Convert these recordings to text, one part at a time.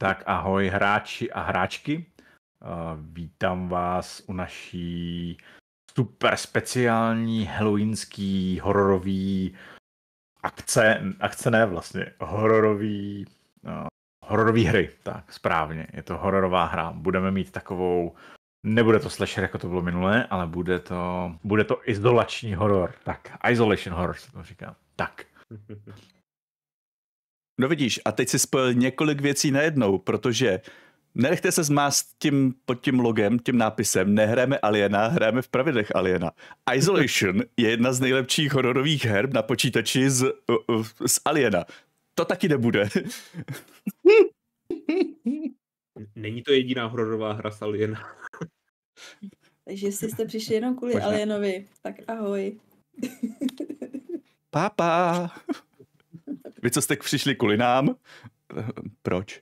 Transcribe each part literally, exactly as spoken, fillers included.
Tak ahoj hráči a hráčky. Vítám vás u naší super speciální halloweenský hororový akce, akce ne vlastně, hororový, uh, hororový hry, tak správně, je to hororová hra. Budeme mít takovou, nebude to slasher, jako to bylo minulé, ale bude to, bude to izolační horor, tak, isolation horror se to říká, tak. No vidíš, a teď si spojil několik věcí najednou, protože nenechte se zmást tím, pod tím logem, tím nápisem, nehráme Aliena, hráme v pravidlech Aliena. Isolation je jedna z nejlepších hororových her na počítači z, uh, z Aliena. To taky nebude. Není to jediná hororová hra z Aliena. Takže jestli jste přišli jenom kvůli Možná. Alienovi, tak ahoj. Pápa. Vy, co jste přišli kvůli nám? Proč?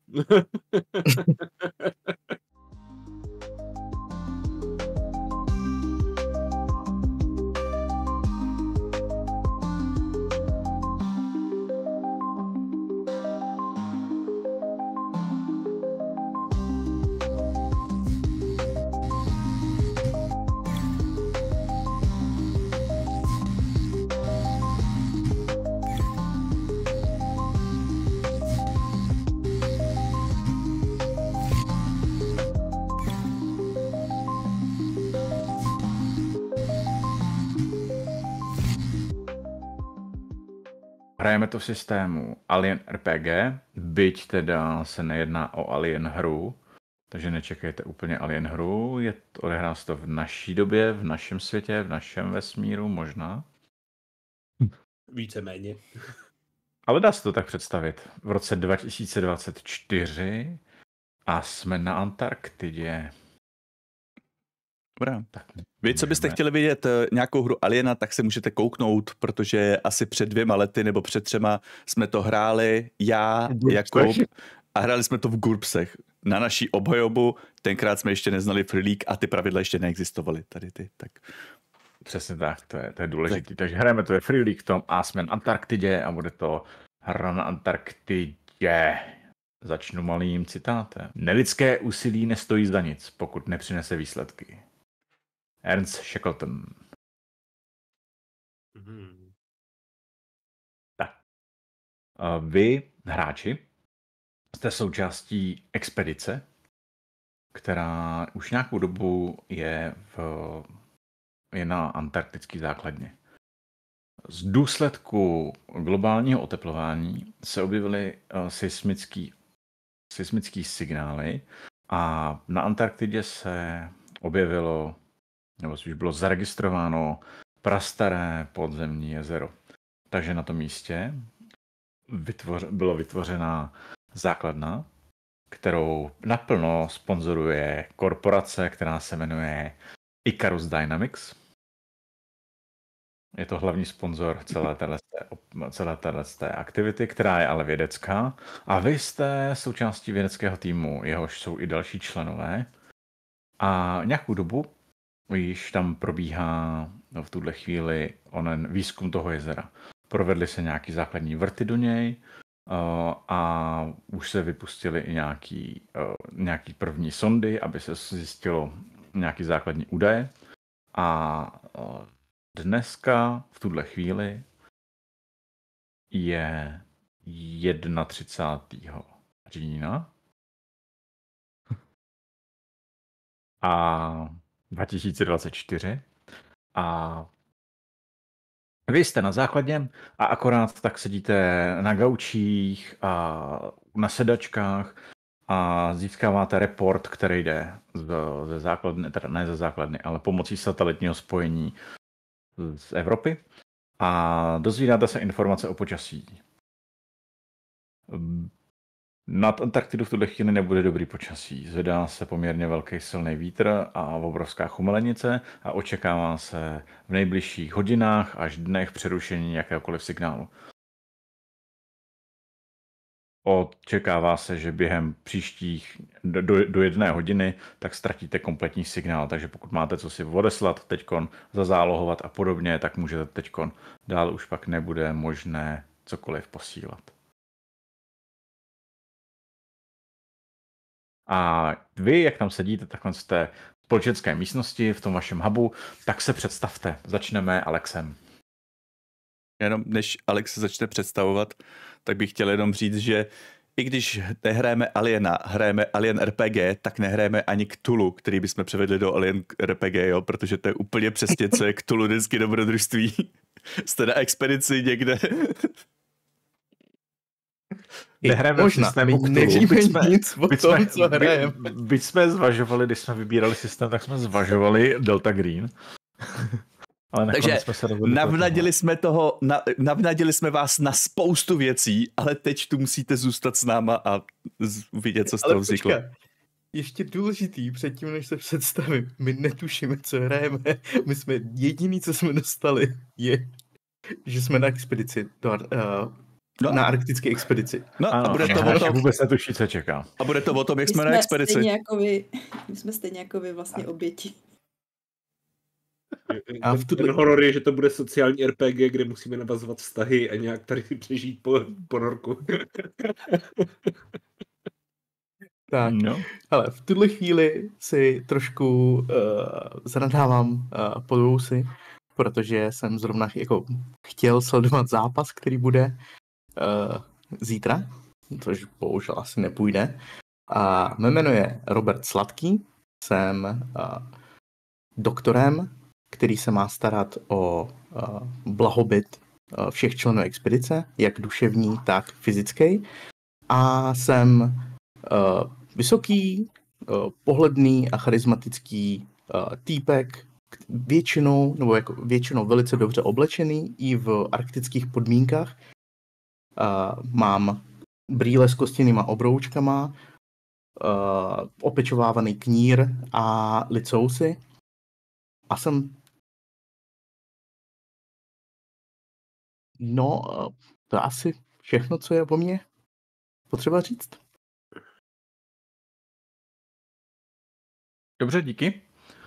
Hrajeme to v systému Alien R P G, byť teda se nejedná o Alien hru, takže nečekejte úplně Alien hru, je to, odehrá se to v naší době, v našem světě, v našem vesmíru možná. Víceméně. Ale dá se to tak představit. V roce dva tisíce dvacet čtyři a jsme na Antarktidě. Dobrá. Tak, Vy, co byste můžeme- chtěli vidět eh, nějakou hru Aliena, tak se můžete kouknout, protože asi před dvěma lety nebo před třema jsme to hráli, já, Gurpsech. Jakub, a hráli jsme to v Gurpsech. Na naší obhajobu, tenkrát jsme ještě neznali Free League a ty pravidla ještě neexistovaly. Tady ty, tak. Přesně tak, to je, to je důležité. Takže hrajeme to je Free League v tom a jsme na Antarktidě a bude to hra na Antarktidě. Začnu malým citátem. Nelidské úsilí nestojí za nic, pokud nepřinese výsledky. Ernst Shackleton. Mhm. Tak. A vy, hráči, jste součástí expedice, která už nějakou dobu je, v, je na antarktický základně. Z důsledku globálního oteplování se objevily uh, seismický, seismický signály a na Antarktidě se objevilo, nebo spíš bylo zaregistrováno prastaré podzemní jezero. Takže na tom místě vytvoř, bylo vytvořena základna, kterou naplno sponzoruje korporace, která se jmenuje Icarus Dynamics. Je to hlavní sponzor celé téhle, celé téhle aktivity, která je ale vědecká. A vy jste součástí vědeckého týmu, jehož jsou i další členové. A nějakou dobu již tam probíhá no, v tuhle chvíli onen výzkum toho jezera. Provedly se nějaký základní vrty do něj uh, a už se vypustily i nějaký, uh, nějaký první sondy, aby se zjistilo nějaký základní údaje. A uh, dneska, v tuhle chvíli, je třicátého prvního října a dva tisíce dvacet čtyři a vy jste na základně a akorát tak sedíte na gaučích a na sedačkách a získáváte report, který jde ze základny, teda ne ze základny, ale pomocí satelitního spojení z Evropy a dozvídáte se informace o počasí. Nad Antarktidu v tuhle chvíli nebude dobrý počasí. Zvedá se poměrně velký silný vítr a obrovská chumelenice a očekává se v nejbližších hodinách až dnech přerušení jakéhokoliv signálu. Očekává se, že během příštích do, do, do jedné hodiny tak ztratíte kompletní signál, takže pokud máte co si odeslat teďkon, zazálohovat a podobně, tak můžete teďkon. Dál už pak nebude možné cokoliv posílat. A vy, jak tam sedíte, takhle jste v společenské místnosti, v tom vašem hubu, tak se představte. Začneme Alexem. Jenom než Alex se začne představovat, tak bych chtěl jenom říct, že i když nehráme Aliena, hrajeme Alien R P G, tak nehráme ani Cthulhu, který bychom převedli do Alien R P G, jo? Protože to je úplně přesně, co je Cthulhu vždycky dobrodružství. Jste na expedici někde. Nehráme Možná, systému my nevíme nic o byť tom, jsme, co hrajeme. by, byť jsme zvažovali, když jsme vybírali systém, tak jsme zvažovali Delta Green. Ale Takže jsme se rozhodli navnadili jsme toho, na, navnadili jsme vás na spoustu věcí, ale teď tu musíte zůstat s náma a z, vidět, co z toho vzniklo. Počkej, ještě důležitý, předtím, než se představím, my netušíme, co hrajeme. My jsme, jediný, co jsme dostali, je, že jsme na expedici, do, uh, No. na arktické expedici. No ano, a bude to hráč o tom, vůbec netuší, co čeká. a bude to o tom, jak My jsme na expedici. Stejně jako vy, my jsme stejně jako vy vlastně oběti. A v Ten, tuhle- ten horor je, že to bude sociální R P G, kde musíme navazovat vztahy a nějak tady přežít po ponorku. Tak, No. ale v tuhle chvíli si trošku uh, zanadávám uh, pod vousy, protože jsem zrovna jako chtěl sledovat zápas, který bude uh, zítra, což bohužel asi nepůjde. A mé jméno je Robert Sladký, jsem uh, doktorem, který se má starat o uh, blahobyt uh, všech členů expedice, jak duševní, tak fyzický. A jsem uh, vysoký, uh, pohledný a charismatický uh, týpek, většinou, nebo jako většinou velice dobře oblečený i v arktických podmínkách. Uh, mám brýle s kostěnýma obroučkama, uh, opečovávaný knír a licousy. A jsem... No, uh, to je asi všechno, co je o mně potřeba říct. Dobře, díky.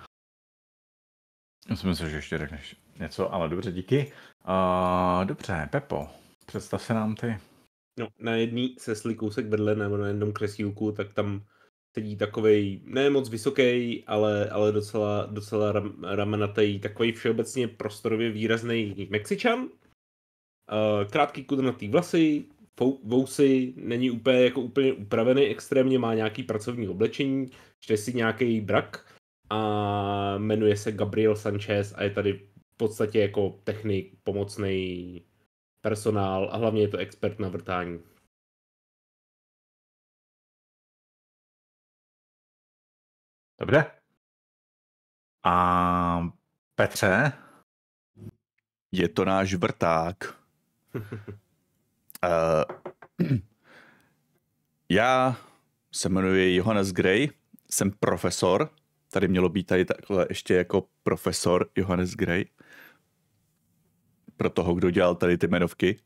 Já si myslím, že ještě řekneš něco, ale dobře, díky. Uh, dobře, Pepo, představ se nám ty. No, na jedný sesli kousek vedle, nebo na jednom kresílku, tak tam sedí takovej, ne moc vysoký, ale, ale docela, docela ram, ramenatý, takový všeobecně prostorově výrazný Mexičan. Uh, krátký kudrnatý vlasy, fou, vousy, není úplně jako úplně upravený extrémně, má nějaký pracovní oblečení, čte si nějaký brak a jmenuje se Gabriel Sanchez a je tady v podstatě jako technik, pomocný personál a hlavně je to expert na vrtání. Dobře. A Petře? Je to náš vrták. uh, já se jmenuji Johannes Gray, jsem profesor. Tady mělo být tady takhle ještě jako profesor Johannes Gray. Pro toho, kdo dělal tady ty jmenovky.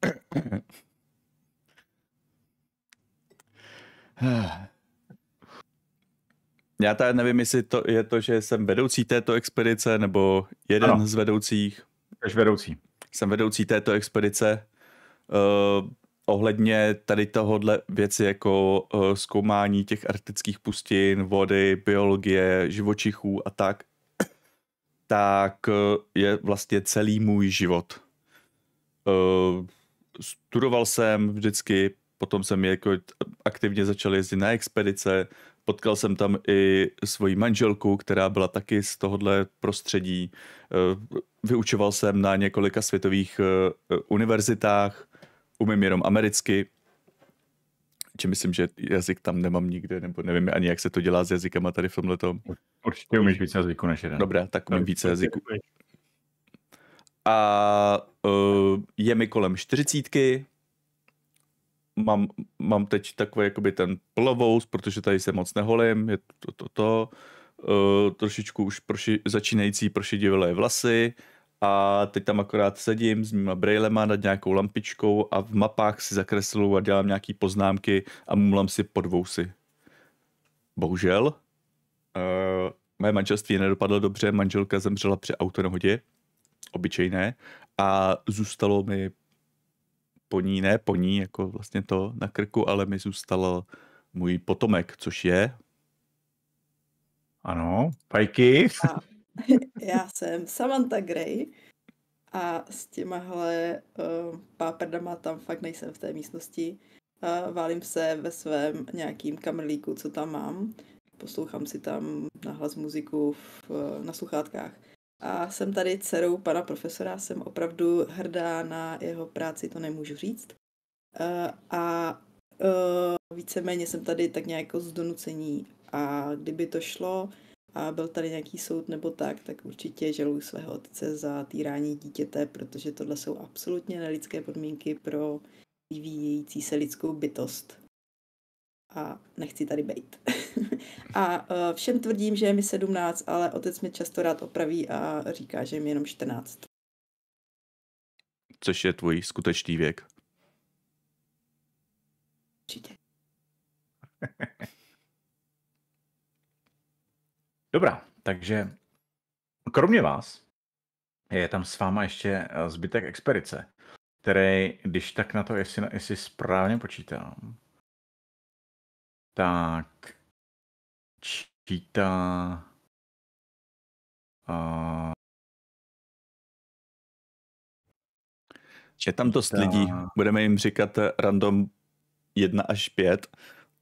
Já tady nevím, jestli to je to, že jsem vedoucí této expedice, nebo jeden Ano. z vedoucích. Jsi vedoucí. Jsem vedoucí této expedice. Uh, ohledně tady tohohle věci jako uh, zkoumání těch arktických pustin, vody, biologie, živočichů a tak, tak uh, je vlastně celý můj život. Uh, studoval jsem vždycky, potom jsem jako aktivně začal jezdit na expedice, potkal jsem tam i svoji manželku, která byla taky z tohohle prostředí. Uh, vyučoval jsem na několika světových uh, univerzitách, umím jenom americky, či myslím, že jazyk tam nemám nikde, nebo nevím ani, jak se to dělá s jazykama tady v tomhletom. Určitě umíš více jazyků než jeden. Dobré, tak umím více jazyků. A uh, je mi kolem čtyřicítky, mám, mám teď takový jakoby ten plovous, protože tady se moc neholím, je to, to, to. Uh, trošičku už proši, začínající prošedivělé vlasy a teď tam akorát sedím s mýma brejlema nad nějakou lampičkou a v mapách si zakresluju a dělám nějaký poznámky a mumlám si pod vousy. Bohužel, uh, moje manželství nedopadlo dobře, manželka zemřela při autonehodě, obyčejné, a zůstalo mi po ní, ne po ní, jako vlastně to na krku, ale mi zůstalo můj potomek, což je... Ano, Pajky. A já jsem Samantha Gray a s těmahle uh, páprdama tam fakt nejsem v té místnosti. Uh, válím se ve svém nějakým kamerlíku, co tam mám. Poslouchám si tam nahlas muziku v, na sluchátkách. A jsem tady dcerou pana profesora, jsem opravdu hrdá na jeho práci, to nemůžu říct. Uh, a uh, víceméně jsem tady tak nějak jako z donucení. A kdyby to šlo a byl tady nějaký soud nebo tak, tak určitě žaluju svého otce za týrání dítěte, protože tohle jsou absolutně nelidské podmínky pro vyvíjející se lidskou bytost. A nechci tady bejt. A uh, všem tvrdím, že je mi sedmnáct, ale otec mě často rád opraví a říká, že je mi jenom čtrnáct. Což je tvůj skutečný věk. Určitě. Dobrá, takže kromě vás je tam s váma ještě zbytek expedice, který, když tak na to, jestli, jestli správně počítám, tak čítá uh, je tam dost čítá... lidí, budeme jim říkat random jedna až pět.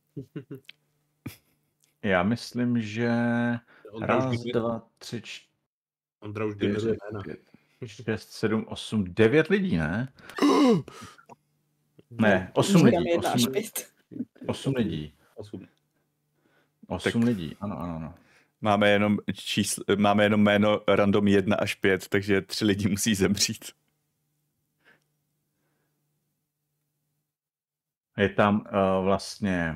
Já myslím, že raz, dva, tři, čtyři, pět, šest, sedm, osm, devět lidí, ne? Ne, osm lidí. Osm, osm lidí. Osm. Osm tak lidí, ano, ano, ano. Máme jenom, čísl, máme jenom jméno random jedna až pět, takže tři lidi musí zemřít. Je tam uh, vlastně...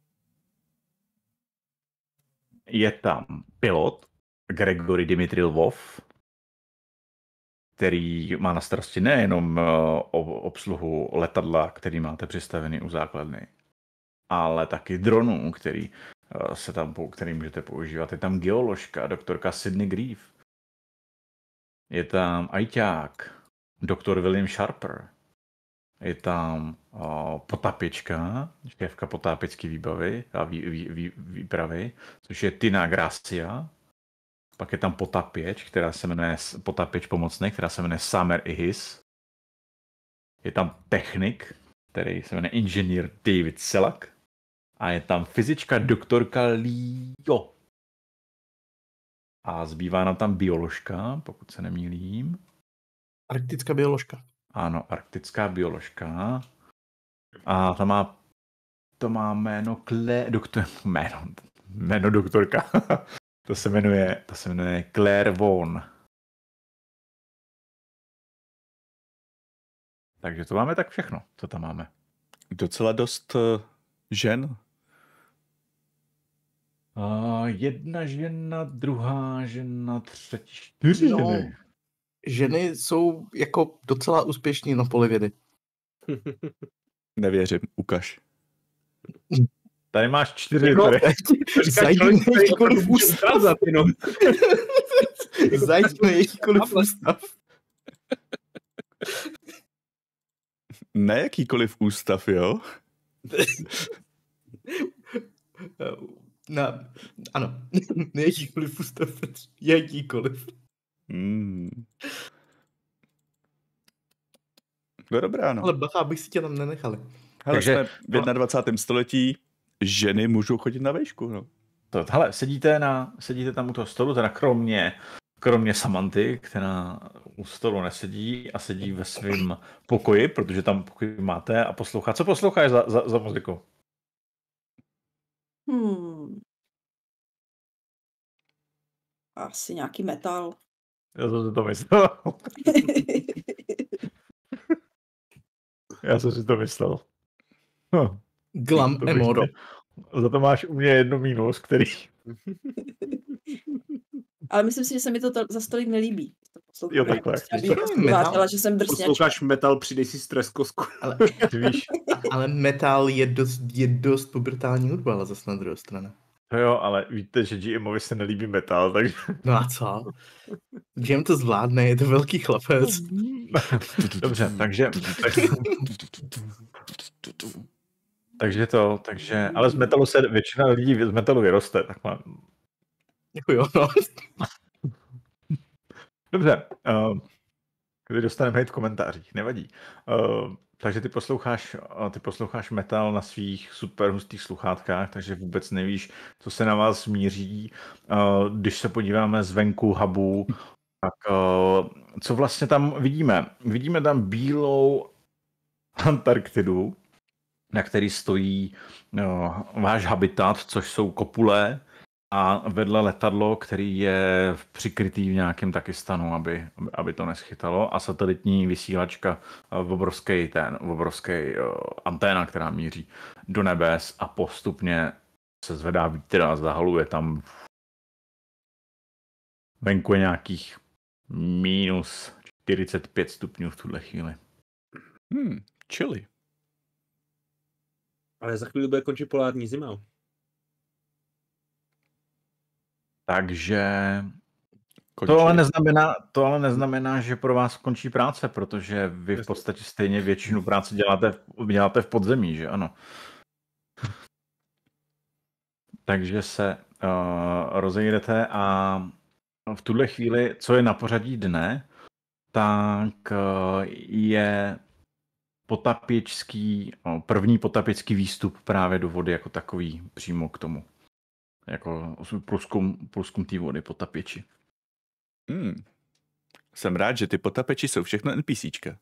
Je tam pilot Gregory Dimitri Lvov, který má na starosti nejenom obsluhu letadla, který máte přistavený u základny, ale taky dronů, který, se tam, který můžete používat. Je tam geoložka, doktorka Sydney Grieve. Je tam ajťák, doktor William Sharper. Je tam uh, potápěčka, šéfka potápěčské výbavy a vý, vý, vý, výpravy, což je Tina Gracia. Pak je tam potápěč, která se jmenuje potápěč pomocný, která se jmenuje Summer Ihis. Je tam technik, který se jmenuje inženýr David Selak. A je tam fyzička doktorka Leo. A zbývá nám tam bioložka, pokud se nemýlím. Arktická bioložka. Ano, arktická bioložka. A to má, to má jméno Claire, doktor, jméno, jméno doktorka. to se jmenuje, to se jmenuje Claire Vaughan. Takže to máme tak všechno, co tam máme. Docela dost uh, žen. Uh, jedna žena, druhá žena, třetí, čtyři no. ženy. Ženy jsou jako docela úspěšní na poli vědy. Nevěřím, ukaž. Tady máš čtyři. No, zajdi na jakýkoliv ústav. Zajdi na jakýkoliv ústav. Na jakýkoliv ústav, jo? Na, ano, na jakýkoliv ústav, jakýkoliv. Hmm. No dobrá, no. Ale bacha, abych si tě tam nenechali. Hele, Takže jsme v jednadvacátém století, ženy můžou chodit na vejšku, no. To, hele, sedíte, na, sedíte tam u toho stolu, teda kromě, kromě Samanty, která u stolu nesedí a sedí ve svém pokoji, protože tam pokoj máte a poslouchá. Co posloucháš za, za, za muziku? Hmm. Asi nějaký metal. Já jsem si to myslel. Já jsem si to myslel. Hm. Glam to Emoro. Za to máš u mě jedno mínus, který... Ale myslím si, že se mi to, to za stolik nelíbí. Jo, takhle. Vážila, že jsem drsňačka. Posloucháš metal, přidej si stres kosku. Ale, Ty víš. ale metal je dost, je dost pubertální hudba, ale zase na druhou stranu. To jo, ale víte, že G M ovi se nelíbí metal, takže... No a co? G M to zvládne, je to velký chlapec. Dobře, takže... Takže to, takže, ale z metalu se většina lidí z metalu vyroste, tak má. Děkuji, no. Dobře, uh, když dostaneme hejt v komentářích, nevadí. Uh, takže ty posloucháš, uh, ty posloucháš metal na svých super hustých sluchátkách, takže vůbec nevíš, co se na vás míří. Uh, když se podíváme zvenku hubu, tak uh, co vlastně tam vidíme? Vidíme tam bílou Antarktidu, na který stojí uh, váš habitat, což jsou kopule, a vedle letadlo, který je přikrytý v nějakém Takistanu, aby, aby to neschytalo, a satelitní vysílačka v obrovský ten, v obrovský uh, anténa, která míří do nebes a postupně se zvedá vítr a zahaluje tam venku je nějakých minus čtyřicet pět stupňů v tuhle chvíli. Hmm, chilly. Ale za chvíli bude končit polární zima. Takže Končí. to ale, neznamená, to ale neznamená, že pro vás končí práce, protože vy v podstatě stejně většinu práce děláte, děláte v podzemí, že ano. Takže se uh, rozejdete a v tuhle chvíli, co je na pořadí dne, tak uh, je potapěčský, uh, první potapěčský výstup právě do vody jako takový přímo k tomu. Jako průzkum, průzkum té vody potapěči. Hmm. Jsem rád, že ty potapeči jsou všechno NPCčka.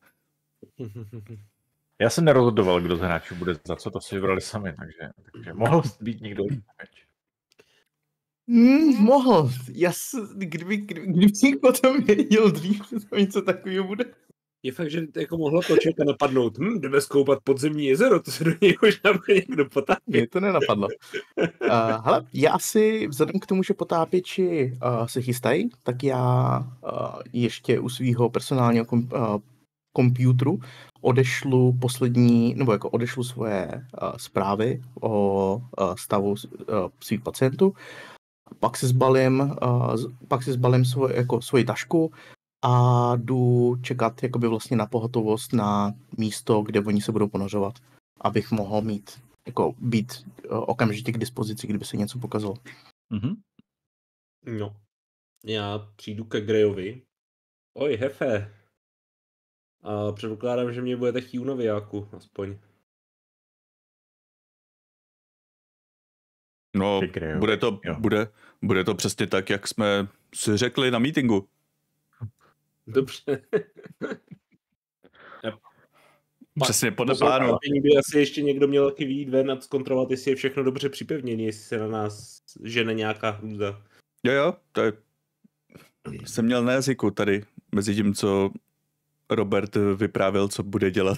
Já jsem nerozhodoval, kdo z hráčů bude za co, to si vybrali sami, takže, takže mohl být někdo potapeč. Mm, mohl. Já s, kdyby, kdyby, kdyby potom věděl dřív, že tam něco takového bude. Je fakt, že jako mohlo to člověka napadnout. Hm, jdeme zkoupat podzemní jezero, to se do něj možná bude někdo potápět. Mě to nenapadlo. Uh, hele, já si, vzhledem k tomu, že potápěči uh, se chystají, tak já uh, ještě u svého personálního kom, uh, komputru odešlu poslední, nebo jako odešlu svoje uh, zprávy o uh, stavu uh, svých pacientů. Pak si zbalím, uh, pak si zbalím svoje, jako svoji tašku a jdu čekat jakoby vlastně na pohotovost na místo, kde oni se budou ponořovat, abych mohl mít, jako být uh, okamžitě k dispozici, kdyby se něco pokazalo. Mm-hmm. No, já přijdu ke Greyovi. Oj, hefe. A předpokládám, že mě budete chtít u novijáku, aspoň. No, bude to, bude, bude to přesně tak, jak jsme si řekli na meetingu. Dobře. Přesně podle plánu. By asi ještě někdo měl taky vyjít ven a zkontrolovat, jestli je všechno dobře připevněné, jestli se na nás žene nějaká hrůza. Jo, jo, to je... jsem měl na jazyku tady, mezi tím, co Robert vyprávěl, co bude dělat.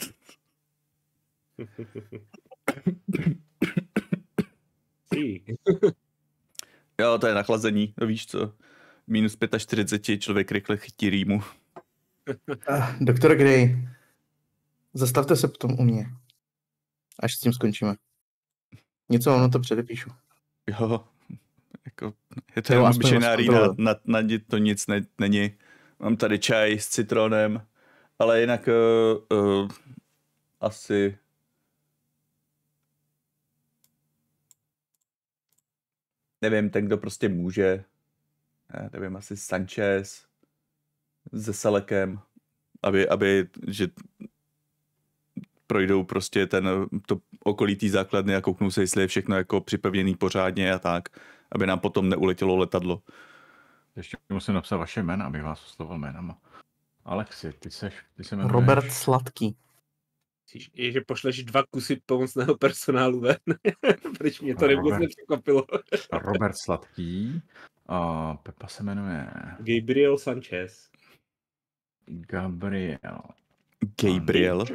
Jo, to je nachlazení, no víš co, minus čtyřicet pět, člověk rychle chytí rýmu. Uh, doktor Grey, zastavte se potom u mě, až s tím skončíme. Něco vám na to předepíšu. Jo, jako, je to jenom obyčejná rýna, na, na to nic ne, není. Mám tady čaj s citronem, ale jinak uh, uh, asi... Nevím, ten, kdo prostě může. Já nevím, asi Sanchez se Salekem, aby, aby že projdou prostě ten, to okolí té základny a kouknou se, jestli je všechno jako připevněný pořádně a tak, aby nám potom neuletělo letadlo. Ještě musím napsat vaše jména, abych vás oslovil jménama. Alexi, ty seš, ty se jmenuješ... Robert Sladký. Je, že pošleš dva kusy pomocného personálu ven. Proč mě to vůbec nepřekvapilo. Robert Sladký. A Pepa se jmenuje... Gabriel Sanchez. Gabriel. Gabriel.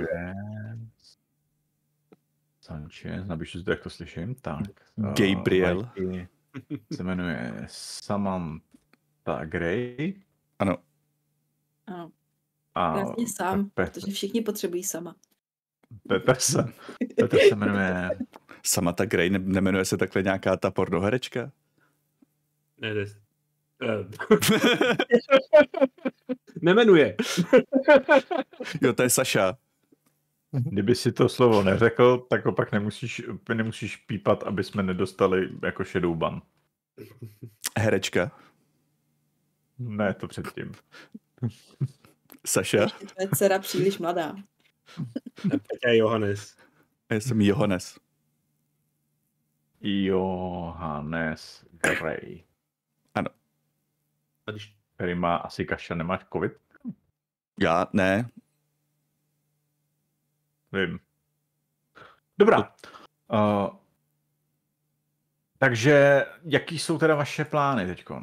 Sanchez, napíšu si to, jak to slyším. Tak. Gabriel. Uh, se jmenuje Samantha Gray. Ano. Ano. A Vlastně sám, Petr. protože všichni potřebují sama. Petr se, Petr se jmenuje... Samantha Gray, ne, nemenuje se takhle nějaká ta pornoherečka? Ne, ne. Nemenuje. Jo, to je Saša. Kdyby si to slovo neřekl, tak opak nemusíš, nemusíš pípat, aby jsme nedostali jako shadow ban. Herečka. Ne, to předtím. Saša. Ještě tvoje dcera příliš mladá. Peťa Johannes. Já jsem Johannes. Johannes Grey. Ano. A když Který má asi kaša, nemáš covid? Já ne. Vím. Dobrá. Uh, takže jaký jsou teda vaše plány teďkon?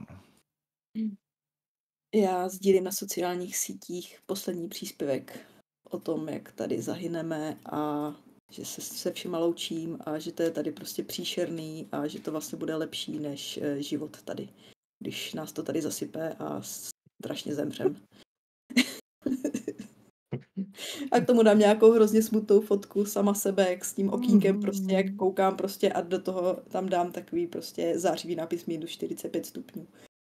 Já sdílím na sociálních sítích poslední příspěvek o tom, jak tady zahyneme a že se se všema loučím a že to je tady prostě příšerný a že to vlastně bude lepší než eh, život tady, když nás to tady zasype a strašně zemřem. A k tomu dám nějakou hrozně smutnou fotku sama sebe, jak s tím okýnkem prostě, jak koukám prostě a do toho tam dám takový prostě zářivý nápis minus čtyřicet pět stupňů.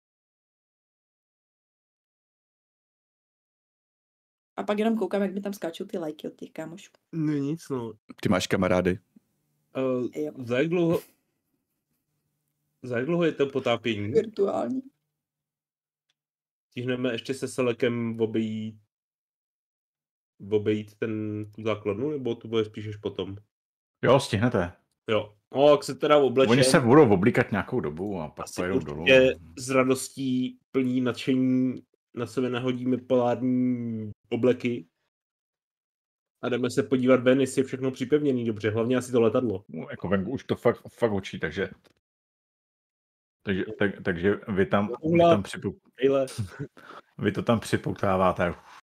A pak jenom koukám, jak mi tam skáčou ty lajky od těch kámošů. No nic, no. Ty máš kamarády. Uh, Jo. za jak dlouho... Za jak dlouho je to potápění? Virtuální. Stihneme ještě se Selekem obejít obejít ten, tu základnu, nebo to bude spíš až potom? Jo, stihnete. Jo. O, jak se teda oblečem. Oni se budou oblíkat nějakou dobu a pak asi pojedou dolů. určitě s radostí plní nadšení na sebe nahodíme polární obleky a jdeme se podívat ven, jestli je všechno připevněný dobře, hlavně asi to letadlo. No, jako venku už to fakt, fakt učí, takže takže, tak, takže vy tam, vy tam připou, vy to tam připoutáváte.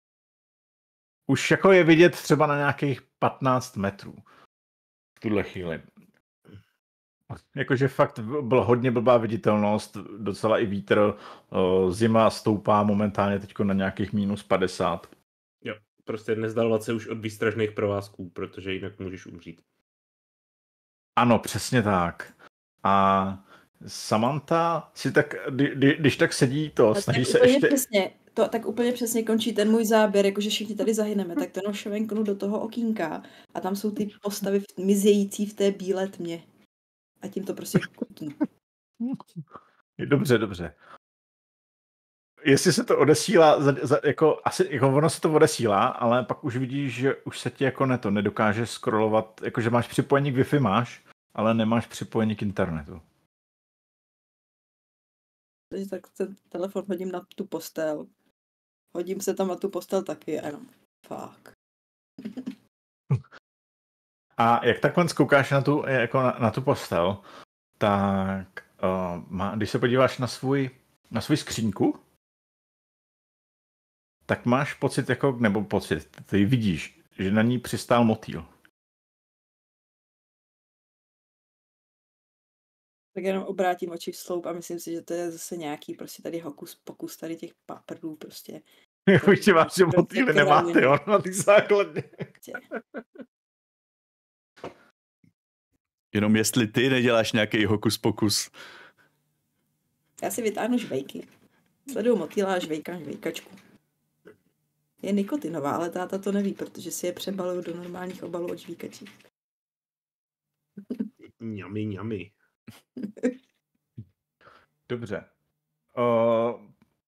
Už jako je vidět třeba na nějakých patnáct metrů v tuhle chvíli. Jakože fakt byla hodně blbá viditelnost, docela i vítr, zima stoupá momentálně teď na nějakých minus padesát. Jo, prostě nezdalovat se už od výstražných provázků, protože jinak můžeš umřít. Ano, přesně tak. A Samantha si tak, kdy, když tak sedí to, A snaží tak se úplně ještě... Přesně, to, tak úplně přesně končí ten můj záběr, jakože všichni tady zahyneme, tak to nošovenknu do toho okýnka a tam jsou ty postavy mizející v té bílé tmě. A tím to prostě kutnu. Dobře, dobře. Jestli se to odesílá, za, za, jako, asi, jako ono se to odesílá, ale pak už vidíš, že už se ti jako ne to nedokáže scrollovat, jakože máš připojení k Wi-Fi máš, ale nemáš připojení k internetu. Takže tak ten telefon hodím na tu postel. Hodím se tam na tu postel taky a jenom fuck. A jak takhle koukáš na tu, jako na, na tu postel, tak uh, má, když se podíváš na svůj, na svůj skřínku, tak máš pocit, jako, nebo pocit, ty vidíš, že na ní přistál motýl. Tak jenom obrátím oči v sloup a myslím si, že to je zase nějaký prostě tady hokus pokus tady těch paprdů prostě. Jak už tě máš, že motýly nemáte, jo, na ty základně. Jenom jestli ty neděláš nějaký hokus pokus. Já si vytáhnu žvejky. Sleduju motýla a žvejkám žvejkačku. Je nikotinová, ale táta to neví, protože si je přebaluju do normálních obalů od žvíkačí. Ňami, ňami. Dobře. Uh,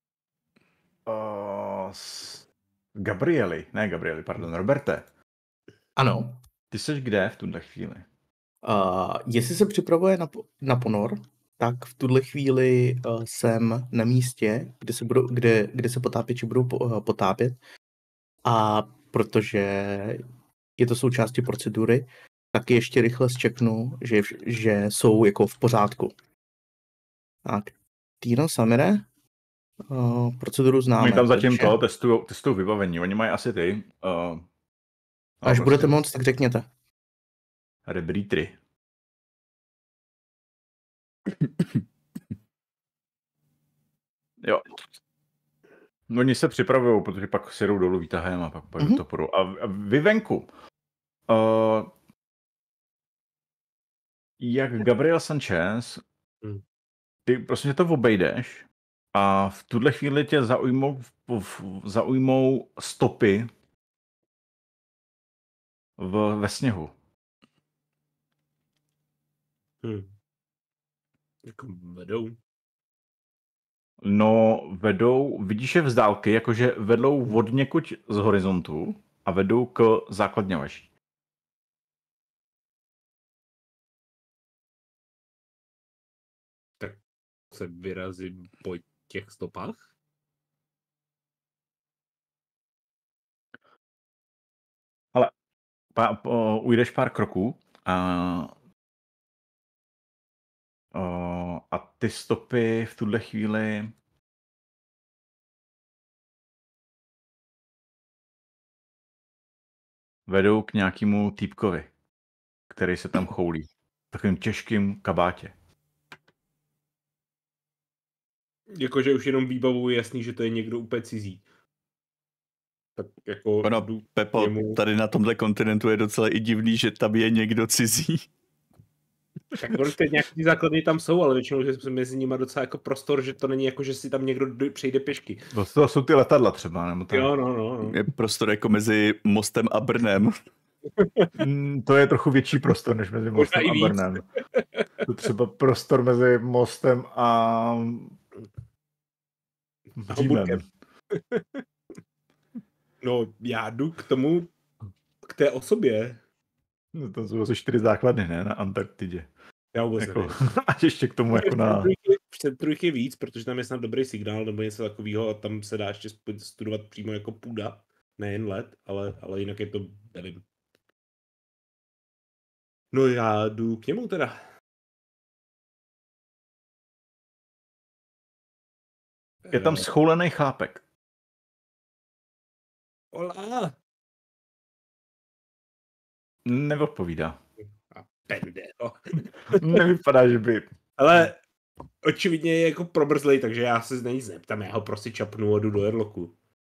uh, Gabrieli, ne Gabrieli, pardon, Roberte. Ano. Ty jsi kde v tuhle chvíli? Uh, jestli se připravuje na, na ponor, tak v tuhle chvíli uh, jsem na místě, kde se, budou, kde, kde se potápěči budou po, uh, potápět. A protože je to součástí procedury, tak ještě rychle zčeknu, že, že jsou jako v pořádku. Tak, Týno, Samire, uh, proceduru známe. Oni tam zatím to testují testují vybavení, oni mají asi ty. Uh, Až budete prostě moc, tak řekněte. Rebreatery. Jo. Oni se připravují, protože pak si jdou dolů výtahem a pak, pak mm-hmm. to půjdou. A, a vy venku. Uh, jak Gabriel Sanchez, mm. ty prostě to obejdeš a v tuhle chvíli tě zaujmou, zaujmou stopy v, ve sněhu. Hm. Jako vedou. No, vedou, vidíš je z dálky, jakože vedou od někud z horizontu a vedou k základně vaší. Tak se vyrazím po těch stopách? Ale pa, po, ujdeš pár kroků a, o, a ty stopy v tuhle chvíli vedou k nějakému týpkovi, který se tam choulí. V takovým těžkým kabátě. Jakože už jenom výbavou je jasný, že to je někdo úplně cizí. Tak jako... Ono, jdu k Pepo, němu. tady na tomhle kontinentu je docela i divný, že tam je někdo cizí. Tak prostě nějaký základny tam jsou, ale většinou je mezi nimi docela jako prostor, že to není jako, že si tam někdo doj- přejde pěšky. To, to jsou ty letadla třeba, nebo tak. Jo, no, no, no. Je prostor jako mezi Mostem a Brnem. Mm, to je trochu větší prostor, než mezi Možná Mostem i a víc. Brnem. To třeba prostor mezi Mostem a A Římem. Hamburkem. No, já jdu k tomu, k té osobě. No, to jsou asi čtyři základny, ne? Na Antarktidě. Já vůbec Jako, nevím. a ještě k tomu jako na... V centru jich je víc, protože tam je snad dobrý signál nebo něco takového a tam se dá ještě studovat přímo jako půda. Nejen let, ale, ale jinak je to, nevím. No já jdu k němu teda. Je tam schoulený chlápek. Hola. Neodpovídá. A pendejo. Nevypadá, že by... Ale očividně je jako probrzlej, takže já se na nic neptám, já ho prostě čapnu a jdu do airlocku.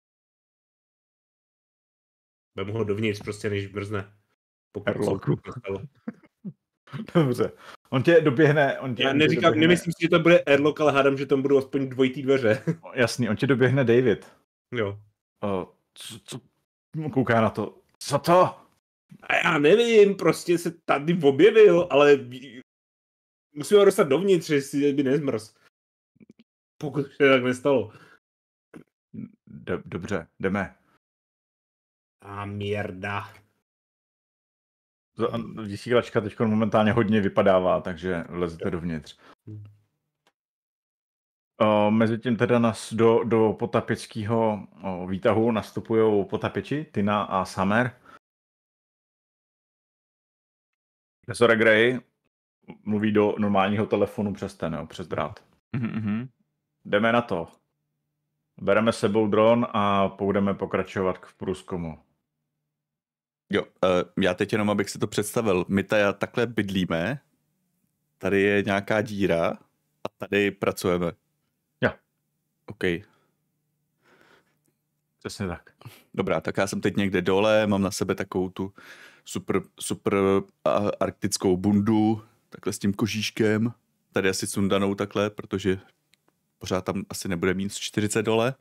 Vemu ho dovnitř prostě, než mrzne. Pokud Airlocku. se to stalo. Dobře. On tě doběhne... On tě, Já on tě neříkám, doběhne, nemyslím si, že to bude airlock, ale hádám, že tam budou aspoň dvojitý dveře. Jasný, on tě doběhne David. Jo. O, co, co... Kouká na to. Co to? A já nevím, prostě se tady objevil, ale musím ho dostat dovnitř, jestli by nezmrz. Pokud se tak nestalo. D- dobře, jdeme. A mierda. Vysílačka teď momentálně hodně vypadává, takže lezete dovnitř. O, Mezitím teda nás do, do potapěčského výtahu nastupují potapěči, Tina a Summer. Profesor Gray mluví do normálního telefonu přes ten, jo, přes drát. Mm-hmm. Jdeme na to. Bereme sebou dron a půjdeme pokračovat v průzkumu. Jo, uh, já teď jenom, abych si to představil. My tady takhle bydlíme, tady je nějaká díra a tady pracujeme. Jo. OK. Přesně tak. Dobrá, tak já jsem teď někde dole, mám na sebe takovou tu super, super uh, arktickou bundu, takhle s tím kožíškem. Tady asi sundanou takhle, protože pořád tam asi nebude minus čtyřicet dole.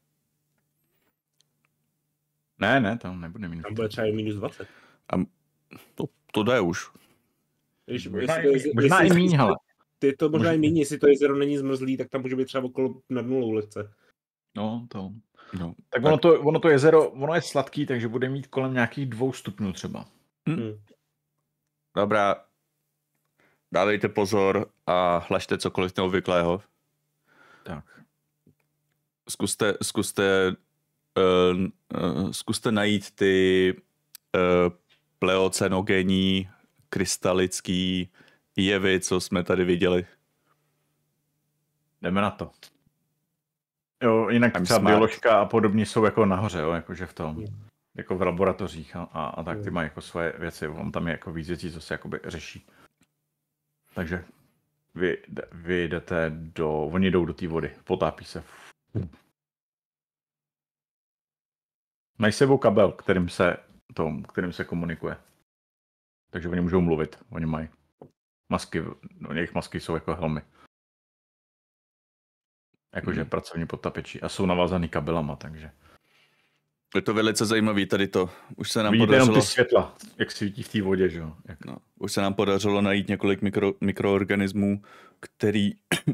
Ne, ne, tam nebude minus. Tam bude třeba i minus dvacet. A to, to jde už. Když, Možná, jestli to i, je- možná jestli- i míň, hele. Ty to možná Možná- i míň, jestli to jezero není zmrzlý, tak tam může být třeba okolo nad nulou lehce. No, to. No, Tak ono to, ono to jezero, ono je sladký, takže bude mít kolem nějakých dvou stupňů třeba. Hm. Dobrá, dávejte pozor a hlašte cokoliv neobvyklého. Tak. Zkuste, zkuste, uh, uh, zkuste najít ty uh, pleocenogenní, krystalický jevy, co jsme tady viděli. Jdeme na to. Jo, jinak I'm třeba smart. bioložka a podobně jsou jako nahoře, jo, jakože v tom, jako v laboratořích a, a, a tak ty Mm. mají jako svoje věci, on tam je jako víc věcí, co se jakoby řeší. Takže vy, vy jdete do, oni jdou do té vody, potápí se. Mají s sebou kabel, kterým se, tom, kterým se komunikuje. Takže oni můžou mluvit, oni mají masky, no, jejich masky jsou jako helmy. Jakože Hmm. pracovní potapěči a jsou navázaný kabelama, takže. Je to velice zajímavý tady to. Už se nám Vidíte jenom podařilo... ty světla, jak svítí v té vodě, že jo? Jak... No, už se nám podařilo najít několik mikro, mikroorganismů, který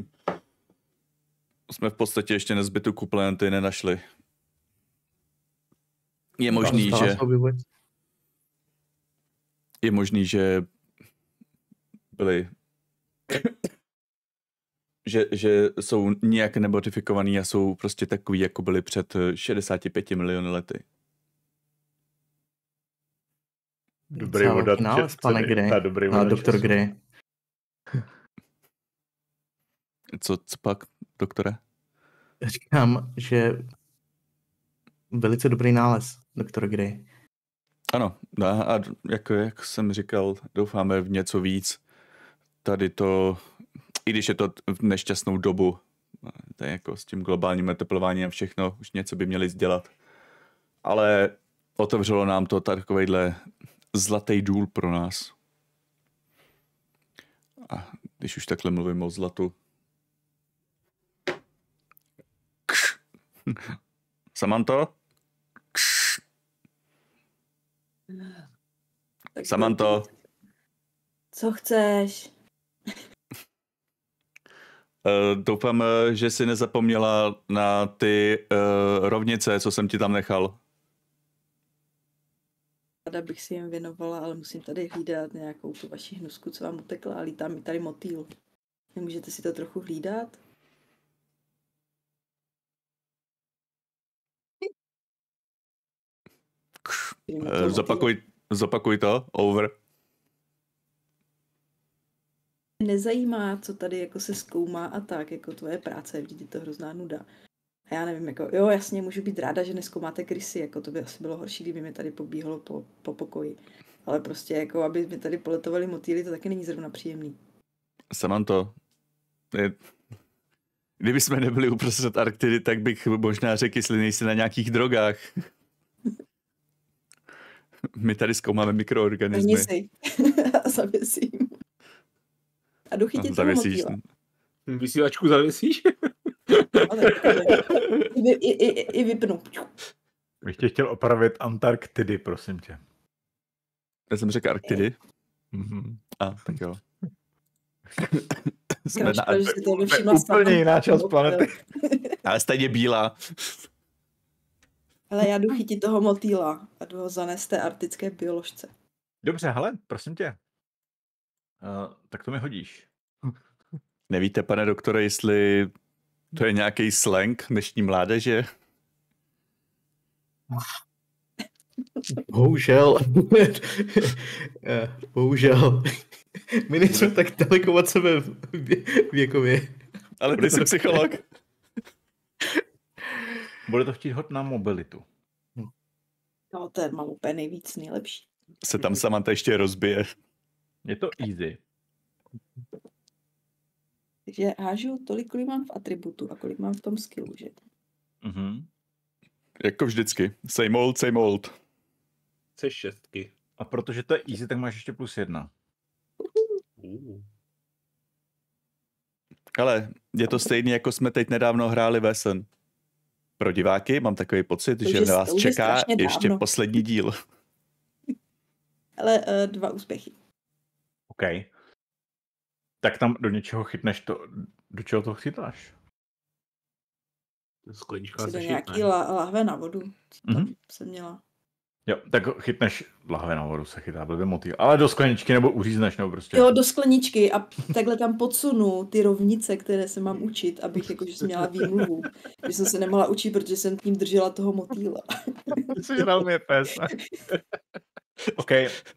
jsme v podstatě ještě na zbytu kuplenty nenašli. Je možný, že... Je možný, že byli... že, že jsou nějak nemodifikovaný a jsou prostě takový, jako byli před šedesáti pěti miliony lety. Dobrý vodat, nález, pane Grey. A doktor Grey. Co, co pak, doktore? Říkám, že velice dobrý nález, doktor Grey. Ano, a jak, jak jsem říkal, doufáme v něco víc. Tady to, i když je to v nešťastnou dobu, to je jako s tím globálním oteplováním a všechno, už něco by měli dělat. Ale otevřelo nám to takovejhle zlatý důl pro nás. A když už takhle mluvím o zlatu. Kš. Samanto? Kš. Samanto? Co chceš? Uh, doufám, že jsi nezapomněla na ty uh, rovnice, co jsem ti tam nechal. Ráda bych si jim věnovala, ale musím tady hlídat nějakou tu vaši hnusku, co vám utekla a lítá mi tady motýl. Nemůžete si to trochu hlídat? Uh, zopakuj, zopakuj to, over. Nezajímá, co tady jako se zkoumá a tak, jako tvoje práce, vždyť je to hrozná nuda. A já nevím, jako, jo, jasně, můžu být ráda, že nezkoumáte krysy, jako to by asi bylo horší, kdyby mi tady pobíhalo po, po pokoji. Ale prostě, jako, aby mi tady poletovali motýly, to taky není zrovna příjemný. Samanto, je... kdyby jsme nebyli uprostřed Arktidy, tak bych možná řekl, jestli nejsi na nějakých drogách. My tady zkoumáme mikroorganismy. Si. A zavěsím. A jdu chytit toho motýla. Vysílačku zavěsíš? I, i, i, I vypnu. Bych tě chtěl opravit Antarktidy, prosím tě. Já jsem řekl Arktidy. Mm-hmm. A, tak jo. Jsme na úplně jiná část planety. Ale stejně bílá. Ale já jdu chytit toho motýla a jdu ho zanést té arktické bioložce. Dobře, hele, prosím tě. Uh, tak to mi hodíš. Nevíte, pane doktore, jestli to je nějaký slang dnešní mládeže? Bohužel. Bohužel. My nejsme tak daleko od sebe věkově. Ale ty jsi psycholog. Bude to chtít hod na mobilitu. No, ten mám úplně nejvíc, nejlepší. Se tam Samantha ještě rozbije. Je to easy. Takže hážu tolik, kolik mám v atributu a kolik mám v tom skillu, že? Mhm. Jako vždycky. Same old, same old. Chceš šestky. A protože to je easy, tak máš ještě plus jedna. Uh. Ale je to stejné, jako jsme teď nedávno hráli Vesen. Pro diváky mám takový pocit, to že je, na vás čeká ještě dávno. poslední díl. Ale uh, dva úspěchy. OK. Tak tam do něčeho chytneš to, do čeho to chytáš? Sklenička do nějaký la, lahve na vodu, co tam mm-hmm. jsem měla. Jo, tak chytneš lahve na vodu, se chytá blbě motýl. Ale do skleničky nebo uřízneš, nebo prostě. Jo, do skleničky a takhle tam podsunu ty rovnice, které se mám učit, abych jakože jsem měla výmluvu. Že jsem se nemohla učit, protože jsem tím držela toho motýla. Jsi hrál mě pes. OK.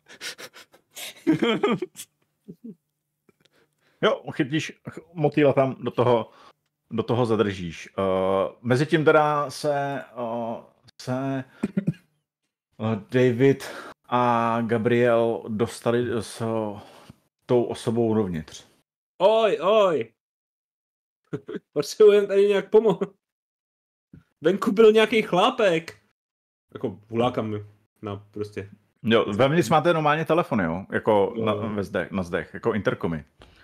Jo, chytíš motýla tam do toho, do toho zadržíš. Uh, Mezitím teda se, uh, se uh, David a Gabriel dostali s uh, tou osobou dovnitř. Oj, oj. Potřebujeme tady nějak pomoct. Venku byl nějaký chlápek. Jako volákám na prostě. Jo, vevnitř máte normálně telefony, jo? Jako na, ve zdech, na zdech, jako interkomy.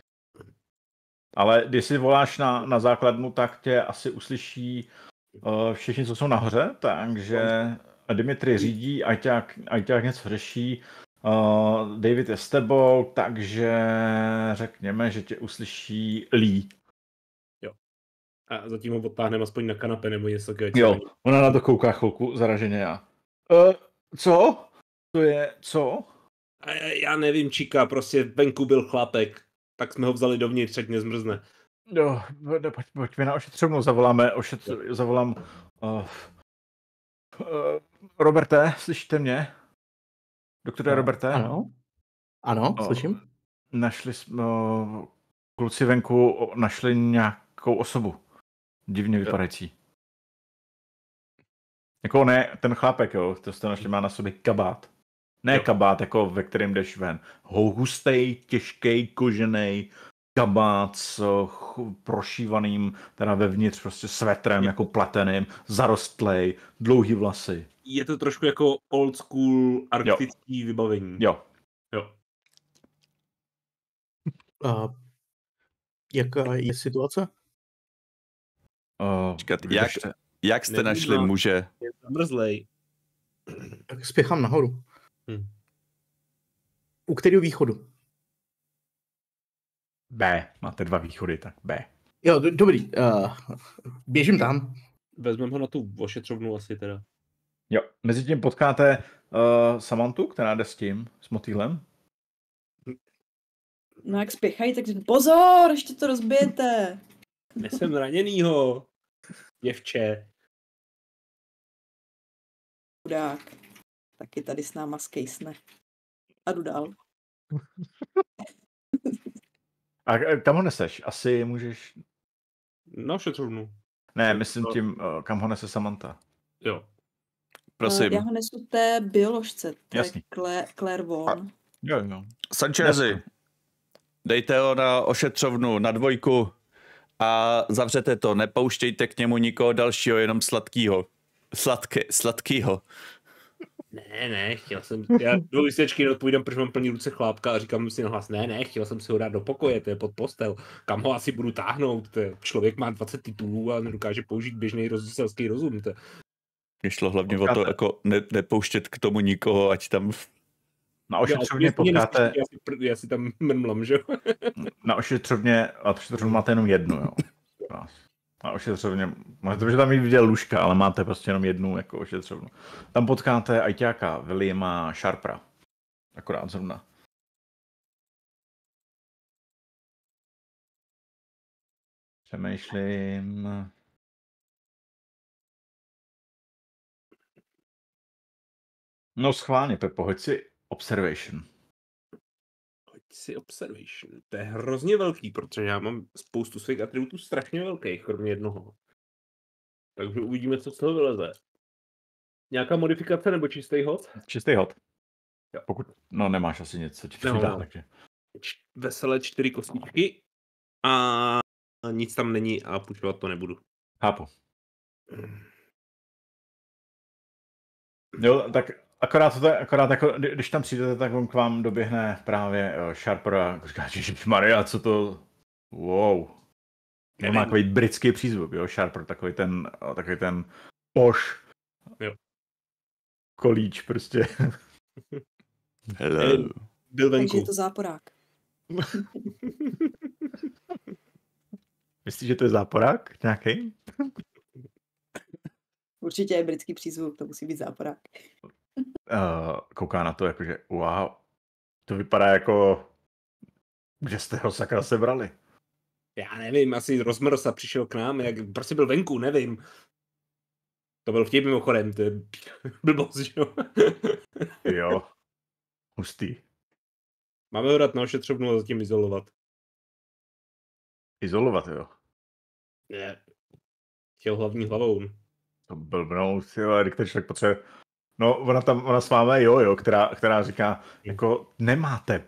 Ale když si voláš na, na základnu, tak tě asi uslyší uh, všichni, co jsou nahoře, takže Dimitri řídí, Ajťák, Ajťák něco řeší, uh, David je s tebou, takže řekněme, že tě uslyší Lee. Jo. A zatím ho odtáhneme aspoň na kanapě nebo něco takového. Jo, ona na to kouká chvilku zaraženě já. Uh, co? To je, co? A já, já nevím, Číka, prostě venku byl chlapek, tak jsme ho vzali dovnitř, ať nezmrzne. Jo, pojď, pojďme na ošetřovnu, zavoláme, ošetř, zavolám... Uh, uh, Roberte, slyšíte mě? Doktore No, Roberte? Ano, ano, O, slyším. Našli jsme, uh, kluci venku našli nějakou osobu. Divně vypadající. Jako ne, ten chlápek, jo, to jste našli, má na sobě kabát. Ne Jo. kabát, jako ve kterém jdeš ven. Hustej, těžký, kožený kabát s ch- prošívaným, teda vevnitř prostě svetrem, jako plateným, zarostlej, dlouhý vlasy. Je to trošku jako old school arktický jo. vybavení. Jo. Jo. Uh, jaká je situace? Uh, Čekat, jak, jak jste Nevím, našli no. muže? Je zamrzlej. Tak spěchám nahoru. Hm. U kterého východu? B. Máte dva východy, tak B. Jo, do, dobrý. Uh, běžím tam. Vezmeme ho na tu ošetřovnu asi teda. Jo. Mezitím potkáte uh, Samantu, která jde s tím, s motýlem. No jak spěchají, tak řeknu, pozor, ještě to rozbijete. Nesem raněnýho, děvče. Chudák. Taky tady s náma skejsne. A jdu dál. A kam ho neseš? Asi můžeš... Na ošetřovnu. Ne, myslím tím, uh, kam ho nese Samantha. Jo. Prosím. Já ho nesu té bioložce, té Jasný. Claire, Claire Vaughan. Jo, jo. Sanchezi, dejte ho na ošetřovnu, na dvojku a zavřete to. Nepouštějte k němu nikoho dalšího, jenom sladkýho. Sladké, sladkýho. Ne, ne, chtěl jsem, já dvou výsvědčky odpovídám, protože mám plný ruce chlápka a říkám si nahlas, ne, ne, chtěl jsem si ho dát do pokoje, to je pod postel, kam ho asi budu táhnout, to je, člověk má dvacet titulů a nedokáže použít běžný roz, selský rozum, to je. Mně šlo hlavně o to, jako ne, nepouštět k tomu nikoho, ať tam... Na ošetřovně Já, potkáte... já, si, pr- já si tam mrmlám, že jo? Na ošetřovně, a ošetřovně máte jenom jednu, jo. Na ošetřovně, máte, že tam mít viděl lůžka, ale máte prostě jenom jednu jako ošetřovnu. Tam potkáte ajťáka Williama Sharpera. Akorát zrovna. Přemýšlím... No schválně, Pepo, hoď si observation. Hoď si observation. To je hrozně velký, protože já mám spoustu svých atributů strašně velkých, kromě jednoho. Takže uvidíme, co z toho vyleze. Nějaká modifikace nebo čistý hod? Čistý hod. Jo, pokud, no nemáš asi něco, co ti No, přidá, no. takže. Č- veselé čtyři kostičky a nic tam není a půjčovat to nebudu. Chápu. Jo, tak akorát, to, akorát jako, kdy- když tam přijdete, tak on k vám doběhne právě uh, Sharper a říká, ježišmarja, co to, wow. On Nevím. má takový britský přízvuk, jo, Sharper, takový ten, uh, takový ten poš. Jo. Kolíč prostě. Hello. Byl Takže venku. je to záporák. Myslíš, že to je záporák nějaký? Určitě je britský přízvuk, to musí být záporák. Uh, kouká na to, jakože wow, to vypadá jako, že jste ho sakra sebrali. Já nevím, asi rozmrz a přišel k nám, jak prostě byl venku, nevím. To byl vtip mimochodem, to je blbost, že jo? Jo, hustý. Máme ho dát na ošetřovnu a zatím izolovat. Izolovat, jo. Ne. Chtěl hlavní hlavou. To blbnout, jo, ale když člověk potřebuje... No, ona tam, ona s vámi, jo, jo, která, která říká, jako, nemá tep.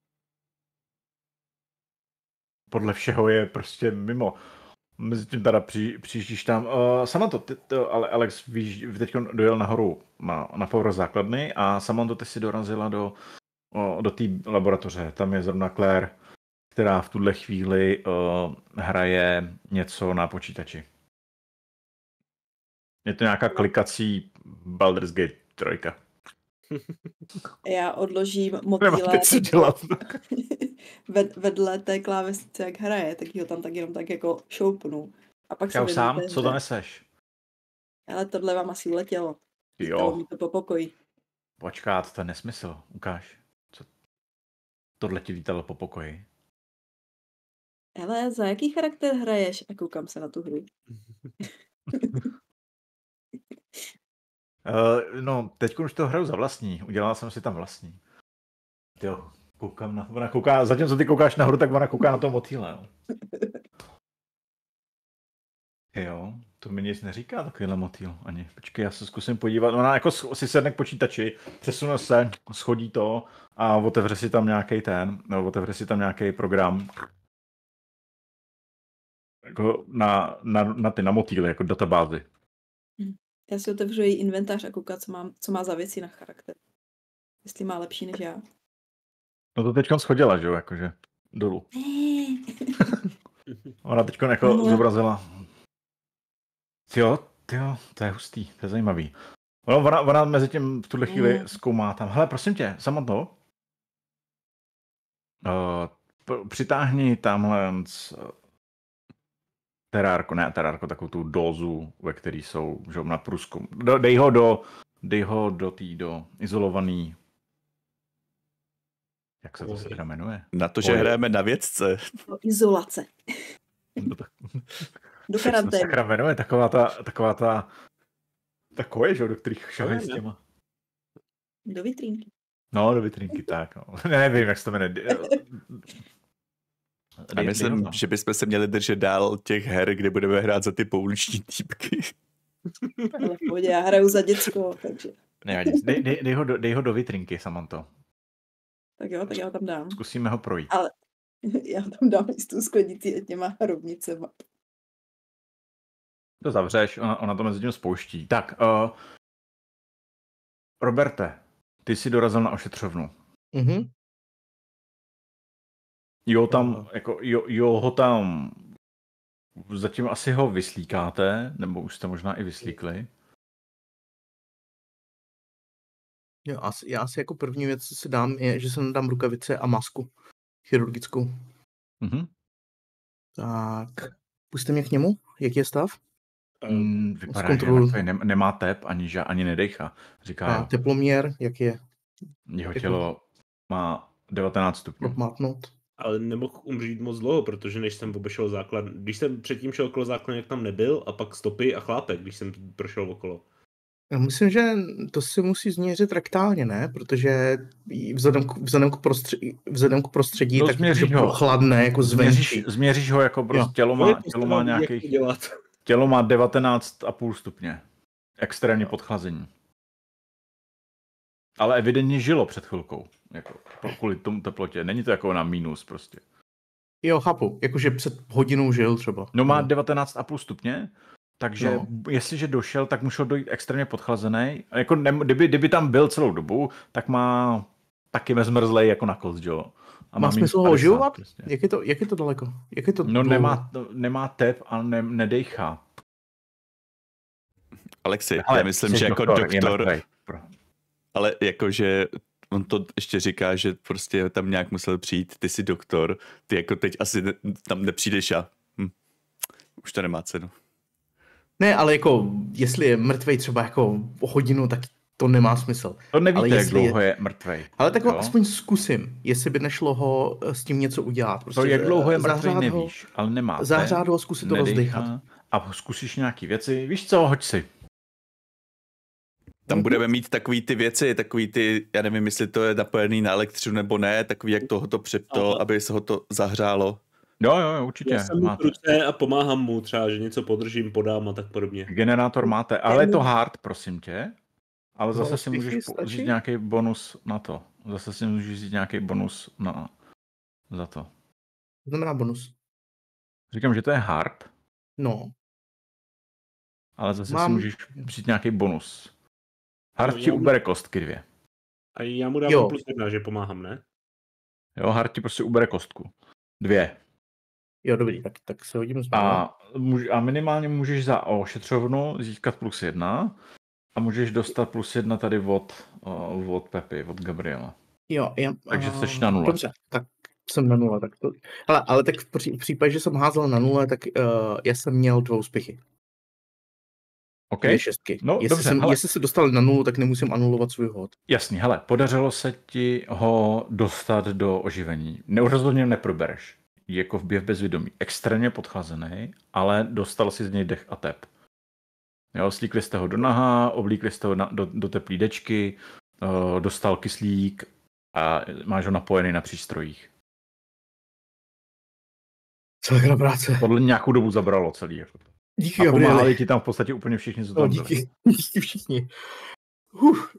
Podle všeho je prostě mimo. Mezi tím teda při, přijíždíš tam. Uh, Samantho, ty, to, ale Alex, víš, teď dojel nahoru na, na povrch základny a Samantho, ty si dorazila do, uh, do té laboratoře. Tam je zrovna Claire, která v tuhle chvíli uh, hraje něco na počítači. Je to nějaká klikací Baldur's Gate tři. Já odložím Nemáte motýle co dělat. ved, vedle té klávesnice, jak hraje, tak ho tam tak jenom tak jako šoupnu. A pak se Čau věnuju sám, té co hře. to neseš? Ale tohle vám asi uletělo. Lítalo Jo, mi to po pokoji. počkat, to je nesmysl. Ukáž. Co? Tohle ti lítalo po pokoji. Hele, za jaký charakter hraješ? A koukám se na tu hru. Uh, no, teď už to hraju za vlastní. Udělal jsem si tam vlastní. Jo, koukám na... Ona kouká, zatímco ty koukáš nahoru, tak ona kouká na to motýle. Jo. Jo, to mi nic neříká takovýhle motýl ani. Počkej, já se zkusím podívat. Ona jako si sedne k počítači, přesune se, schodí to a otevře si tam nějaký ten, nebo otevře si tam nějaký program. Jako na, na, na ty, na motýly, jako databázy. Já si otevřu její inventář a koukám, co, mám, co má za věci na charakter. Jestli má lepší než já. No to teďkon schodila, že jo, jakože dolů. Ona teďkon jako No. zobrazila. Jo, jo, to je hustý, to je zajímavý. Ona, ona, ona mezi tím v tuhle chvíli Mm. zkoumá tam. Hele, prosím tě, Samantho, uh, p- přitáhni tamhle z, uh, terárko, ne terárko, takovou tu dózu, ve který jsou, že jo, na průzkum. Do, dej ho do, dej ho do tý, do izolovaný, jak se to se teda jmenuje? Na to, že Oj. hrajeme na vědce. Do izolace. Do, tak, Do jak se to karantény. sakra jmenuje, taková ta, taková ta, takové, že jo, do kterých šahají s ne. těma. Do vitrínky. No, do vitrinky, tak. No. Ne, nevím, jak se to jmenuje. A myslím, že bychom se měli držet dál těch her, kde budeme hrát za ty pouliční týpky. Ale v pohodě, já hraju za děcko, takže... Nevadí, dej, dej, dej, ho do, dej ho do vitrinky, Samantho. Tak jo, tak já ho tam dám. Zkusíme ho projít. Ale já tam dám i s tou sklenicí a těma rovnicema. To zavřeš, ona, ona to mezi tím spouští. Tak, uh, Roberte, ty jsi dorazil na ošetřovnu. Mhm. Jo, tam, jako, jo, jo, ho tam, zatím asi ho vyslíkáte, nebo už jste možná i vyslíkli. Jo, asi, já si jako první věc, co si dám, je, že se dám rukavice a masku chirurgickou. Mhm. Tak, puste mě k němu, jaký je stav? Mm, vypadá, že zkontroluju. mrtvý, nem- nemá tep, ani, ža- ani nedejchá. Říká, A jo. teploměr, jak je? Jeho jako- tělo má devatenáct stupňů. Propmátnout. Ale nemohl umřít moc dlouho, protože než jsem obešel základ, když jsem předtím šel okolo základny, jak tam nebyl, a pak stopy a chlápek, když jsem prošel okolo. Já myslím, že to si musí změřit rektálně, ne? Protože vzhledem k, vzhledem k, prostředí, vzhledem k prostředí No, tak změříš je ho. chladné, jako zvenčí. Změříš, změříš ho jako prostě Jo. tělo To je má, to tělo se má vám ví, jak to nějakých, dělat. tělo má devatenáct a půl stupně. Extrémně podchlazení. Ale evidentně žilo před chvilkou. Jako, kvůli tomu teplotě. Není to jako na mínus prostě. Jo, chápu. Jakože před hodinou žil třeba. No má devatenáct a půl stupně, takže No. jestliže došel, tak musel dojít extrémně podchlazený. A jako ne, kdyby, kdyby tam byl celou dobu, tak má taky zmrzlej jako na kost, jo. A Má minus smysl ho padesát oživovat? prostě. Jak je to, jak je to daleko? Jak je to No dlouho? nemá, nemá tep a ne, nedejchá. Alexi, Ale já myslím, jsi že jako doktor, je doktor, mrtvej. Pro- ale jakože on to ještě říká, že prostě tam nějak musel přijít, ty jsi doktor, ty jako teď asi ne, tam nepřijdeš a hm, už to nemá cenu. Ne, ale jako, jestli je mrtvej třeba jako o hodinu, tak to nemá smysl. To nevíte, Ale jak jestli je- dlouho je mrtvej. Ale tak ho Jo? aspoň zkusím, jestli by nešlo ho eh, s tím něco udělat. Prostě To, jak dlouho je mrtvej, zahřát ho- nevíš, ale nemá tep, Zahřát ho a zkusit to nedejchá rozdechat. a zkusíš nějaký věci. Víš co, hoď si. Tam budeme mít takový ty věci, takový ty, já nevím, jestli to je napojený na elektřinu nebo ne, takový jak tohoto přepto, Aha. aby se ho to zahřálo. Jo, jo, jo, určitě. Já jsem mu v Máte. ruce a pomáhám mu třeba, že něco podržím, podám a tak podobně. Generátor máte, ale je to hard, prosím tě. Ale zase No, si úspěchy můžeš stačí? říct nějaký bonus na to. Zase si můžeš říct nějaký bonus na, za to. To znamená bonus. Říkám, že to je hard, No, ale zase Mám- si můžeš přijít nějaký bonus. Hard No, ti já- ubere kostky dvě. A já mu dávám Jo. plus jedna, že pomáhám, ne? Jo, hard ti prostě ubere kostku. Dvě. Jo, dobrý, tak, tak se hodím znovu. A, můž, a minimálně můžeš za ošetřovnu získat plus jedna a můžeš dostat plus jedna tady od, uh, od Pepy, od Gabriela. Jo, já, Takže uh, jsi na nule. Dobře, tak jsem na nule. Tak to, hele, ale tak v, pří, v případě, že jsem házel na nule, tak uh, já jsem měl dva úspěchy. OK. Dvě šestky. No, jestli, dobře, jsem, hele. jestli se dostal na nulu, tak nemusím anulovat svůj hod. Jasně, hele, podařilo se ti ho dostat do oživení. Rozhodně neprobereš. Jako v běh bezvědomí. Extrémně podchlazený, ale dostal si z něj dech a tep. Jo, slíkli jste ho do naha, oblíkli jste ho na, do, do teplý dečky, uh, dostal kyslík a máš ho napojený na přístrojích. Celá práce. Podle nějakou dobu zabralo celý. Jako. Díky, A Gabriele. pomáhali ti tam v podstatě úplně všichni, co tam No, byli. díky, díky všichni. Uf.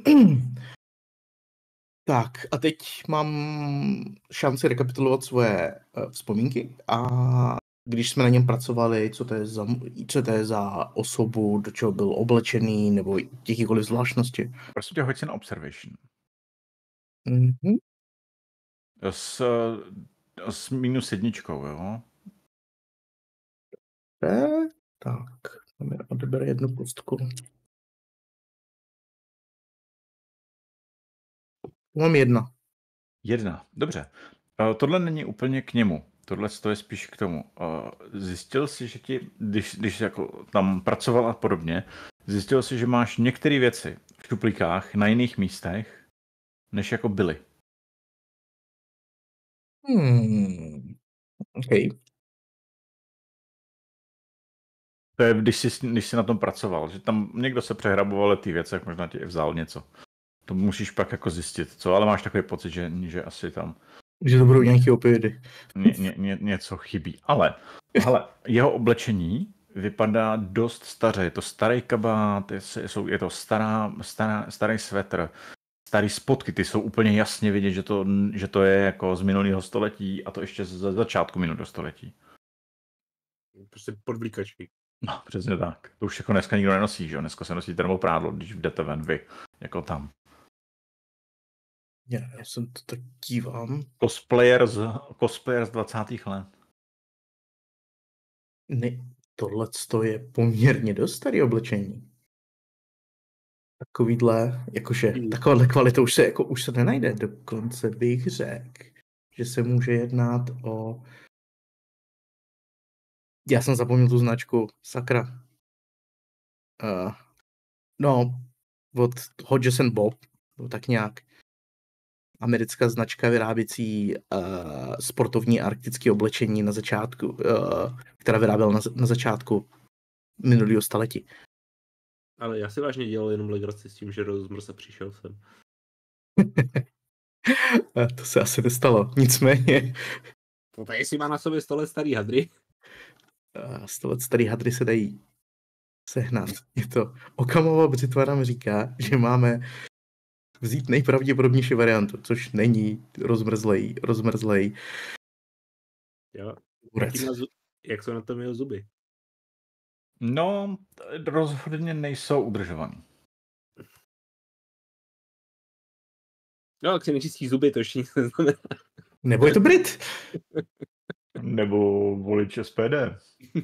Tak a teď mám šanci rekapitulovat svoje uh, vzpomínky a když jsme na něm pracovali, co to je za, co to je za osobu, do čeho byl oblečený, nebo jakýkoliv zvláštnosti. Prosím tě, hoď si na observation. Mhm. S, s minus jedničkou, jo? Eh, Tak, tam je odebere jednu kostku. Mám jedna. Jedna, dobře. Uh, tohle není úplně k němu. Tohle je spíš k tomu. Uh, zjistil jsi, že ti, když, když jako tam pracoval a podobně, zjistil jsi, že máš některé věci v šuplíkách na jiných místech, než jako byly. Hmm. OK. To je, když jsi, když jsi na tom pracoval, že tam někdo se přehraboval ty věci, jak možná ti vzal něco. To musíš pak jako zjistit, co, ale máš takový pocit, že, že asi tam Že to budou nějaký opioidy. ně, ně, ně, něco chybí. Ale, ale jeho oblečení vypadá dost staře. Je to starý kabát, je, jsou, je to stará, stará, starý svetr, starý spotky, ty jsou úplně jasně vidět, že to, že to je jako z minulého století a to ještě z začátku minulého století. Prostě podvlíkačky. No, přesně tak. To už jako dneska nikdo nenosí, že jo? Dneska se nosí termoprádlo, když jdete ven vy, jako tam. Já, já jsem to tak dívám. Cosplayer z, cosplayer z dvacátých let. Ne, tohle je poměrně dost starý oblečení. Takovýhle, jakože Mm. takováhle kvalita už se, jako, už se nenajde. Dokonce bych řekl, že se může jednat o... Já jsem zapomněl tu značku, sakra. Uh, no, od Hodges and Bob, no, tak nějak. Americká značka vyráběcí uh, sportovní arktické oblečení na začátku, uh, která vyráběla na, na začátku minulého století. Ale já si vážně dělal jenom legraci s tím, že rozmrz a přišel jsem. To se asi nestalo. Nicméně No tady si má na sobě sto let starý hadry. uh, sto let starý hadry se dají sehnat. Je to Okamova břitva nám říká, že máme vzít nejpravděpodobnější variantu, což není rozmrzlej, rozmrzlej Jo. burec. Jaký má zu- Jak jsou na tom jeho zuby? No, rozhodně nejsou udržovaný. No, jak si nečistí zuby, to ještě nic neznamená. Nebo je to Brit. Nebo volič S P D.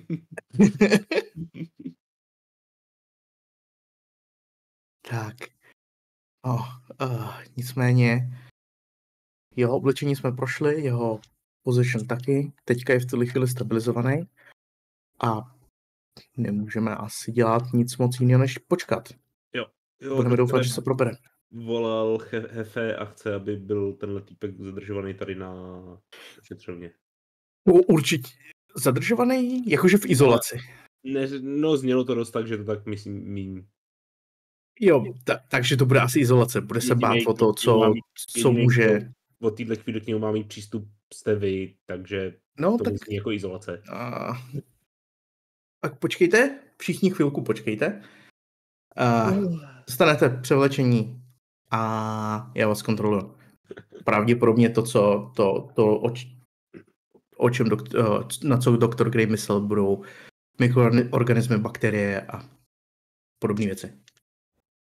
Tak. Oh, uh, nicméně jeho oblečení jsme prošli, jeho position taky. Teďka je v tuhle chvíli stabilizovaný a nemůžeme asi dělat nic moc jiného, než počkat. Jo, Budeme doufat, že se probere. Volal he- Hefe a chce, aby byl tenhle týpek zadržovaný tady na ošetřovně. U, určitě. Zadržovaný, jakože v izolaci. Ne, no, znělo to dost tak, že to tak myslím míň. Jo, ta, takže to bude asi izolace. Bude se bát o to, co, co může... Od téhle chvíli k němu má mít přístup jste vy, takže No, to tak... musí jako izolace. A... Tak počkejte, všichni chvilku počkejte. A dostanete převlečení a já vás kontroluji. Pravděpodobně to, co, to, to o, o čem doktor, na co doktor Gray myslel, budou mikroorganismy, bakterie a podobné věci.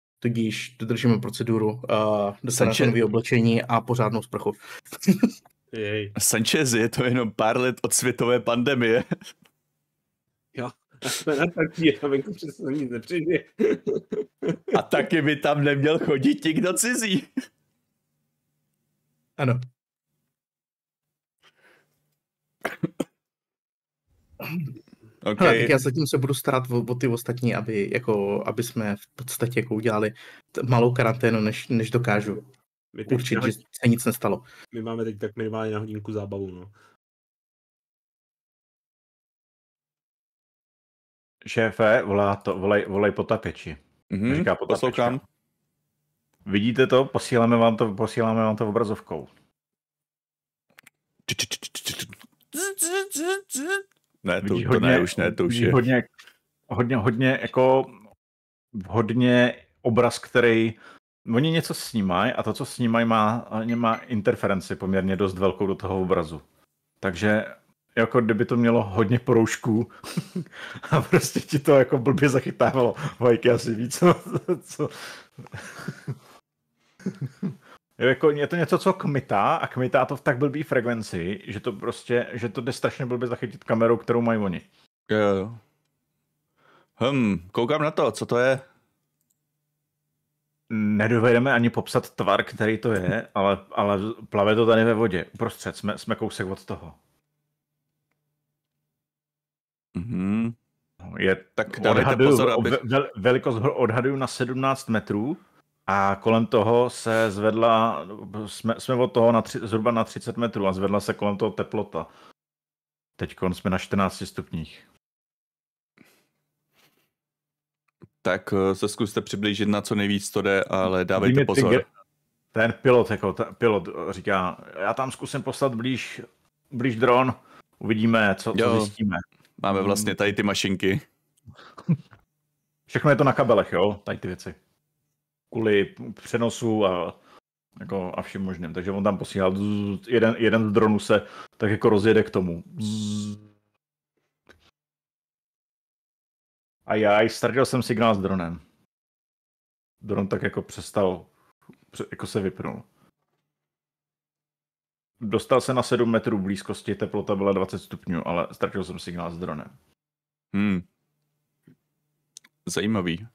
Tudíž dodržíme proceduru, uh, dostanete nové oblečení a pořádnou sprchu. Jej. Sanchez, je to jenom pár let od světové pandemie. Jo, a jsme na taky, tam venku přesně nic nepřijde. A taky by tam neměl chodit nikdo cizí. Ano. Okay. Hele, tak já zatím se budu starat o, o ty ostatní, aby, jako, aby jsme v podstatě jako udělali t- malou karanténu, než, než dokážu My, teď určit, na, že se nic nestalo. my máme teď tak minimálně na hodinku zábavu, no. Šéfe, volá to, volej, volej Potapeči. Mm-hmm, Říká Potapečka. poslouchám. Vidíte to? Posíláme vám to, posíláme vám to obrazovkou. Ne, to, Vidíš to ne, už ne, to už je. Hodně, hodně, hodně, jako hodně obraz, který, oni něco snímají a to, co snímají, má, má interferenci poměrně dost velkou do toho obrazu. Takže jako kdyby to mělo hodně proužků a prostě ti to jako blbě zachytávalo. Vajky asi ví, co... co... Jo, jako je to něco, co kmitá a kmitá to v tak blbý frekvenci, že to prostě, že to jde strašně blbě zachytit kamerou, kterou mají oni. Jo, jo. Hm, koukám na to, co to je? Nedovedeme ani popsat tvar, který to je, ale, ale plave to tady ve vodě. Uprostřed, jsme, jsme kousek od toho. Mhm. Je, Tak dávejte odhaduju, pozor, aby... ve, velikost odhaduju na sedmnáct metrů a kolem toho se zvedla, jsme, jsme od toho na tři, zhruba na třicet metrů a zvedla se kolem toho teplota. Teď jsme na čtrnácti stupních. Tak se zkuste přiblížit na co nejvíc to jde, ale dávejte Dimitri, pozor. Ten pilot, jako ta, pilot říká, já tam zkusím poslat blíž, blíž dron, uvidíme, co, co zjistíme. Máme vlastně tady ty mašinky. Všechno je to na kabelech, jo, tady ty věci. Kvůli přenosu a, jako, a vším možným. Takže on tam posílal, jeden, jeden z dronů se tak jako rozjede k tomu. A já ztratil jsem signál s dronem. Dron tak jako přestal, jako se vypnul. Dostal se na sedm metrů blízkosti, teplota byla dvacet stupňů, ale ztratil jsem signál s dronem. Hmm. Zajímavý.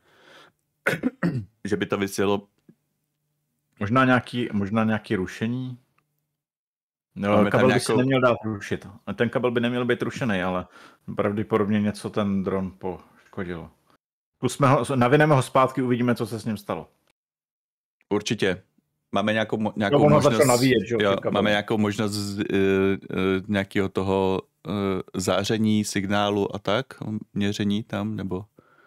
Že by to vysílalo... Možná nějaký, možná nějaký rušení? No, kabel by nějakou... se neměl dát rušit. Ten kabel by neměl být rušený, ale pravděpodobně něco ten dron poškodil. Pusme ho, navineme ho zpátky, uvidíme, co se s ním stalo. Určitě. Máme nějakou, nějakou no, možnost... Navíjet, že, jo, máme nějakou možnost z, uh, uh, nějakého toho uh, záření, signálu a tak? Měření tam, nebo...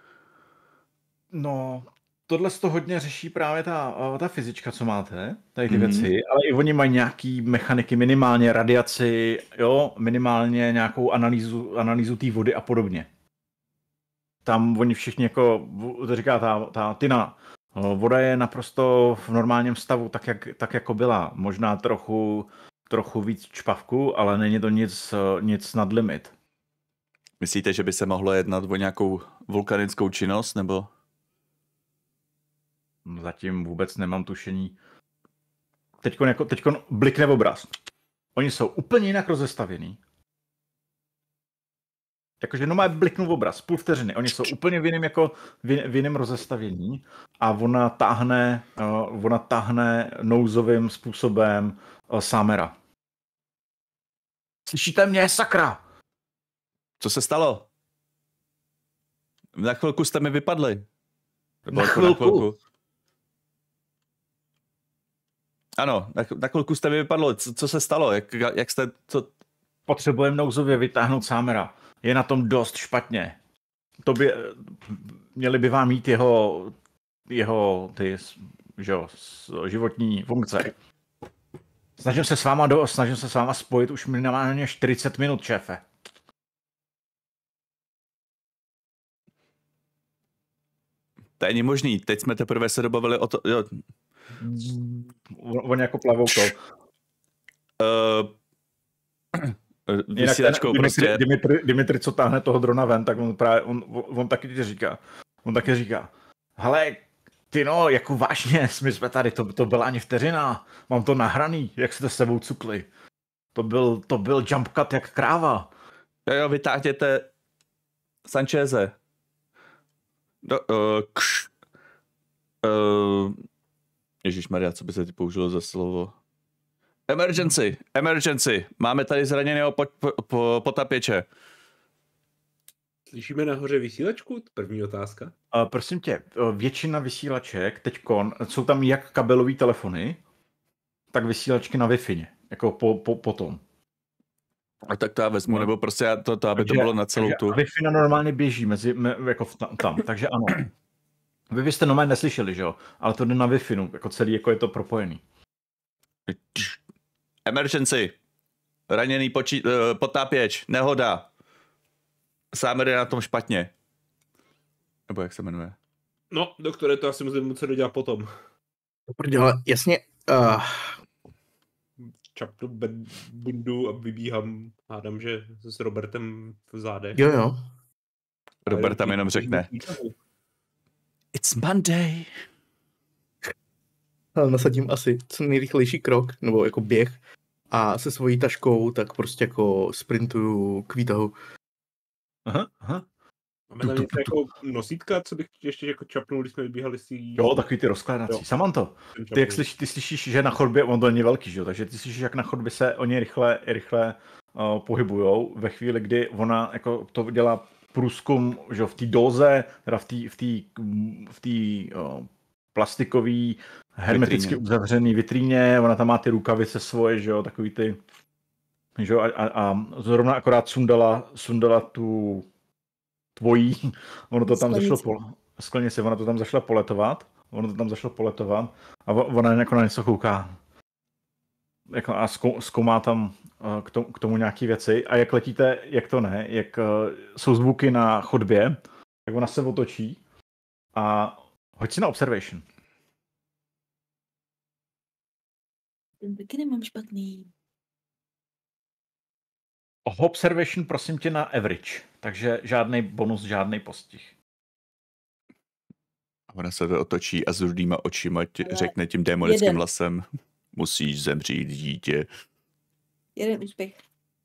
No, tohle to hodně řeší právě ta, ta fyzička, co máte, tady ty mm-hmm. věci, ale i oni mají nějaký mechaniky, minimálně radiaci, jo, minimálně nějakou analýzu, analýzu té vody a podobně. Tam oni všichni jako, to říká ta, ta Tina, voda je naprosto v normálním stavu, tak, jak, tak jako byla. Možná trochu, trochu víc čpavku, ale není to nic, nic nad limit. Myslíte, že by se mohlo jednat o nějakou vulkanickou činnost, nebo... Zatím vůbec nemám tušení. Teďkon, jako, teďkon blikne obraz. Oni jsou úplně jinak rozestavěný. Jakože no má bliknul obraz, půl vteřiny. Oni jsou úplně v jiném, jako, v jiném rozestavění a ona táhne, uh, ona táhne nouzovým způsobem uh, Samera. Slyšíte mě, sakra? Co se stalo? Na chvilku jste mi vypadli. Na chvilku? na chvilku. Ano, na, na chvilku jste mi vypadlo. Co, co se stalo? Jak, jak jste... Co... Potřebujeme nouzově vytáhnout Samera. Je na tom dost špatně. To by, měli by vám mít jeho, jeho ty, že jo, životní funkce. Snažím se s váma, do, snažím se s váma spojit už minimálně čtyřicet minut, šéfe. To není možný. Teď jsme teprve se dobavili o to... Jo. On jako plavou to. Uh, Vysílačkou Dimitri, prostě. Dimitri, Dimitri, co táhne toho drona ven, tak on právě, on, on taky ti říká, on taky říká, hele, ty no, jako vážně, my jsme tady, to, to byla ani vteřina, mám to nahraný, jak jste s sebou cukli. To byl, to byl jump cut jak kráva. Jo, jo, vytáhněte Sancheze. Do, uh, kš. Uh, Ježišmarja, co by se ti použilo za slovo? Emergency, emergency. Máme tady zraněného po, po, po, potapěče. Slyšíme nahoře vysílačku? První otázka. Uh, prosím tě, uh, většina vysílaček teďkon, jsou tam jak kabelový telefony, tak vysílačky na Wi-Fi, jako po, po, potom. A tak to já vezmu, no. Nebo prostě já to, to aby takže, to bylo na celou tu. Wi-Fi normálně běží mezi, me, jako v tam, tam, takže ano. Vy byste normálně neslyšeli, že jo? Ale to jde na Wi-Fi, no, jako celý, jako je to propojený. Emergency. Raněný počí, uh, potápěč, nehoda. Summer je na tom špatně. Nebo jak se jmenuje? No, doktore, to asi musím muset dodělat potom. Ale jasně. Uh... Čapnu bundu a vybíhám. Hádám, že s Robertem v zádech. Jo, jo. Robert tam jenom řekne. It's Monday. Ale nasadím asi co nejrychlejší krok, nebo jako běh. A se svojí taškou tak prostě jako sprintuju k výtahu. Aha, aha. Máme tam něco jako nosítka, co bych ještě jako čapnul, když jsme vybíhali si... Jo, takový ty rozkládací. Samanto, ty jak slyš, ty slyšíš, že na chodbě, on to není velký, že jo, takže ty slyšíš, jak na chodbě se oni rychle, rychle uh, pohybujou ve chvíli, kdy ona jako to dělá průzkum, že jo, v té doze, teda v té v té v té uh, plastikový, hermeticky vitríně. Uzavřený vitríně, ona tam má ty rukavice svoje, že jo, takový ty, že jo, a, a, a zrovna akorát sundala, sundala tu tvojí, ono to tam zašlo po, sklenici, ona to tam zašla poletovat, ono to tam zašlo poletovat a ona jako na něco kouká. Jako a zkou, zkoumá tam uh, k, tomu, k tomu nějaký věci a jak letíte, jak to ne, jak uh, jsou zvuky na chodbě, tak ona se otočí a hoď si na observation. Ten taky nemám špatný. Observation prosím tě na average, takže žádný bonus, žádný postih. Ona se to otočí a s rudýma očima tě, řekne tím démonickým jeden. Hlasem: musíš zemřít, dítě. Jeden úspěch.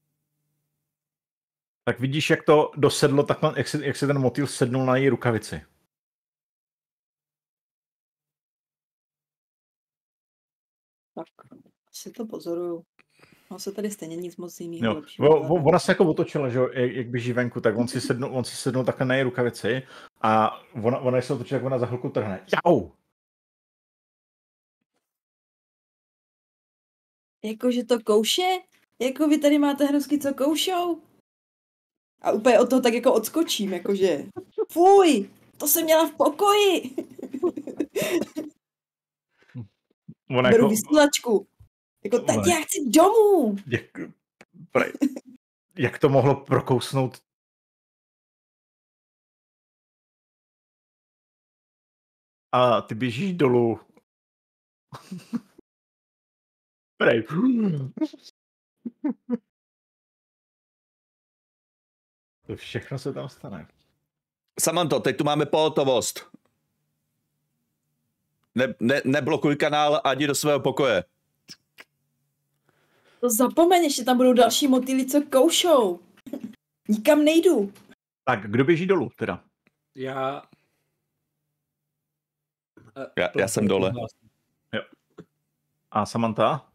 Tak vidíš, jak to dosedlo, takhle, jak se, jak se ten motýl sednul na její rukavici. Tak, asi to pozoruju. On se tady stejně nic moc jiného lepšího. Ona se jako otočila, že jak, jak běží venku, tak on si sednul, on si sednul takhle na její rukavici a ona, ona se otočila, jak ona za chvilku trhne. Jau! Jakože to kouše? Jako vy tady máte hnusky, co koušou? A úplně od toho tak jako odskočím, jakože fuj, to jsem měla v pokoji. Ona Beru jako... vysílačku. Jako tak já chci domů. Jak, jak to mohlo prokousnout? A ty běžíš dolů. Prej. To všechno se tam stane. Samanto, teď tu máme pohotovost. Ne, ne, neblokuj kanál ani do svého pokoje. To zapomeň, ještě tam budou další motýly, co koušou. Nikam nejdu. Tak, kdo běží dolů teda? Já... Já, já jsem dole. Jo. A Samantha?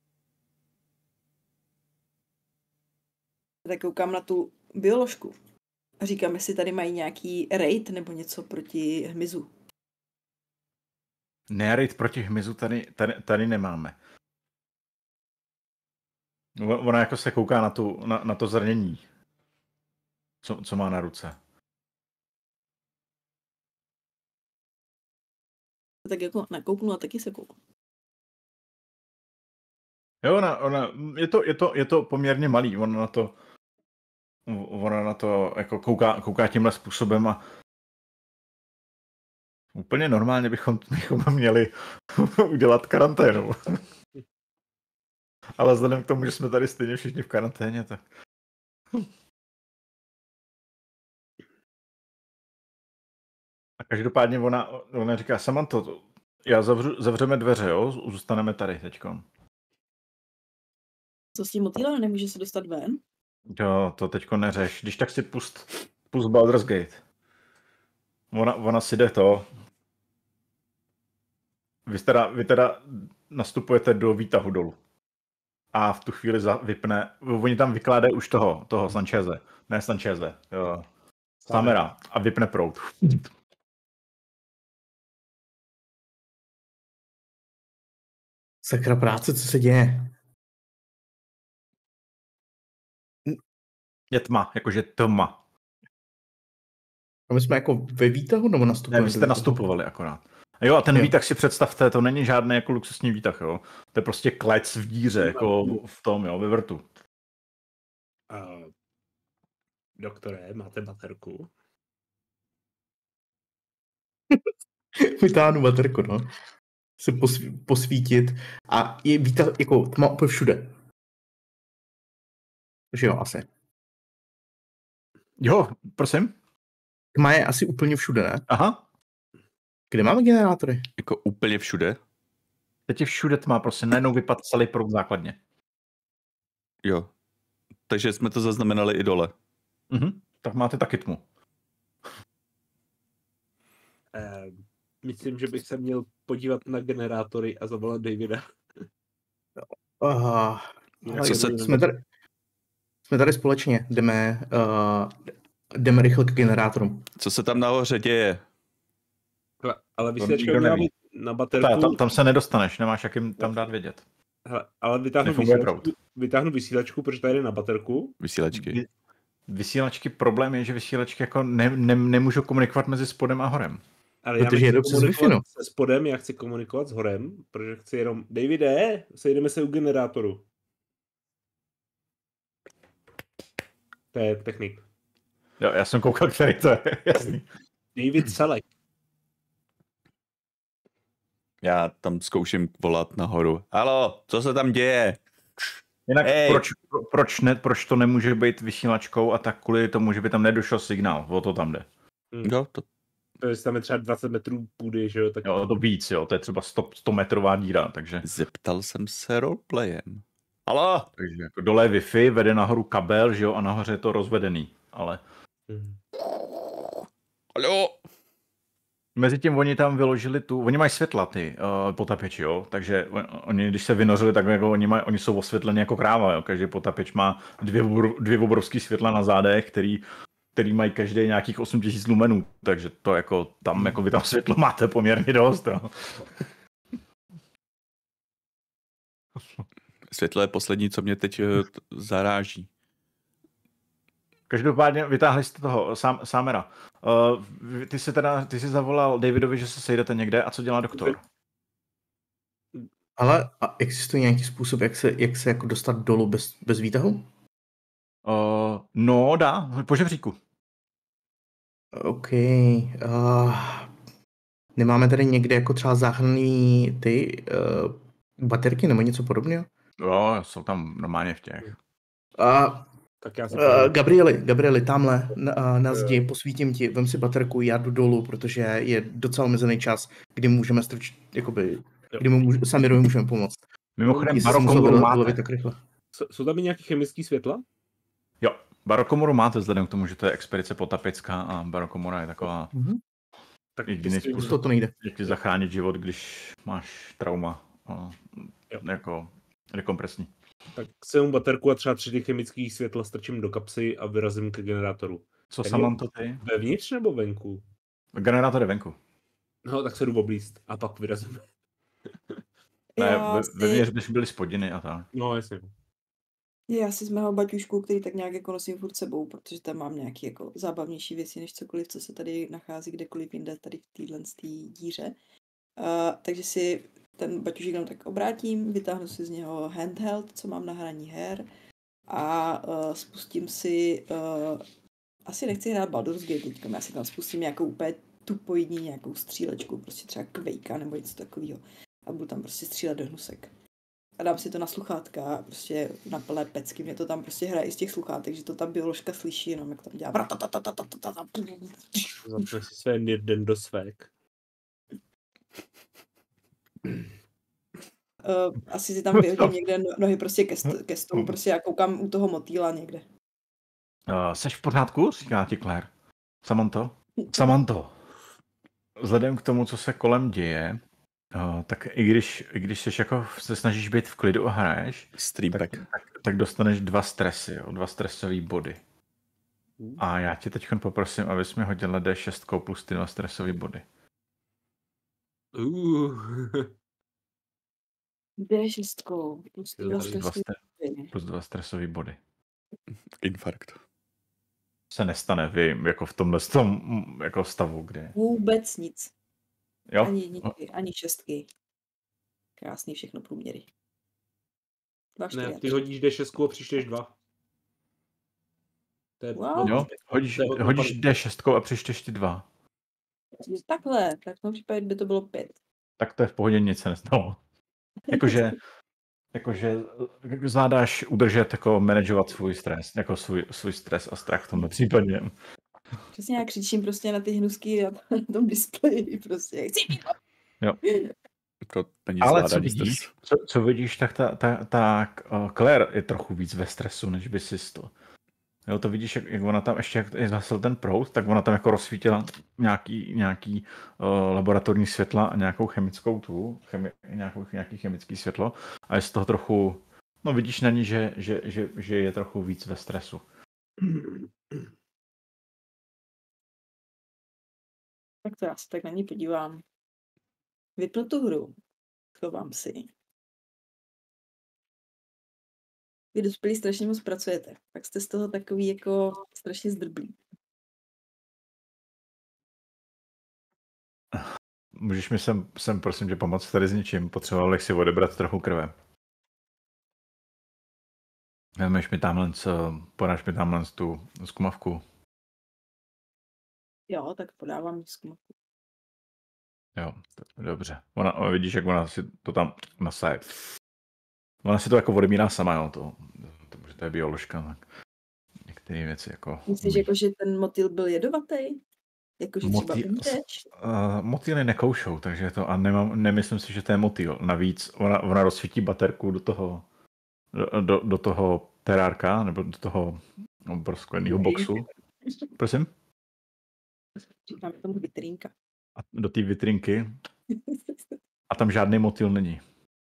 Tak koukám na tu bioložku. A říkám, jestli tady mají nějaký raid nebo něco proti hmyzu. Ne, raid proti hmyzu tady, tady, tady nemáme. Ona jako se kouká na, tu, na, na to zranění, co, co má na ruce. Tak jako nakouknu a taky se kouknu. Jo, ona, ona, je, to, je, to, je to poměrně malý, ona na to, ona na to jako kouká, kouká tímhle způsobem a úplně normálně bychom, bychom měli udělat karanténu. Ale vzhledem k tomu, že jsme tady stejně všichni v karanténě, tak... A každopádně ona, ona říká, Samanto, já zavřu, zavřeme dveře, jo? Zůstaneme tady teďko. Co s tím motýlem? Nemůže se dostat ven? Jo, to teďko neřeš. Když tak si pust, pust Baldur's Gate. Ona, ona si jde to. Vy teda, vy teda nastupujete do výtahu dolů. A v tu chvíli za, vypne, oni tam vykládají už toho, toho Sancheze. Ne Sancheze, jo. Samera. A vypne proud. Sakra práce, co se děje? Je tma, jakože tma. A my jsme jako ve výtahu nebo Ne, nastupujeme? vy jste nastupovali akorát. A jo, a ten Jo. výtah si představte, to není žádný jako luxusní výtah, jo. To je prostě klec v díře, jako v tom, jo, ve vrtu. Uh, doktore, máte baterku? Vytáhnu baterku, no. Se posví, posvítit a je výtah, jako tma úplně všude. Že jo, asi. Jo, prosím? Tma je asi úplně všude, ne? Aha. Kde máme generátory? Jako úplně všude? Teď je všude tma, prostě najednou vypadl celý proud základně. Jo. Takže jsme to zaznamenali i dole. Mhm. Tak máte taky tmu. Uh, myslím, že bych se měl podívat na generátory a zavolat Davida. Uh, Co se- jsme, tady, jsme tady společně, jdeme, uh, jdeme rychle k generátorům. Co se tam nahoře děje? Hele, ale To vysílačka nikdo měla neví. být na baterku, Ta, tam, tam se nedostaneš, nemáš jak jim tam dát vědět. hele, ale vytáhnu Nefunguje vysílačku, vytáhnu vysílačku, protože tady jde na baterku. Vysílačky. Vy- Vysílačky, problém je, že vysílačky jako ne, ne, nemůžou komunikovat mezi spodem a horem. Ale Protože já jedou nechci přes Wi-Fi, no. komunikovat se spodem, já chci komunikovat s horem, protože chci jenom, Davide, sejdeme se u generátoru. To je technik. Jo, já jsem koukal, který to je, jasný. David Selek. Já tam zkouším volat nahoru. Halo, co se tam děje? Jinak Hej. proč, pro- proč, ne, proč to nemůže být vysílačkou a tak kvůli tomu, že by tam nedošel signál, o to tam jde. Jo, to, To je tam je třeba dvacet metrů půdy, že jo, tak Jo, to víc, jo, to je třeba sto metrová díra, takže, zeptal jsem se roleplayem. Halo? takže jako dole je Wi-Fi, vede nahoru kabel, že jo, a nahoře je to rozvedený, ale Mhm. Halo? mezi tím oni tam vyložili tu, oni mají světla ty uh, potapěči, jo, takže on- oni, když se vynořili, tak jako oni, mají, oni jsou osvětleni jako kráva, jo, každý potapěč má dvě, obr- dvě obrovský světla na zádech, který, který mají každý nějakých osm tisíc lumenů, takže to jako tam, jako vy tam světlo máte poměrně dost, jo. Světlo je poslední, co mě teď eh, t- zaráží. Každopádně vytáhli jste toho Sam, Samera. Uh, ty jsi teda, ty jsi zavolal Davidovi, že se sejdete někde a co dělá doktor? Ale a existuje nějaký způsob, jak se, jak se jako dostat dolů bez, bez výtahu? Uh, no, dá, po žebříku. OK. Uh, nemáme tady někde jako třeba záchranný ty uh, baterky nebo něco podobného? Jo, jsou tam normálně v těch. Uh, Tak já si uh, Gabrieli, Gabrieli, tamhle na, na zdi, posvítím ti, vem si baterku, já jdu dolů, protože je docela omezený čas, kdy můžeme strčit, jakoby, kdy mu může, Samirovi můžeme pomoct. Mimochodem, Jestli jsem musel barokomoru vylo- vylovit máte. tak rychle. S- Jsou tam i nějaké chemické světla? Jo, barokomoru máte vzhledem k tomu, že to je expedice potapická a barokomora je taková Mhm. Tak jediný jestli- Bez toho to nejde. jak ti zachránit život, když máš trauma. A, Jo. jako dekompresní. Tak si jenom baterku a třeba tři ty chemické světla strčím do kapsy a vyrazím ke generátoru. Co Tak Samantha ty? Vevnitř nebo venku? Generátor je venku. No, tak se jdu oblízt a pak vyrazím. Ne, Já ve, si- vevnitř byš byly spodiny a tak. No, jasně. Já si z mého baťušku, který tak nějak jako nosím furt sebou, protože tam mám nějaký jako zábavnější věci, než cokoliv, co se tady nachází kdekoliv jinde, tady v téhle díře. Uh, takže si ten baťušek jenom tak obrátím, vytáhnu si z něho handheld, co mám na hraní her a uh, spustím si, uh, asi nechci hrát Baldur's Gate teďkom, já si tam spustím nějakou úplně tupoidní nějakou střílečku, prostě třeba Quakea nebo něco takového a budu tam prostě střílet do hnusek. A dám si to na sluchátka a prostě na plné pecky. Mě to tam prostě hraje i z těch sluchátek, že to ta bioložka slyší jenom, jak tam dělá. Zapne si své jeden do svek. Uh, asi si tam vyhodím někde no- nohy prostě ke, st- ke stolu, prostě já koukám u toho motýla někde. Uh, seš v pořádku? Říká ti Claire. Samanto? Samanto. Vzhledem k tomu, co se kolem děje, uh, tak i když, i když seš jako se snažíš být v klidu a hraješ, tak, tak, tak dostaneš dva stresy, jo, dva stresové body. A já tě teď poprosím, abys mi hodil D šest plus ty dva stresové body. Uh. D šest plus ty dva Plus dva, stresové stre- body. plus dva stresové body. Infarkt. Se nestane, vím, jako v tomhle tom, jako stavu, kde... Vůbec nic. Jo? Ani jedničky, ani šestky. Krásný všechno průměry. Dva, čtyři, Ne, a ty tři. hodíš D šest a přičteš dva. To je Wow. Jo, hodíš, to je hodně hodíš pan- D šest a přičteš ti dva. Takhle, tak v tom případě by to bylo pět. Tak to je v pohodě, nic se nestalo. Jakože, jakože zvládáš udržet, jako manažovat svůj stres, jako svůj, svůj stres a strach v tomhle případě. Přesně já křičím prostě na ty hnusky na tom displeji prostě. Chci mít. Jo. To není Ale co zvládaný vidíš, stres. co, co vidíš, tak ta, ta, ta uh, Claire je trochu víc ve stresu, než by si to. Jo, to vidíš, jak, jak ona tam ještě, jak je zasil ten proud, tak ona tam jako rozsvítila nějaký, nějaký uh, laboratorní světla a nějakou chemickou tu, chemi, nějakou, nějaký chemický světlo a je z toho trochu, no vidíš na ní, že, že, že, že je trochu víc ve stresu. Tak to já se tak na ní podívám. Vypnu tu hru. Schovám si. Vy dospělí strašně moc pracujete. Pak jste z toho takový jako strašně zdrblí. Můžeš mi sem, sem prosím tě pomoct tady s něčím, potřeboval bych si odebrat trochu krve. Vezmeš mi tamhle, podáš mi tamhle tu zkumavku. Jo, tak podávám zkumavku. Jo, to- dobře. Ona, vidíš, jak ona si to tam nasaje. Ona si to jako odebírá sama, jo, to, to, to, to je bioložka, tak některé věci jako... Myslíš, jako, že ten motýl byl jedovatý? Jakože třeba Motýl- umřeš? Uh, motýly nekoušou, takže to a nemám, nemyslím si, že to je motýl. Navíc ona, ona rozsvítí baterku do toho do, do, do toho terárka, nebo do toho obrovského boxu. Prosím? Říkáme tomu vitrínka. A do té vitrinky. A tam žádný motýl není.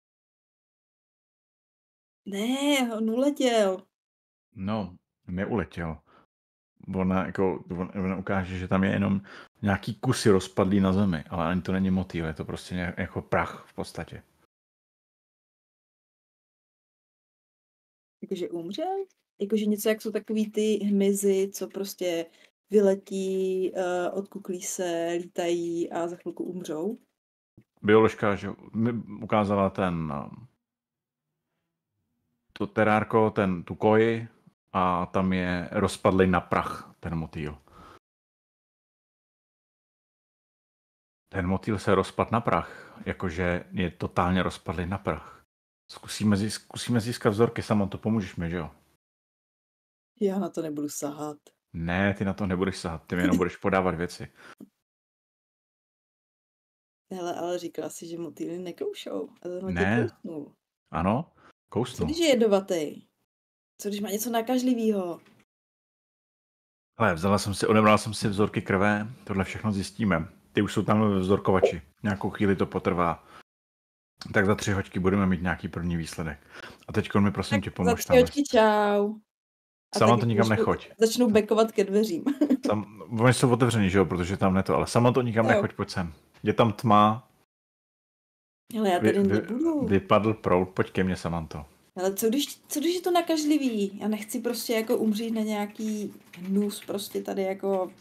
Ne, on uletěl. No, neuletěl. Ona, jako, ona ukáže, že tam je jenom nějaký kusy rozpadlý na zemi, ale ani to není motýl, je to prostě nějak, jako prach v podstatě. Jakože umřel? Jakože něco, jak jsou takový ty hmyzy, co prostě vyletí, uh, odkuklí se, lítají a za chvilku umřou. Bioložka, že mi ukázala ten to terárko, ten, tu koji a tam je rozpadlý na prach ten motýl. Ten motýl se rozpad na prach, jakože je totálně rozpadlý na prach. Zkusíme, získ, zkusíme získat vzorky, sama to pomůžeš mi, že jo? Já na to nebudu sahat. Ne, ty na to nebudeš sahat, ty mi jenom budeš podávat věci. Hele, ale říkala si, že motýly nekoušou. A zrovna Ne. tě kousnul. Ano, Co kousnu. když je jedovatý? Co když má něco nakažlivýho? Ale vzala jsem si, odebral jsem si vzorky krve, tohle všechno zjistíme. Ty už jsou tam ve vzorkovači, nějakou chvíli to potrvá. Tak za tři hoďky budeme mít nějaký první výsledek. A teď mi prosím tě Za pomož tři tam. hoďky čau. A Sama tak to nikam začnu- nechoď. Začnu bekovat ke dveřím. Tam, oni jsou otevřený, že jo, protože tam ne to, ale sama to nikam Jo. nechoď, pojď sem. Je tam tma, Ale já vy, tady vy, nebudu. vypadl proud, pojď ke mně, Samanto. Ale co když, co když je to nakažlivý? Já nechci prostě jako umřít na nějaký hnus prostě tady jako...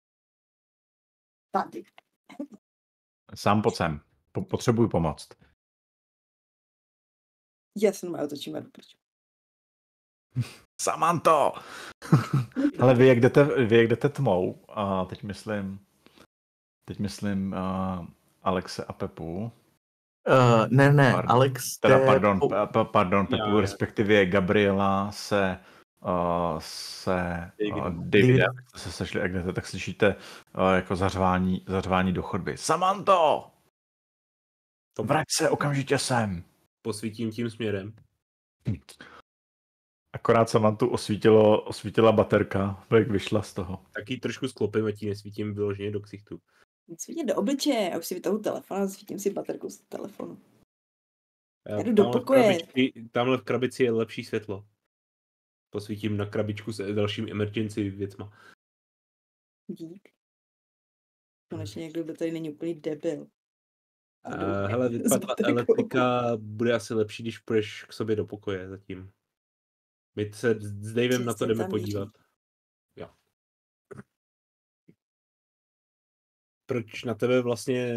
Tady. Sám pojď sem, po, potřebuju pomoct. Já se normálně otočím a jdu pryč. Samanto! Ale vy jak jdete, vy jak jdete tmou, a teď myslím, teď myslím uh, Alexe a Pepu, Uh, ne, ne, Pardon. Alex teda jde pardon, po- pa, pa, pardon Pepu, Já- respektive Gabriela se, uh, se uh, David. David, se sešli, jak jdete, tak slyšíte uh, jako zařvání, zařvání do chodby. Samanto! To- Vrať se okamžitě sem! posvítím tím směrem. Akorát Samantu osvítilo, osvítila baterka, jak vyšla z toho. Taky trošku sklopím a ti nesvítím vyloženě do ksichtu. Svítím do obličeje, a už si vytahu telefon a svítím si baterku z telefonu. Já jdu do tamhle v pokoje. krabičky- Tamhle v krabici je lepší světlo. Posvítím na krabičku s dalším emergency věcma. Dík. Konečně někdo, kdo tady není úplný debil. A jdu Uh, hele, s vypadla baterkou. elektrika bude asi lepší, když půjdeš k sobě do pokoje zatím. My se s Davem na to Přesně jdeme tam podívat. Jo. Proč na tebe vlastně...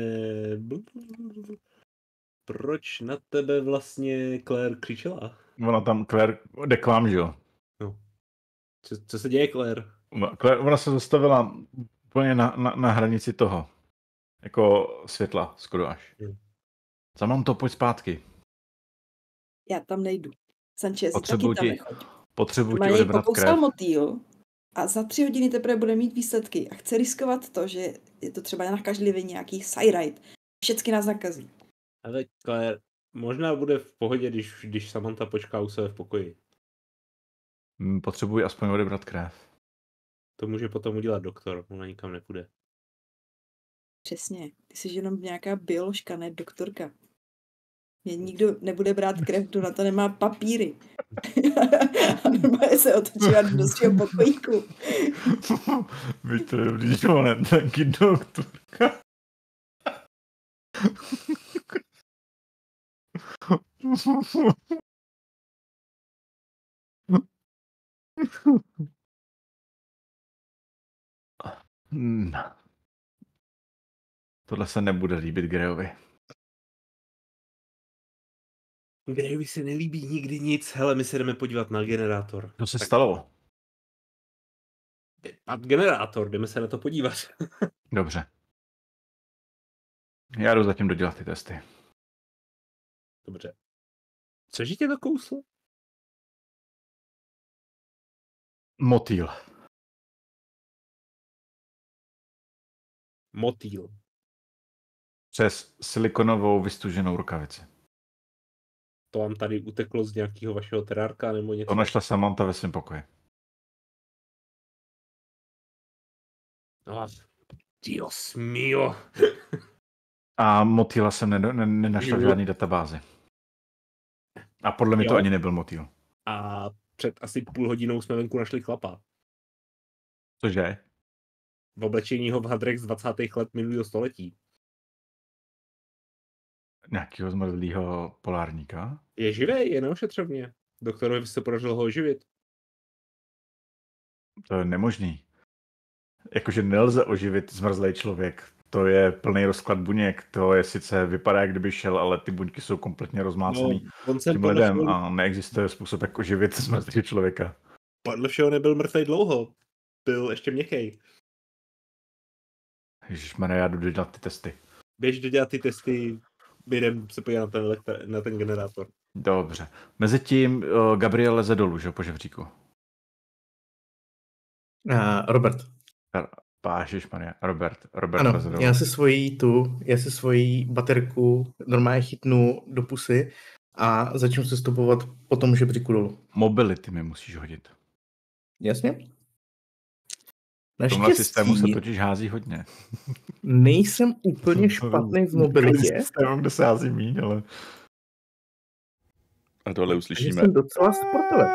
Proč na tebe vlastně Claire křičela? Ona tam, Claire, jde k vám, že jo? No. Co, co se děje, Claire? Ona- Claire, ona se zastavila úplně na, na, na hranici toho. Jako světla, skoro až. Hmm. Samanto, pojď zpátky. Já tam nejdu. Sanchez, Potřebuji taky tam ti, nechoď. potřebuji ti Má něj odebrat pokousal krev. motýl a za tři hodiny teprve bude mít výsledky a chce riskovat to, že je to třeba nakažlivý nějaký Cyrite. Všecky nás nakazí. Ale Claire, možná bude v pohodě, když, když Samantha počká u sebe v pokoji. Hm, Potřebuji aspoň odebrat krev. To může potom udělat doktor, ona nikam nepůjde. Přesně. Ty jsi jenom nějaká bioložka, ne doktorka. Mě nikdo nebude brát krev, kdo na to nemá papíry. A normálně se otočila do svého pokojíku. Víš, to je dobrý, že ona je taky doktorka. Hmm. Tohle se nebude líbit Greyovi. Greyovi se nelíbí nikdy nic. Hele, my se jdeme podívat na generátor. Co se stalo? A generátor, jdeme se na to podívat. Dobře. Já jdu zatím dodělat ty testy. Dobře. Cože tě to kouslo? Motýl. Motýl. Přes silikonovou vystuženou rukavici. To vám tady uteklo z nějakého vašeho terárka nebo něco? To našla Samantha ve svém pokoji. No, Dios mío. A motýla jsem ne- ne- nenašla v Jo. žádný databázi. A podle mě to Jo. ani nebyl motýl. A před asi půl hodinou jsme venku našli chlapa. Cože? V oblečení ho v hadrech z dvacátých let minulého století. Nějakýho zmrzlýho polárníka? Je živý, je neošetřovně. Doktorovi se podařilo ho oživit. To je nemožný. Jakože nelze oživit zmrzlý člověk. To je plný rozklad buněk. To je sice vypadá, jak kdyby šel, ale ty buňky jsou kompletně rozmácený on jsem tím podle ledem všeho, a neexistuje způsob, jak oživit zmrzlého člověka. podle všeho nebyl mrtvý dlouho. Byl ještě měkkej. Ježišmarja, já jdu dělat ty testy. Běž dodělat ty testy, jdem se podívat na ten, elektr- na ten generátor. Dobře. Mezitím uh, Gabriel leze dolů, že jo, po žebříku. Uh, Robert. Pášišmarja, Robert. Robert Ano, leze dolů. já si svoji tu, já si svoji baterku normálně chytnu do pusy a začnu se stopovat po tom žebříku dolů. Mobility mi musíš hodit. Jasně? V tomhle systému se Naštěstí totiž hází hodně. nejsem úplně špatný v mobilitě. Systému, kde se hází míň, ale... A tohle Takže uslyšíme. jsem docela sportovec.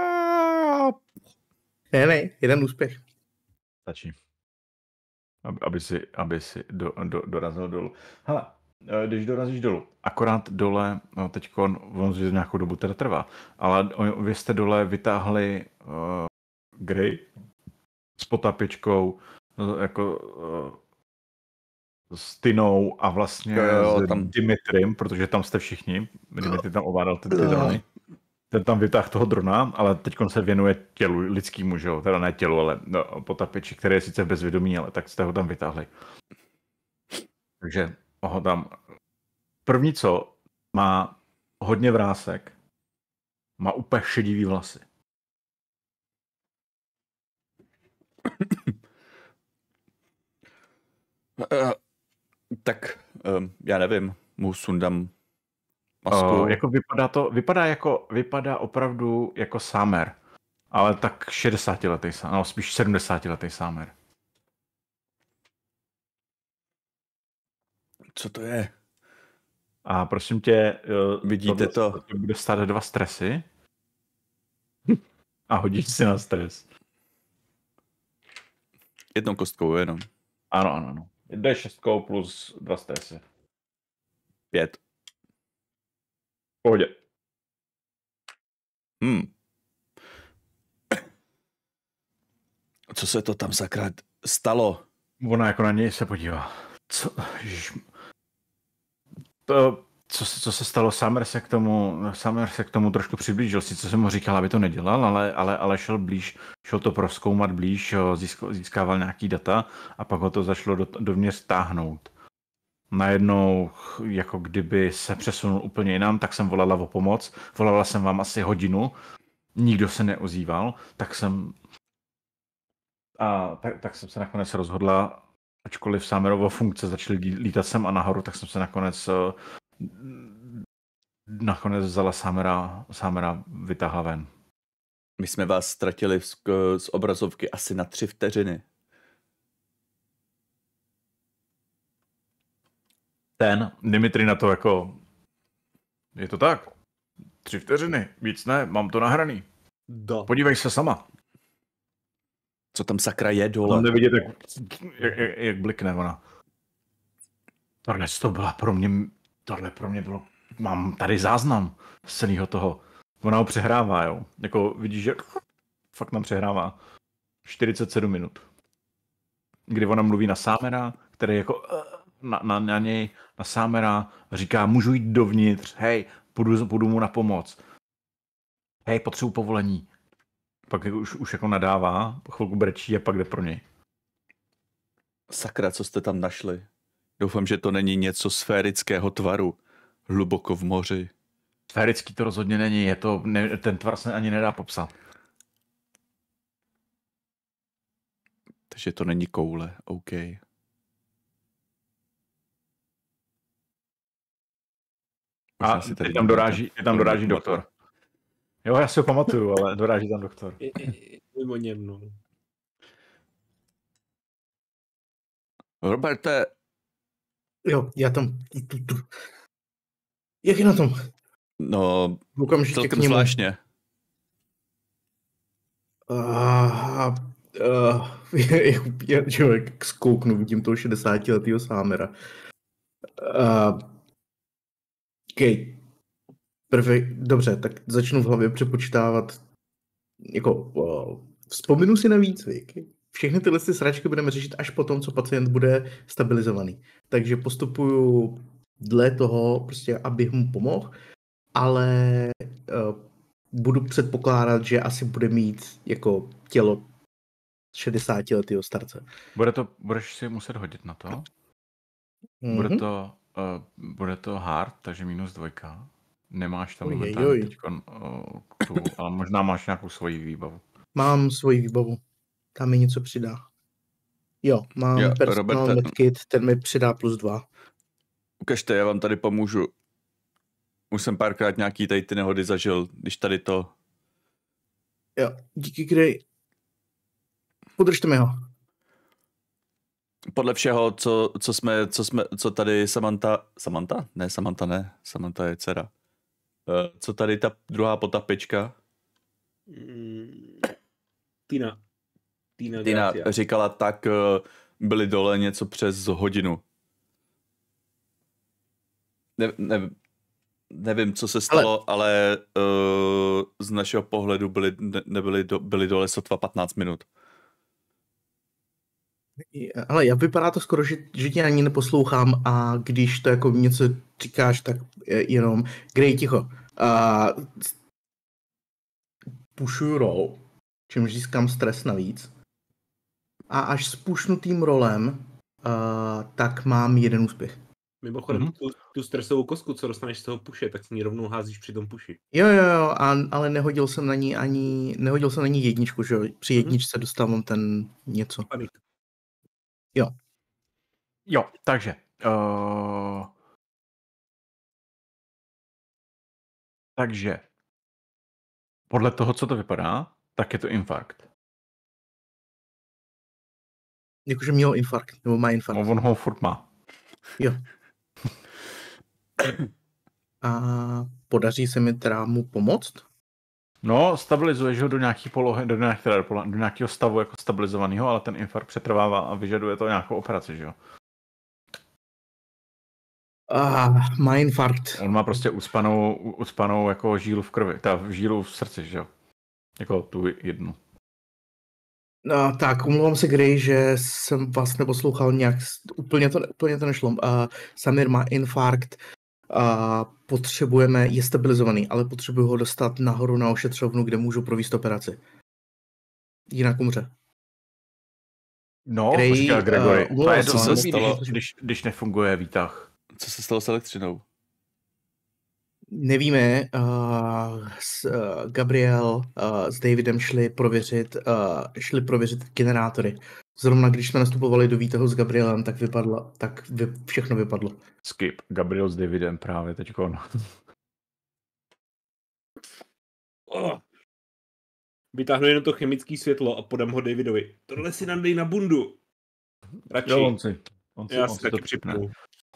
Ne, ne, jeden úspěch. Stačí. Aby, aby si, aby si do, do, dorazil dolů. Hele, eh, když dorazíš dolů, akorát dole, no teďko, on že nějakou dobu teda trvá, ale o- vy jste dole vytáhli uh, Grey s potapičkou, no, jako uh, s Tinou a vlastně Jo, jo, s tam- Dimitrym, protože tam jste všichni. Dimitry tam ovládal ty, ty drony. Ten tam vytáhl toho drona, ale teď se věnuje tělu lidskému, že jo? Teda ne tělu, ale no, potapiči, který je sice bezvědomý, ale tak jste ho tam vytáhli. Takže ho tam... První co, má hodně vrásek, má úplně šedivý vlasy. Uh, tak um, já nevím, mu sundám Masku. Uh, jako vypadá to, vypadá jako, vypadá opravdu jako Summer, ale tak šedesátiletý, no spíš sedmdesátiletý Summer. Co to je? A prosím tě, uh, Vidíte to? to bude stát dva stresy a hodíš si na stres. Jednou kostkou jenom. Ano, ano, ano. D šest plus dva stresy. Pět. Pohodě. Hmm. Co se to tam sakra stalo? Ona jako na něj se podívá. Co, ježiš, to, co, se, co se stalo? Summer se k tomu, Summer se k tomu trošku přiblížil. Sice jsem mu říkal, aby to nedělal, ale, ale, ale šel blíž, šel to prozkoumat blíž, získával nějaký data a pak ho to začalo do, dovnitř táhnout. Najednou, jako kdyby se přesunul úplně jinam, tak jsem volala o pomoc. Volala jsem vám asi hodinu, nikdo se neozýval, tak jsem a tak, tak jsem se nakonec rozhodla, ačkoliv Summerovo funkce začaly lítat sem a nahoru, tak jsem se nakonec nakonec vzala Summera, Summera vytáhla ven. My jsme vás ztratili z, z obrazovky asi na tři vteřiny. Ten Dimitri na to jako, je to tak, tři vteřiny, víc ne, mám to nahraný. Do. Podívej se sama. Co tam sakra je dole? Tam nevidět, jak, jak, jak, jak blikne ona. Tohle to byla pro mě, tohle pro mě bylo, mám tady záznam z celého toho. Ona ho přehrává, jo. Jako vidíš, že fakt nám přehrává čtyřicet sedm minut. Kdy ona mluví na Summera, který jako na, na, na něj, na Summera, říká, můžu jít dovnitř, hej, půjdu, půjdu mu na pomoc. Hej, potřebuji povolení. Pak už, už jako nadává, po chvilku brečí a pak jde pro něj. Sakra, co jste tam našli? Doufám, že to není něco sférického tvaru, hluboko v moři. Sférický to rozhodně není, je to, ne, ten tvar se ani nedá popsat. Takže to není koule, OK. A ty tam doráží, ty tam doráží doktor. Jo, já si ho pamatuju, ale doráží tam doktor. Mimo něm, no. Roberte. Jo, já tam... Tu, tu. Jak je na tom? No, Okamžitě celkem k němu. zvláštně. Uh, uh, já člověk zkouknu, vidím toho šedesátiletého Summera. Uh, okay. Perfekt, dobře, tak začnu v hlavě přepočítávat, jako, uh, vzpomenu si na výcvik. Všechny tyhle ty sračky budeme řešit až potom, co pacient bude stabilizovaný. Takže postupuju dle toho, prostě, abych mu pomohl, ale uh, budu předpokládat, že asi bude mít jako tělo šedesátiletého starce. Bude to, budeš si muset hodit na to. Mm-hmm. Bude to, uh, bude to hard, takže minus dvojka. Nemáš tam momentálně teďkon, uh, tu, ale možná máš nějakou svoji výbavu. Mám svoji výbavu. Tam mi něco přidá. Jo, mám jo, personal medkit, ten mi přidá plus dva. Ukažte, já vám tady pomůžu. Už jsem párkrát nějaký tady ty nehody zažil, když tady to... Jo, díky Gray. Podržte mi ho. Podle všeho, co, co jsme, co jsme, co tady Samantha... Samantha? Ne, Samantha ne. Samantha je dcera. Uh, co tady ta druhá potapička? Mm, Tina. Tina, Tina říkala, tak uh, byli dole něco přes hodinu. Ne, ne, nevím, co se stalo, ale, ale uh, z našeho pohledu byli, ne, nebyli do, byli dole sotva patnáct minut. Ale já vypadá to skoro, že, že tě ani neposlouchám a když to jako něco říkáš, tak jenom Gray, ticho. Uh, pushuju roll, čímž získám stres navíc. A až s pušnutým rolem, uh, tak mám jeden úspěch. Mimochodem, mm-hmm. tu, tu stresovou kostku, co dostaneš z toho puše, tak si ní rovnou házíš při tom puši. Jo, jo, jo, a, ale nehodil jsem na ní ani, nehodil jsem na ní jedničku, že jo? Při jedničce mm-hmm. dostávám ten něco. Panik. Jo. Jo, takže. Uh... Takže podle toho, co to vypadá, tak je to infarkt. Jakože měl infarkt, nebo má infarkt. No, on ho furt má. Jo. A podaří se mi teda mu pomoct? No, stabilizuješ ho do nějaký polohy, do, nějaký, teda do nějakého stavu jako stabilizovaného, ale ten infarkt přetrvává a vyžaduje to nějakou operaci, že jo? Ah, má infarkt. On má prostě ucpanou, ucpanou jako žílu v krvi, ta žílu v srdci, že jo? Jako tu jednu. No, tak, umlouvám se, Grey, že jsem vás neposlouchal nějak, úplně to, úplně to nešlo. Uh, Samir má infarkt, uh, potřebujeme, je stabilizovaný, ale potřebuji ho dostat nahoru na ošetřovnu, kde můžu provést operaci. Jinak umře. No, Grey, říká Gregory, uh, to je co dost se blbý, stalo? když, když, když nefunguje výtah. Co se stalo s elektřinou? Nevíme, uh, s, uh, Gabriel uh, s Davidem šli prověřit, uh, šli prověřit generátory. Zrovna když jsme nastupovali do výtahu s Gabrielem, tak vypadlo, tak vy, všechno vypadlo. Skip, Gabriel s Davidem právě teďko. Oh. Vytáhnu jenom to chemické světlo a podám ho Davidovi. Tohle si nám dej na bundu. Radši. Jo, on si, on si, Já on si si to taky připne. připnu.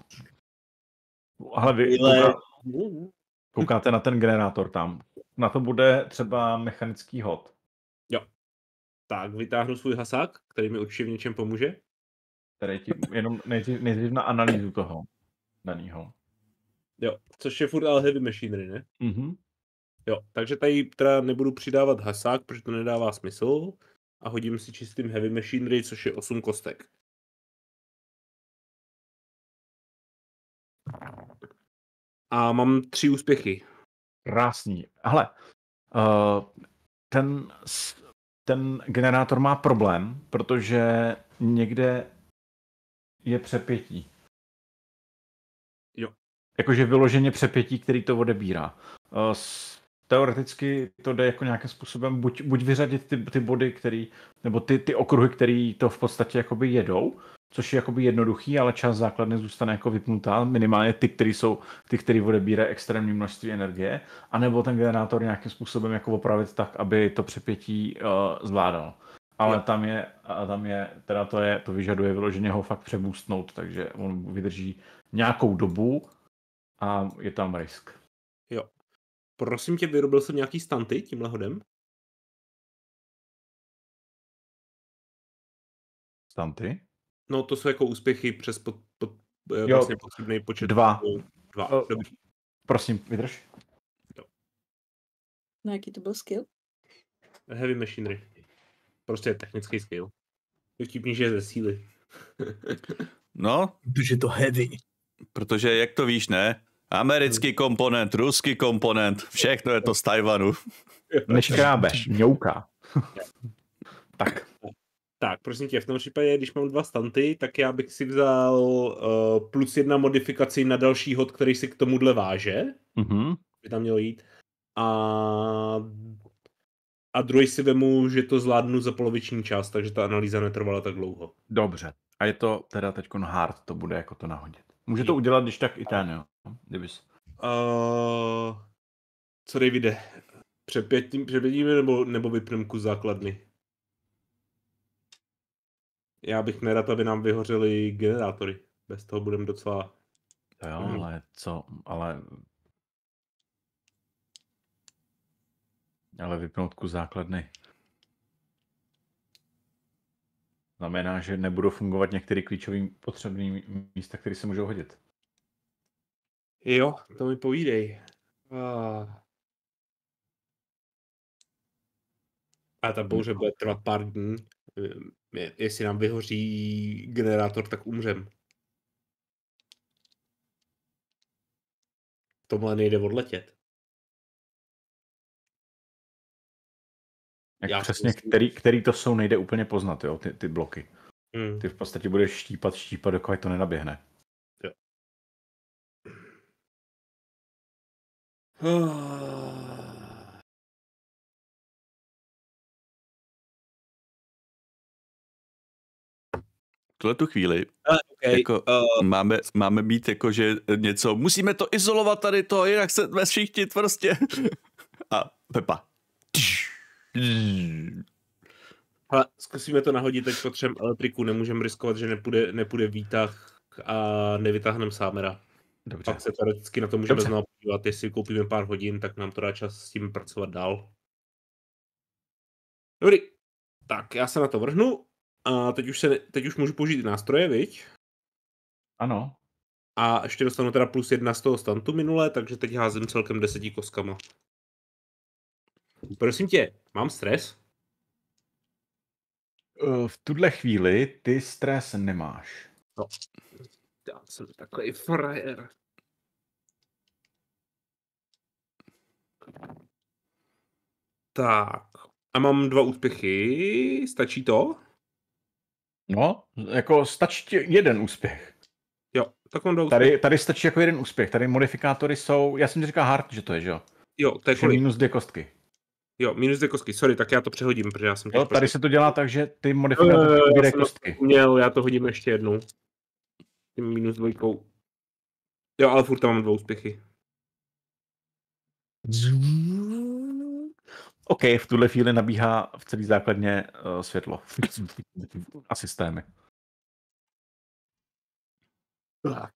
Ale vy Ile- kouká, koukáte na ten generátor tam. Na to bude třeba mechanický hod. Tak, vytáhnu svůj hasák, který mi určitě v něčem pomůže. Který ti jenom nejdřív, nejdřív na analýzu toho daného. Jo, což je furt ale heavy machinery, ne? Mhm. Jo, takže tady teda nebudu přidávat hasák, protože to nedává smysl. A hodím si čistým heavy machinery, což je osm kostek. A mám tři úspěchy. Krásný. Hele, uh, ten, s- ten generátor má problém, protože někde je přepětí. Jo. Jakože vyloženě přepětí, který to odebírá. Uh, s- teoreticky to jde jako nějakým způsobem buď, buď vyřadit ty, ty body, který, nebo ty, ty okruhy, který to v podstatě jakoby jedou, což je jakoby jednoduchý, ale část základny zůstane jako vypnutá, minimálně ty, který jsou, ty, který odebírají extrémní množství energie, anebo ten generátor nějakým způsobem jako opravit tak, aby to přepětí uh, zvládal. Ale Jo. tam je, a tam je, teda to je, to vyžaduje vyloženě ho fakt přeboostnout, takže on vydrží nějakou dobu a je tam risk. Jo. Prosím tě, vyrobil jsem nějaký stanty tímhle hodem? Stanty? No, to jsou jako úspěchy přes pod, pod, eh, Jo. vlastně potřebný počet. Dva. Dva, O- dobrý. Prosím, vydrž. Na jaký to byl skill? Heavy machinery. Prostě je technický skill. Je vtipný, že je ze síly. No, Protože to heavy. protože jak to víš, ne? Americký komponent, ruský komponent, všechno je to z Tajvanu. Neškrábe, mňouká. Tak, Tak, prosím tě, v tom případě, když mám dva stanty, tak já bych si vzal uh, plus jedna modifikaci na další hod, který si k tomuhle váže. mhm. By tam mělo jít. A, a druhý si vemu, že to zvládnu za poloviční čas, takže ta analýza netrvala tak dlouho. Dobře. A je to teda teďkon hard, to bude jako to nahodit. Může to Jo. udělat, když tak i ten, jo. Kdybys. Uh, co Davide? Přepětím, přepětíme nebo, nebo vypneme kus základny? Já bych nerad, aby nám vyhořely generátory. Bez toho budeme docela... To jo, Mhm. ale co, ale... Ale vypnout kus základny. Znamená, že nebudou fungovat některé klíčové potřebné místa, které se můžou hodit. Jo, to mi povídej. Uh. A ta bouře bude trvat pár dní. Je- Jestli nám vyhoří generátor, tak umřem. V tomhle nejde odletět. Jak Já si přesně, myslím- který, který to jsou, nejde úplně poznat, jo, ty, ty bloky. Hmm. Ty v podstatě budeš štípat, štípat, dokud to nenaběhne. tuhle tu chvíli Ale okay, jako uh, máme, máme být jako, že něco, musíme to izolovat tady to, jinak se ve všichni prostě. A Pepa. Ale zkusíme to nahodit teď po třem elektriku, nemůžeme riskovat, že nepůjde, nepůjde výtah a nevytáhneme sámera. Dobře. Pak se teoreticky na to můžeme Dobře. znovu podívat, jestli koupíme pár hodin, tak nám to dá čas s tím pracovat dál. Dobrý, tak já se na to vrhnu a teď už, se, teď už můžu použít nástroje, viď? Ano. A ještě dostanu teda plus jedna z toho stantu minule, takže teď házím celkem deseti kostkama. Prosím tě, mám stres? Uh, V tuhle chvíli ty stres nemáš. No. Já jsem takový frajer. Tak. A mám dva úspěchy. Stačí to? No, jako stačí ti jeden úspěch. Jo, tak mám dva úspěchy. Tady, tady stačí jako jeden úspěch. Tady modifikátory jsou, já jsem ti říkal hard, že to je, že jo? Jo, to je Takže kolik? minus dvě kostky. Jo, minus dvě kostky. Sorry, tak já to přehodím, protože já jsem... Jo, tady se to dělá tak, že ty modifikátory Uh, ubírají kostky. Měl, já to hodím ještě jednou. Tím minus dvojkou. Jo, ale furt tam mám dva úspěchy. OK, v tuhle chvíli nabíhá v celý základně uh, světlo. A systémy. Tak.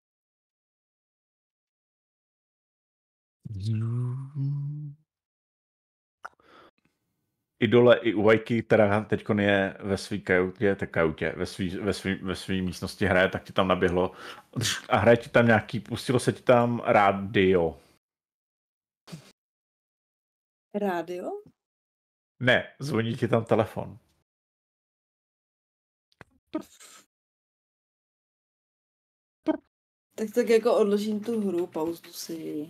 I dole, i u Vajky, která teď je ve své kajutě, té kajutě, ve své ve svý, ve svý místnosti hraje, tak ti tam naběhlo a hraje ti tam nějaký, pustilo se ti tam rádio. Rádio? Ne, zvoní ti tam telefon. Tak tak jako odložím tu hru, pauzu si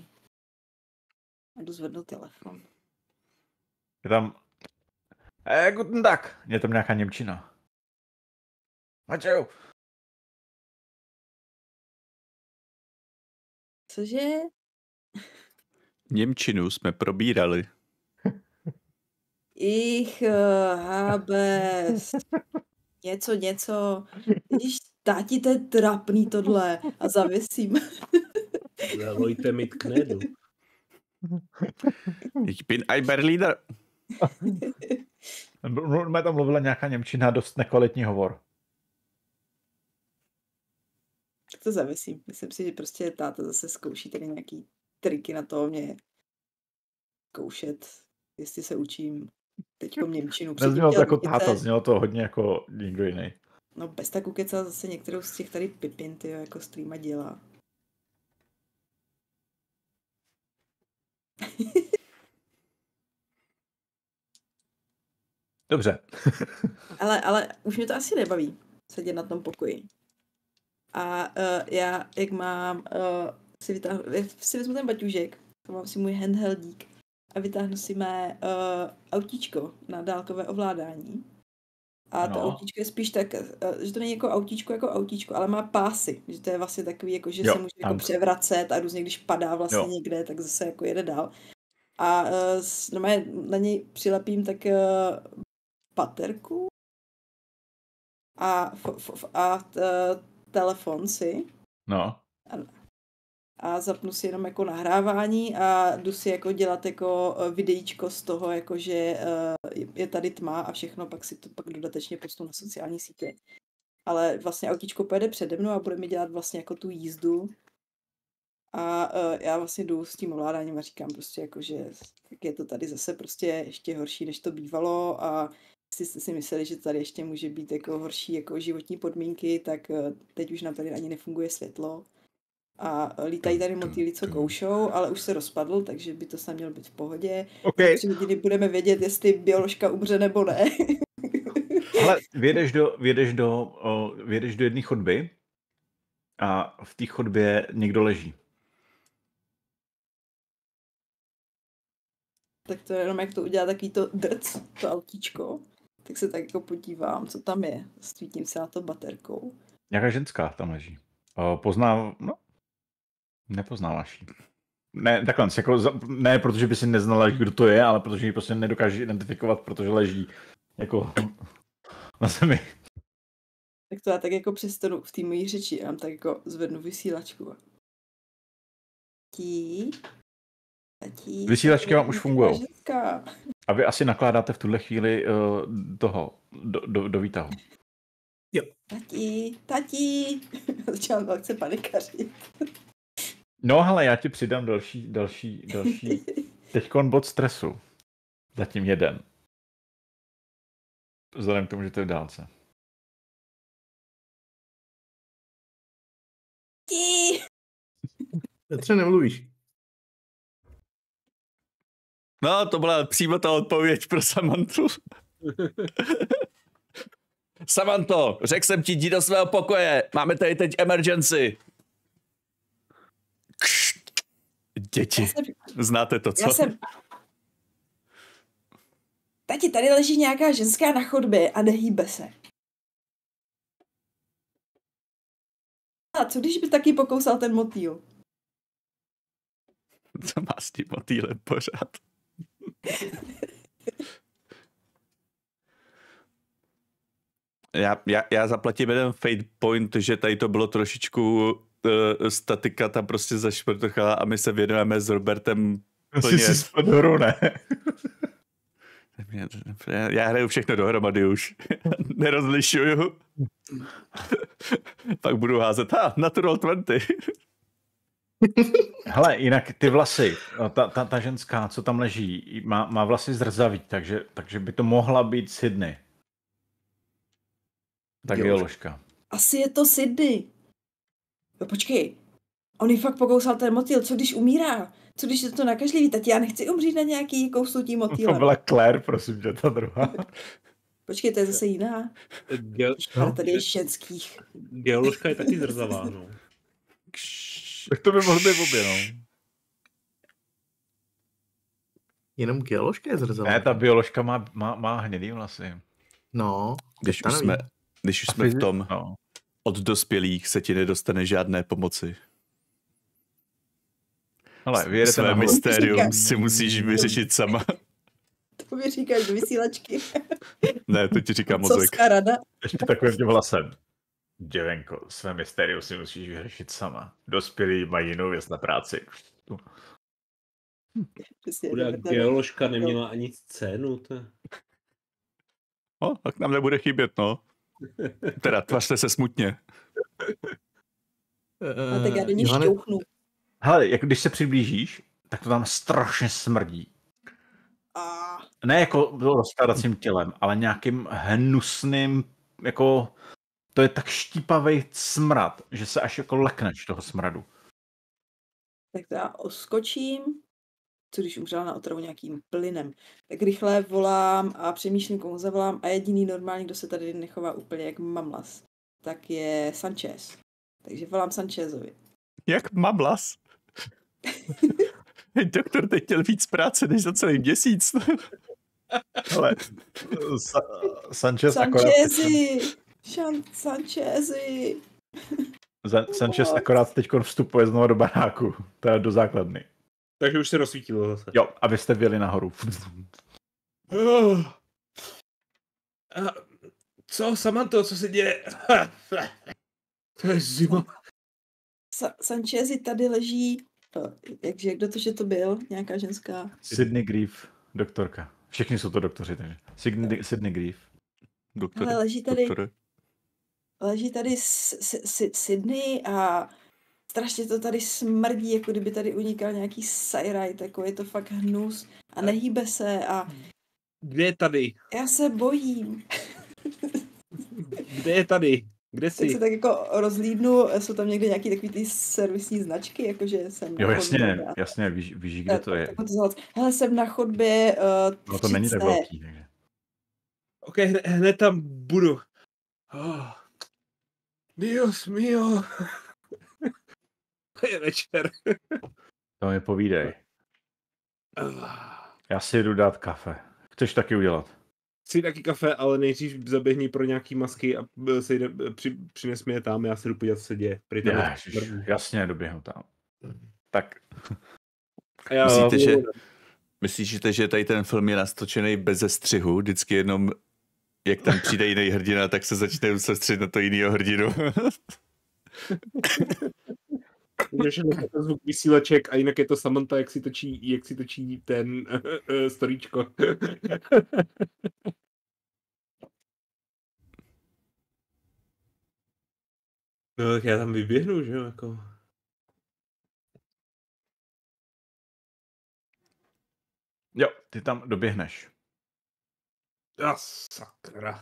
a jdu zvednout telefon. Je tam... Eh, guten Tag. Je tam nějaká němčina. Matěju. Cože? Němčinu jsme probírali. Ich uh, habe něco, něco. Vidíš, táti, to je trapný tohle. A zavěsím. Zavolejte mi k knedu. Ich bin ein Berliner. Mě tam mluvila nějaká němčina, dost nekvalitní hovor. Tak to zavěsím. Myslím si, že prostě táta zase zkouší tady nějaký triky na to mě zkoušet, jestli se učím teďkom němčinu. Neznělo to jako táta, znělo to hodně jako někdo jiný. No bez tak ukecal zase některou z těch tady pipin, tyjo, jako streama dělá. Dobře. ale, ale už mě to asi nebaví sedět na tom pokoji. A uh, já, jak mám, uh, si, vytáhnu, si vezmu ten baťužek, to mám si můj handheldík a vytáhnu si mé uh, autíčko na dálkové ovládání. A to No. autíčko je spíš tak, uh, že to není jako autíčko jako autíčko, ale má pásy. Že to je vlastně takový, jako, že Jo, se může jako ano. převracet a různě, když padá vlastně Jo. někde, tak zase jako jede dál. A uh, s- normálně na něj přilepím tak uh, baterku a, f- f- f- a t- telefon si No. a zapnu si jenom jako nahrávání a jdu si jako dělat jako eh, videíčko z toho, jako že eh, je tady tma a všechno, pak si to pak dodatečně postu na sociální sítě. Ale vlastně autíčko pojede přede mnou a bude mi dělat vlastně jako tu jízdu. A uh, já vlastně jdu s tím ovládáním a říkám prostě jako, že tak je to tady zase prostě ještě horší, než to bývalo a jestli jste si mysleli, že tady ještě může být jako horší jako životní podmínky, tak uh, teď už nám tady ani nefunguje světlo. A uh, lítají tady motýly, co koušou, ale už se rozpadl, takže by to snad mělo být v pohodě. OK, Za tři hodiny budeme vědět, jestli bioložka umře nebo ne. ale vědeš do, vědeš do, o, vědeš do jedné chodby a v té chodbě někdo leží. Tak to je jenom, jak to udělá takový to drc, to autíčko. Tak se tak jako podívám, co tam je. Svítím se na to baterkou. Nějaká ženská tam leží. O, poznám, no, nepoznáváš jí. Ne, takhle, jako, za- ne, protože by si neznala, kdo to je, ale protože ji prostě nedokáže identifikovat, protože leží jako na zemi. Tak to já tak jako přestanu v té mojí řeči a tak jako zvednu vysílačku. Tí. Tati. Vysílačky vám už fungujou. Ženská. A vy asi nakládáte v tuhle chvíli uh, toho, do, do, do výtahu. Tati, tati. Začala velce panikařit. No hele, já ti přidám další, další, další, teďkon bod stresu. Zatím jeden. Vzhledem k tomu, že to je v dálce. Tati. Petře, nemluvíš. No, to byla přímo ta odpověď pro Samantu. Samanto, řekl jsem ti, jdi do svého pokoje. Máme tady teď emergency. Děti, Já jsem, znáte to, co? já jsem... Tati, tady leží nějaká ženská na chodbě a nehýbe se. A co když by taky pokousal ten motýl? Co má s tím motýlem pořád? Já, já, já zaplatím jeden fate point, že tady to bylo trošičku uh, statika tam prostě zašprtrchala a my se věnujeme s Robertem Asi si spadl, ne? Já hraju všechno dohromady už. Nerozlišuju. Pak budu házet, ha, natural dvacet. Hele, jinak ty vlasy, ta, ta, ta ženská, co tam leží, má, má vlasy zrzavý, takže, takže by to mohla být Sydney. Tak je ložka. Asi je to Sydney. No počkej, on jí fakt pokousal ten motýl, co když umírá? Co když je to nakažlivý? Tak já nechci umřít na nějaký kousnutí motýlem. To byla Claire, prosím tě, ta druhá. Počkej, to je zase jiná. Ge- Ale tady je ženských. Geoložka je taky zrzavá, no. Tak to by mohlo být obě, no. Jenom geoložka je zrzavá. Ne, ta bioložka má, má, má hnědý vlasy. No, Když už stanoví. jsme, když už jsme v tom, No. od dospělých se ti nedostane žádné pomoci. Hele, vyjedete Své nahoru. mystérium si musíš vyřešit sama. To mi říkáš do vysílačky. Ne, to ti říká mozek. Covská rada. Ještě takovým tím hlasem. Děvenko, své mystérium si musíš vyřešit sama. Dospělí mají jinou věc na práci. Přesně, Chudá jdeme tady. geoložka neměla ani scénu, to je... No, tak nám nebude chybět, no. Teda, tvařte se smutně. A tak já do ní Johane, šťouchnu. Hele, jako když se přiblížíš, tak to tam strašně smrdí. A Ne jako rozkládacím tělem, ale nějakým hnusným, jako to je tak štípavý smrad, že se až jako lekneš toho smradu. tak to já oskočím. Co když umřela na otravu nějakým plynem. Tak rychle volám a přemýšlím, komu zavolám. A jediný normální, kdo se tady nechová úplně jak mamlas, tak je Sanchez. Takže volám Sanchezovi. Jak mamlas? Doktor teď měl víc práce než za celý měsíc. Ale Sa- Sanchez akorát, Sanchezi! Šan- Sanchezi! Za- Sanchez akorát teď vstupuje znovu do baráku, to je do základny. Takže už se rozsvítilo zase. Jo, abyste vjeli nahoru. Oh. A co, Samanto, co se děje? To je zima. Sa- Sanchezi tady leží. No, jakže, kdo to, že to byl? Nějaká ženská. Sydney Grief, doktorka. Všichni jsou to doktoři, takže. Sydney, Sydney Grief. Doktore, Ale leží tady, doktore. leží tady S- S- S- Sydney a strašně to tady smrdí, jako kdyby tady unikal nějaký sajrajt, jako je to fakt hnus a nehýbe se a Kde je tady? já se bojím. Kde je tady? Kde Tak jsi? se tak jako rozlídnu, jsou tam někde nějaký takový ty servisní značky, jakože jsem Jo, na jasně, chodbě. jasně, víš, víš kde to je. Tak, tak to zahod. Hele, jsem na chodbě uh, No to není tak velký. Takže. Ok, hned, hned tam budu. Oh. Dios mio. To je večer. To mi povídej. Ah. Já si jdu dát kafe. Chceš taky udělat? Chci taky kafe, ale nejdřív zaběhni pro nějaký masky a sejde, při, přines mi je tam, já se jdu podívat, co se děje. Prý tam je Ježiš, smrdí. jasně, doběhnu tam. Tak, A já, Myslíte, že, myslíte, že tady ten film je nastočený bez střihu, vždycky jenom Jak tam přijde jiný hrdina, tak se začne soustředit na to jinýho hrdinu. Když je to zvuk vysílaček a jinak je to Samantha, jak si točí, jak si točí ten uh, storíčko. No tak já tam vyběhnu, že jo, jako... Jo, ty tam doběhneš. A sakra.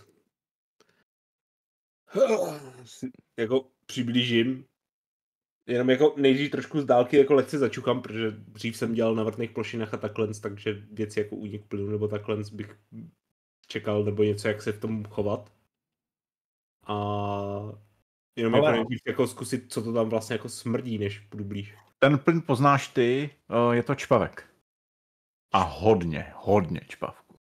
Jako přiblížím. Jenom jako nejdřív trošku z dálky jako lehce začukám, protože dřív jsem dělal na vrtných plošinách a takhle, takže věci jako únik plynu nebo takhle bych čekal, nebo něco, jak se v tom chovat. A jenom Ale... jako nejdřív jako zkusit, co to tam vlastně jako smrdí, než budu blíž. Ten plyn poznáš ty, je to čpavek. A hodně, hodně čpavku.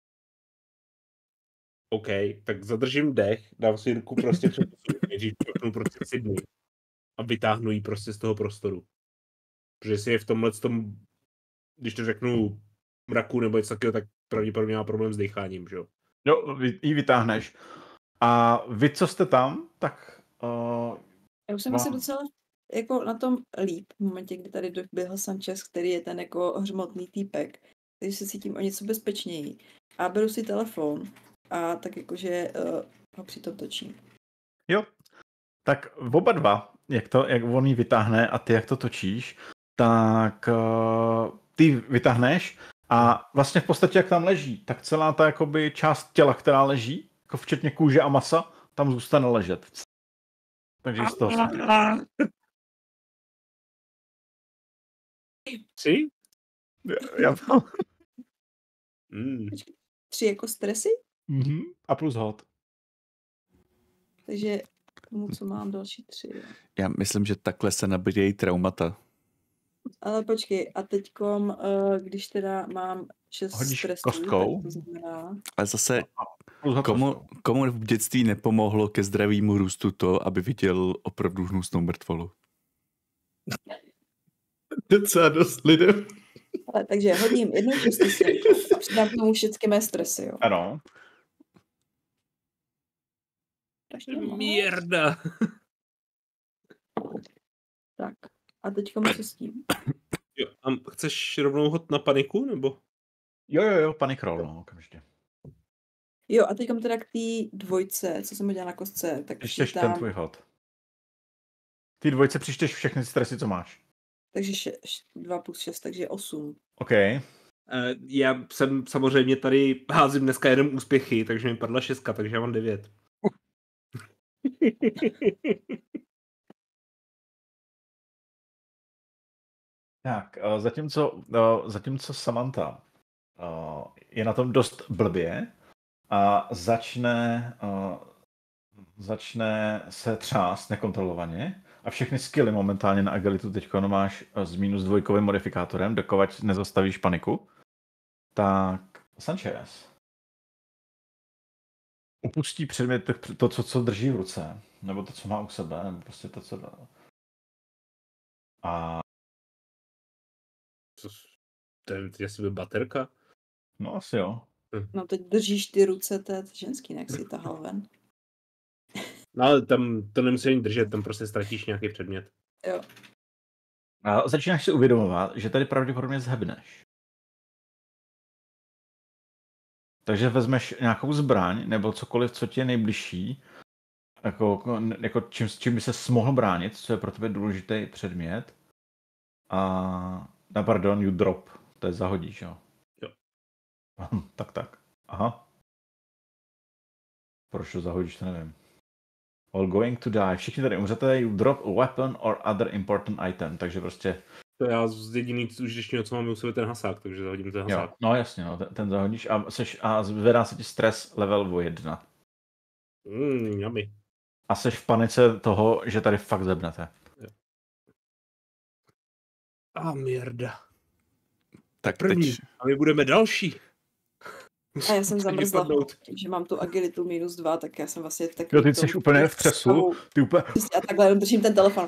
OK, tak zadržím dech, dám si ruku prostě před nejdřív proknu prostě Sydney a vytáhnu ji prostě z toho prostoru. Protože si je v tomhle tom, když to řeknu mraku nebo něco takového, tak pravděpodobně má problém s decháním, že jo? Jo, ji vytáhneš. A vy, co jste tam, tak... Uh, Já už jsem vám... asi docela jako na tom líp v momentě, kdy tady doběhl Sanchez, který je ten jako hřmotný týpek. Takže se cítím o něco bezpečněji. A beru si telefon a tak jakože uh, ho přitom točím. Jo, tak oba dva, jak, to, jak on ji vytáhne a ty jak to točíš, tak uh, ty vytáhneš a vlastně v podstatě jak tam leží, tak celá ta jakoby část těla, která leží, jako včetně kůže a masa, tam zůstane ležet. Takže z toho... Tři? Já... mm. Tři jako stresy? Mm-hmm. A plus hod. Takže tomu, co mám, další tři. Já myslím, že takhle se nabíjejí traumata. Ale počkej, a teďkom, když teda mám šest Hodíš stresů, kostkou? tak to znamená... Ale zase, komu, komu v dětství nepomohlo ke zdravému růstu to, aby viděl opravdu hnusnou mrtvolu? Docela dost lidem. Ale, takže hodím jednu šestici a přidám k tomu všechny mé stresy, jo. Ano. Mierda. Tak, a teďko co s tím? Jo, a chceš rovnou hod na paniku, nebo? Jo, jo, jo, panic roll, no, okamžitě. Jo, a teďkom teda k té dvojce, co jsem udělala na kostce, tak Přičteš přidám... ten tvůj hod. Ty dvojce přičteš všechny stresy, co máš. Takže še, dva plus šest, takže osm. OK. Uh, já jsem samozřejmě tady házím dneska jeden úspěchy, takže mi padla šestka, takže já mám devět. Tak, zatímco, zatímco Samantha je na tom dost blbě a začne, začne se třást nekontrolovaně a všechny skilly momentálně na agilitu teď máš s minus dvojkovým modifikátorem, dokud nezastavíš paniku, tak Sanchez upustí předmět to, co, co drží v ruce, nebo to, co má u sebe, nebo prostě to, co dá. A to je asi baterka? no asi jo. No teď držíš ty ruce té ženský, jak si tahal ven. No ale tam to nemusíš ani držet, tam prostě ztratíš nějaký předmět. Jo. A začínáš si uvědomovat, že tady pravděpodobně zhebneš. Takže vezmeš nějakou zbraň, nebo cokoliv, co ti je nejbližší, jako, jako čím, čím by se mohl bránit, co je pro tebe důležitý předmět. A no, pardon, you drop. To je zahodíš, jo? Jo. tak, tak. Aha. Proč to zahodíš, to nevím. All going to die. Všichni tady umřete, you drop a weapon or other important item. Takže prostě... To já z jediný užitečného, co mám u sebe, ten hasák, takže zahodím ten hasák. Jo, no jasně, no, ten, ten zahodíš a, seš, a zvedá se ti stres level o jedna. Mm, yummy. A seš v panice toho, že tady fakt zebnete. A mierda. Tak První. teď... A my budeme další. A já jsem zamrzla, že mám tu agilitu minus dva, tak já jsem vlastně tak... Jo, ty jsi úplně v třesu. Ty úplně... Já takhle jenom držím ten telefon.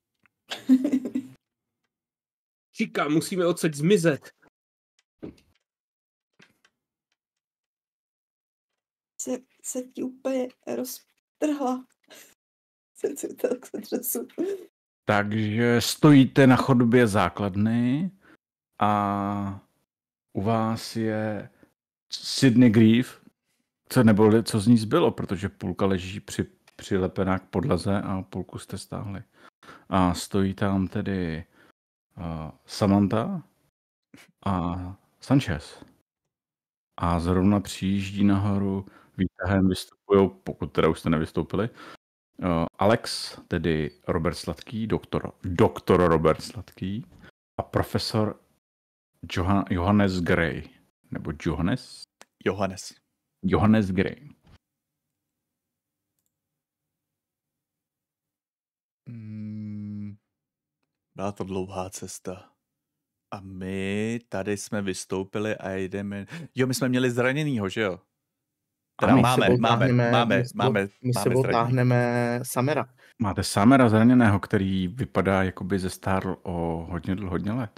Číka, musíme odsaď zmizet. Se, se ti úplně roztrhla. Se, se, tak se třesu. Takže stojíte na chodbě základny a u vás je Sydney Grieve, co, nebo co z ní zbylo, protože půlka leží při, přilepená k podlaze a půlku jste stáhli. A stojí tam tedy uh, Samantha a Sanchez. A zrovna přijíždí nahoru, výtahem vystupují, pokud teda už jste nevystoupili, uh, Alex, tedy Robert Sladký, doktor, doktor Robert Sladký a profesor Johan, Johannes Gray. Nebo Johannes? Johannes. Johannes Gray. Mm, byla to dlouhá cesta. A my tady jsme vystoupili a jdeme... Jo, my jsme měli zraněnýho, že jo? Teda my máme, sebou máme, táhneme- máme, my sebou- máme, My máme sebou zraněný. táhneme Samera. Máte Samera zraněného, který vypadá, jakoby zestárl o hodně, hodně let.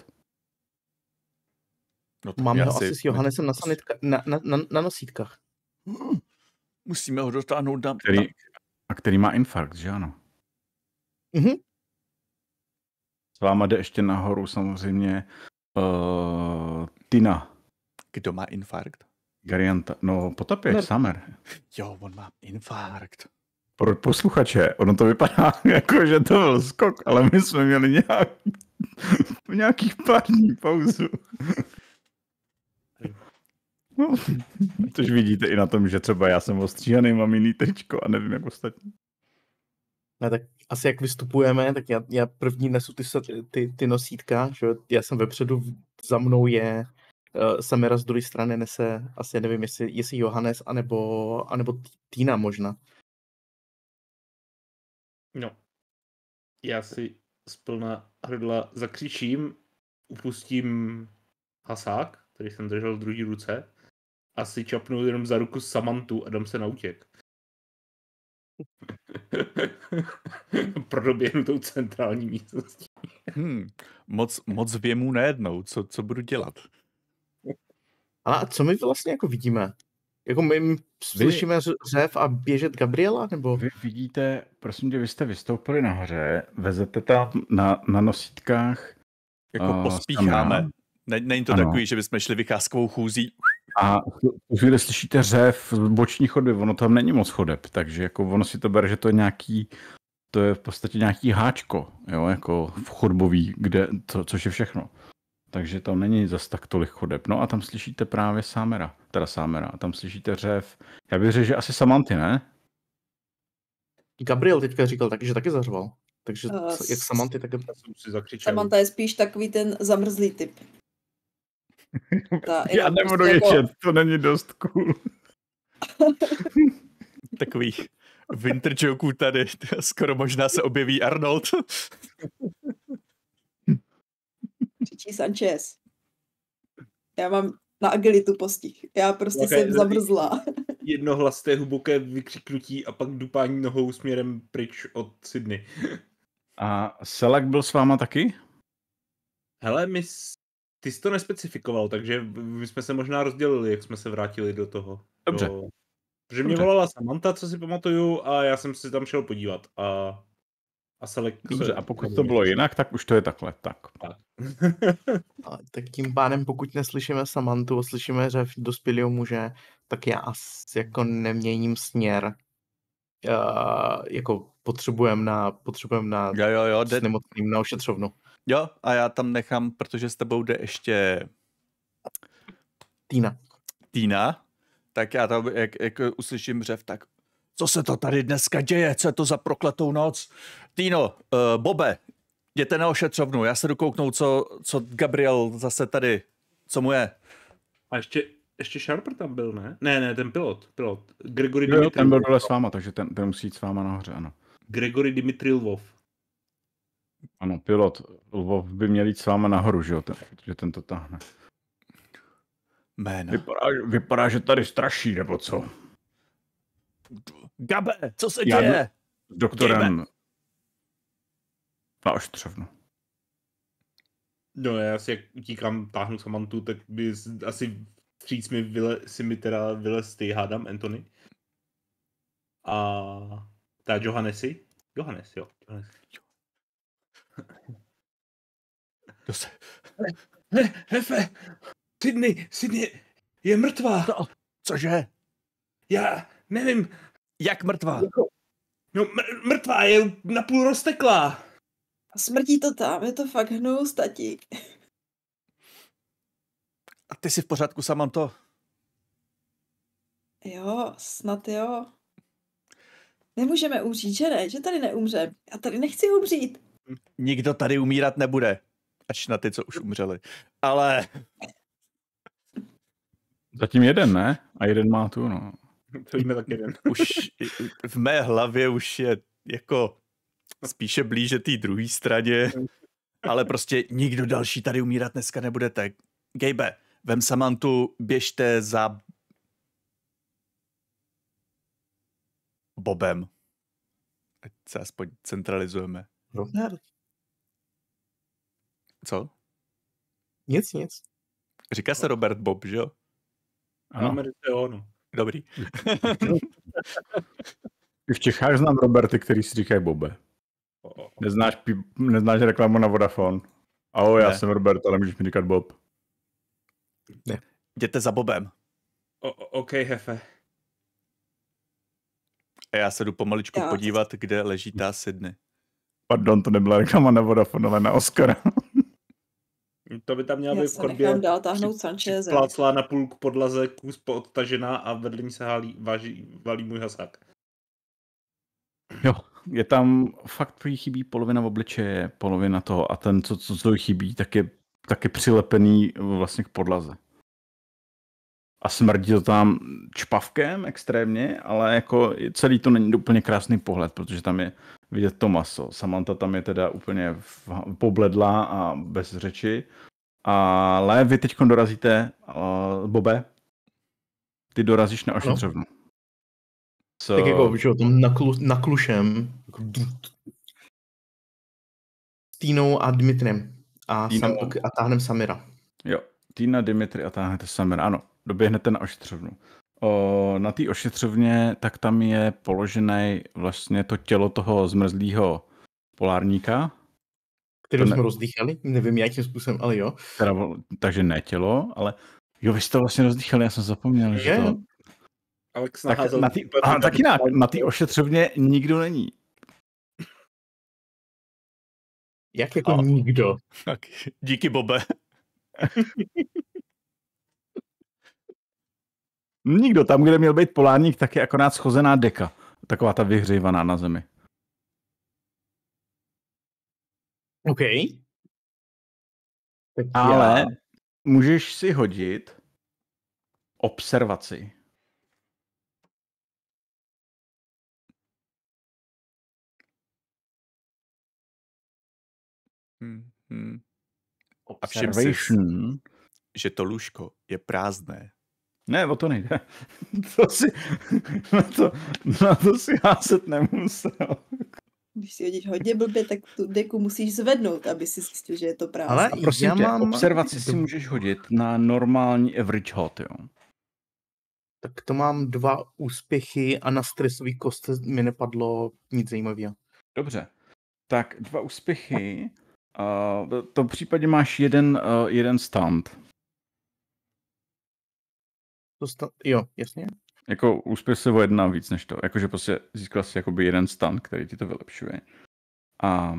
No, tak Máme já ho si- asi s Johannesem na, sanitka, na, na, na, na nosítkách. Hmm, Musíme ho dotáhnout na... Který, a který má infarkt, že ano? Mhm. S váma jde ještě nahoru samozřejmě uh, Tina Kdo má infarkt? Garianta. No, potapěč, Ne. Samer. Jo, on má infarkt. Pro posluchače, ono to vypadá jako, že to byl skok, ale my jsme měli nějak, nějakých pár dní pauzu. No, což vidíte i na tom, že třeba já jsem ostříhaný, mám jiný tričko a nevím jak ostatní. Ne, tak asi jak vystupujeme, tak já, já první nesu ty, sa- ty, ty nosítka, že jo, já jsem vepředu, v- za mnou je uh, Samera, z druhé strany nese, asi nevím, jestli, jestli Johannes, anebo, anebo Tina možná. No. Já si splna hrdla zakřičím, upustím hasák, který jsem držel v druhé ruce, a si čapnu jenom za ruku Samantu a dám se na útěk. Prodoběhnu tou centrální místností. Hmm, moc, moc věmů najednou, co, co budu dělat? Ale a co my vlastně jako vidíme? Jako my my slyšíme ř- řev a běžet Gabriela, nebo? Vy vidíte, prosím tě, vy jste vystoupili nahoře, vezete tam na, na nosítkách Jako a pospícháme. Samera. Ne, není to Ano. takový, že bychom šli vycházkovou chůzí. A v chvíli slyšíte řev z boční chodby, ono tam není moc chodeb, takže jako ono si to bere, že to je nějaký, to je v podstatě nějaký háčko, jo, jako v chodbový, kde, to, což je všechno. Takže tam není zas tak tolik chodeb. No a tam slyšíte právě Samera, teda Samera, a tam slyšíte řev. Já bych řekl, že asi Samanty, ne? Gabriel teďka říkal taky, že taky zařval. Takže Uh, co- jak Samanty, tak Já jsem si zakřičel. Samantha je spíš takový ten zamrzlý typ. Ta, Já jenom nebudu prostě jako- ječet, to není dost cool. Takových winter jokeů tady. Skoro možná se objeví Arnold. Křičí Sanchez. Já mám na agilitu postih. Já prostě Ok, jsem dobrý. zamrzlá. Jednohlasné hluboké vykřiknutí a pak dupání nohou směrem pryč od Sydney. A Selak byl s váma taky? Hele, my, s- ty jsi to nespecifikoval, takže my jsme se možná rozdělili, jak jsme se vrátili do toho. Dobře. Do... Protože mě Dobře. volala Samantha, co si pamatuju, a já jsem si tam šel podívat. A, a Selek... Dobře, a pokud to bylo jinak, tak už to je takhle. Tak. A tak tím pádem, pokud neslyšíme Samantu a slyšíme řev dospělého muže, tak já asi jako neměním směr. Uh, jako potřebujeme na, potřebujem na Jo, jo, jo, jde, s nemocným na ošetřovnu. jo, a já tam nechám, protože s tebou jde ještě Týna. Týna, tak já tam, jak, jak uslyším řev, tak co se to tady dneska děje, co je to za prokletou noc? Týno, uh, Bobe, jděte na ošetřovnu, já se jdu kouknout, co, co Gabriel zase tady, co mu je. A ještě, ještě Sharper tam byl, ne? Ne, ne, ten pilot. pilot. Gregory Jo, jo, ten byl Dimitrilov. dole s váma, takže ten, ten musí jít s váma nahoře, ano. Gregory Dimitrilov. Ano, pilot Lvov by měl jít s váma nahoru, že jo, ten, že ten to táhne. Jméno. Vypadá, vypadá, že tady straší, nebo co? Gabe, co se Já děje? S doktorem na ošetřovnu. No, já si jak utíkám, táhnu Samantu, tak by z- asi vstříc mi vyle, si mi teda vylez ty, hádám, Anthony. a ta Johannesi. Johannes, jo. Johannes. To se... He, hefe, Sydney, Sydney je mrtvá. No, cože? Já nevím, Jak mrtvá? jako, no mr- mrtvá je napůl rozteklá. A smrdí to tam, je to fakt hnus, tatík. A ty jsi v pořádku, Samanto? Jo, snad jo. Nemůžeme umřít, že ne? Že tady neumřem. Já tady nechci umřít. Nikdo tady umírat nebude. Až na ty, co už umřeli. Ale... Zatím jeden, ne? A jeden má tu, no. To víme tak jeden. Už v mé hlavě už je jako spíše blíže té druhé straně. Ale prostě nikdo další tady umírat dneska nebudete. Gabe, vem Samantu, běžte za Bobem. Ať se aspoň centralizujeme. Robert? Co? Nic, nic. Říká se Robert Bob, že jo? Ano. Máme to jo, no. Dobrý. I v Čechách znám Roberty, který si říkají Bobe. O, o, o. Neznáš, pí- neznáš reklamu na Vodafone? Ahoj, já Ne. jsem Robert, ale můžeš mi říkat Bob. Jděte za Bobem. O, o, OK, hefe. A já se jdu pomaličku Já- podívat, kde leží ta Sydney. Pardon, to nebyla reklama na Vodafone, ale na Oscara. To by tam měla Já být v se chodbě nechám dál táhnout Sancheze. pláclá na půl k podlaze, kus poodtažená a vedle ní se hálí, váží, valí můj hasák. Jo, je tam fakt prý chybí polovina obličeje, polovina toho a ten, co, co, co jí chybí, tak je, tak je přilepený vlastně k podlaze. A smrdí to tam čpavkem extrémně, ale jako celý to není úplně krásný pohled, protože tam je vidět to maso. Samantha tam je teda úplně v, pobledlá a bez řeči. Ale vy teď dorazíte, uh, Bobe, ty dorazíš na ošetřovnu. So, Tak jako, že jo, tam naklu, naklušem. Jako, s Týnou a Dmitrem. A, sam, Týnou. a táhnem Samira. Jo, Týna, Dimitri a táhnete Samira. Ano, doběhnete na ošetřovnu. O, na té ošetřovně tak tam je položené vlastně to tělo toho zmrzlého polárníka. Který To jsme ne- rozdýchali. Nevím jakým způsobem, ale jo. Teda, takže ne tělo, ale jo, vy jste to vlastně rozdýchali, já jsem zapomněl, že Je. to... Alex Tak, naházel... na tý, aha, tak jinak, na té ošetřovně nikdo není. Jak jako A- nikdo. Tak, díky, Bobe. Nikdo, tam, kde měl být polárník, tak je akorát schozená deka. Taková ta vyhřívaná na zemi. OK. Tak Ale já... můžeš si hodit observaci. Hmm, hmm. A všim si, Observation. že to lůžko je prázdné. Ne, o to nejde. To si, na, to, na to si házet nemusel. Když si hodíš hodně blbě, tak tu deku musíš zvednout, aby si zjistil, že je to prázdné. Ale A prosím já tě, mám... observaci si můžeš hodit na normální average hod, jo. Tak to mám dva úspěchy a na stresový kostce mi nepadlo nic zajímavého. Dobře. Tak dva úspěchy. Uh, v tom případě máš jeden, uh, jeden stunt. To sta- jo, jasně. Jako úspěch se o jedna víc než to. Jakože prostě získal si jakoby jeden stunt, který ti to vylepšuje. A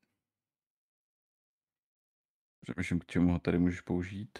přemýšlím, k čemu ho tady můžeš použít.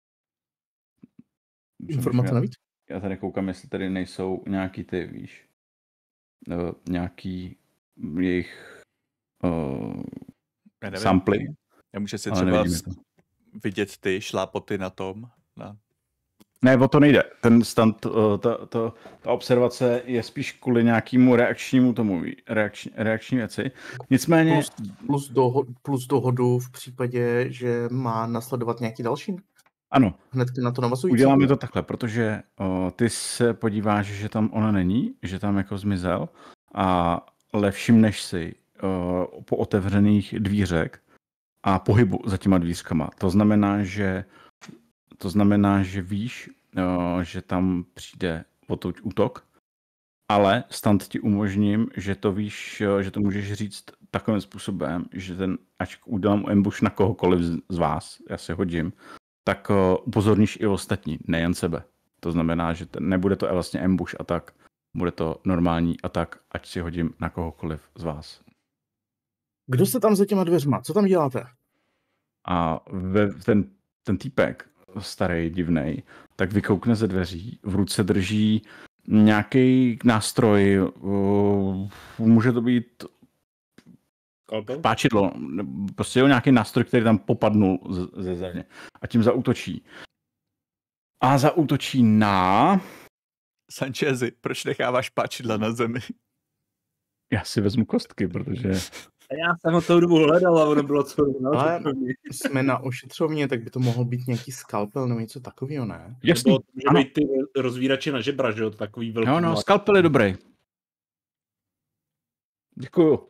Informace já, navíc. já tady koukám, jestli tady nejsou nějaký ty, víš, uh, nějaký jejich uh, Já nevím, samply. nemůže si Ale třeba nevidíme z- to. vidět ty šlápoty na tom. Na... Ne, o to nejde. Ten stand, uh, ta, ta, ta observace je spíš kvůli nějakému reakčnímu tomu, reakční, reakční věci. Nicméně, Plus, plus, doho- plus dohodu v případě, že má nasledovat nějaký další. ano, Hned na to navazující. uděláme to takhle, protože uh, ty se podíváš, že tam ona není, že tam jako zmizel, a, ale všimneš si uh, po otevřených dvířek a pohybu za těma dvířkama. To znamená, že to znamená, že víš, uh, že tam přijde odtud útok Ale stunt ti umožním, že to víš, že to můžeš říct takovým způsobem, že ten, ať udělám ambush na kohokoliv z, z vás, já si hodím, tak uh, upozorníš i ostatní, nejen sebe. To znamená, že ten, nebude to vlastně ambush atak, bude to normální atak, ať si hodím na kohokoliv z vás. Kdo jste tam za těma dveřma? Co tam děláte? A ve, ten, ten týpek, starý, divnej, tak vykoukne ze dveří, v ruce drží nějaký nástroj, uh, může to být Kalpel? páčidlo, prostě jo, nějaký nástroj, který tam popadnul ze, ze země a tím zaútočí. A zaútočí na... Sanchezi, proč necháváš páčidla na zemi? Já si vezmu kostky, protože... A já jsem ho tou dobu hledal a ono bylo co jiného. Ale jsme na ošetřovně, tak by to mohl být nějaký skalpel nebo něco takového, ne? Jasný, To může ano. být ty rozvírače na žebra, že jo, takový velký. Jo, no, skalpel je dobrý. Děkuju.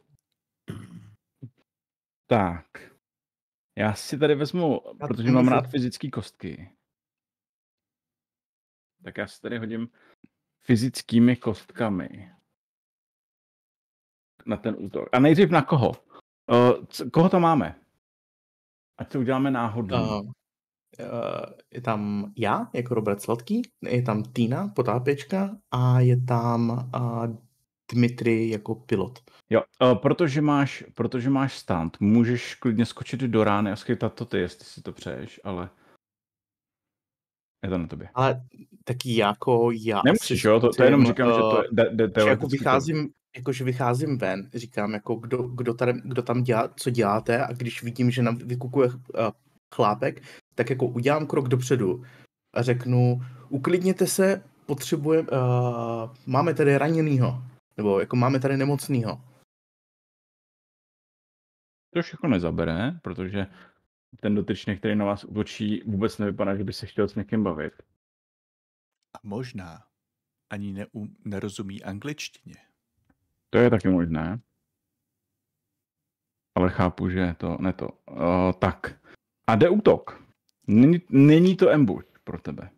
Tak. Já si tady vezmu, Já protože to mám můžu. rád fyzické kostky. Tak já si tady hodím fyzickými kostkami na ten útok. A nejdřív na koho? Uh, co, koho tam máme? Ať to uděláme náhodou. Uh, uh, je tam já, jako Robert Sladký, je tam Týna, potápěčka, a je tam uh, Dmitry jako pilot. Jo, uh, protože máš, protože máš stand, můžeš klidně skočit do rány a schytat to ty, jestli si to přeješ, ale je to na tobě. Ale taky jako já... Nemusíš, si jo, to, to jenom zkusím, říkám, že to je, de, de, že jako teoreticky to- vycházím, jakože vycházím ven, říkám, jako kdo, kdo, tady, kdo tam dělá, co děláte, a když vidím, že nám vykukuje uh, chlápek, tak jako udělám krok dopředu a řeknu, uklidněte se, potřebujeme, uh, máme tady raněnýho, nebo jako máme tady nemocnýho. to všechno nezabere, protože ten dotyčný, který na vás útočí, vůbec nevypadá, že by se chtěl s někým bavit. A možná ani neum, nerozumí angličtině. To je taky možné. Ale chápu, že to ne to. Uh, tak. A jde útok. Není, není to ambush pro tebe.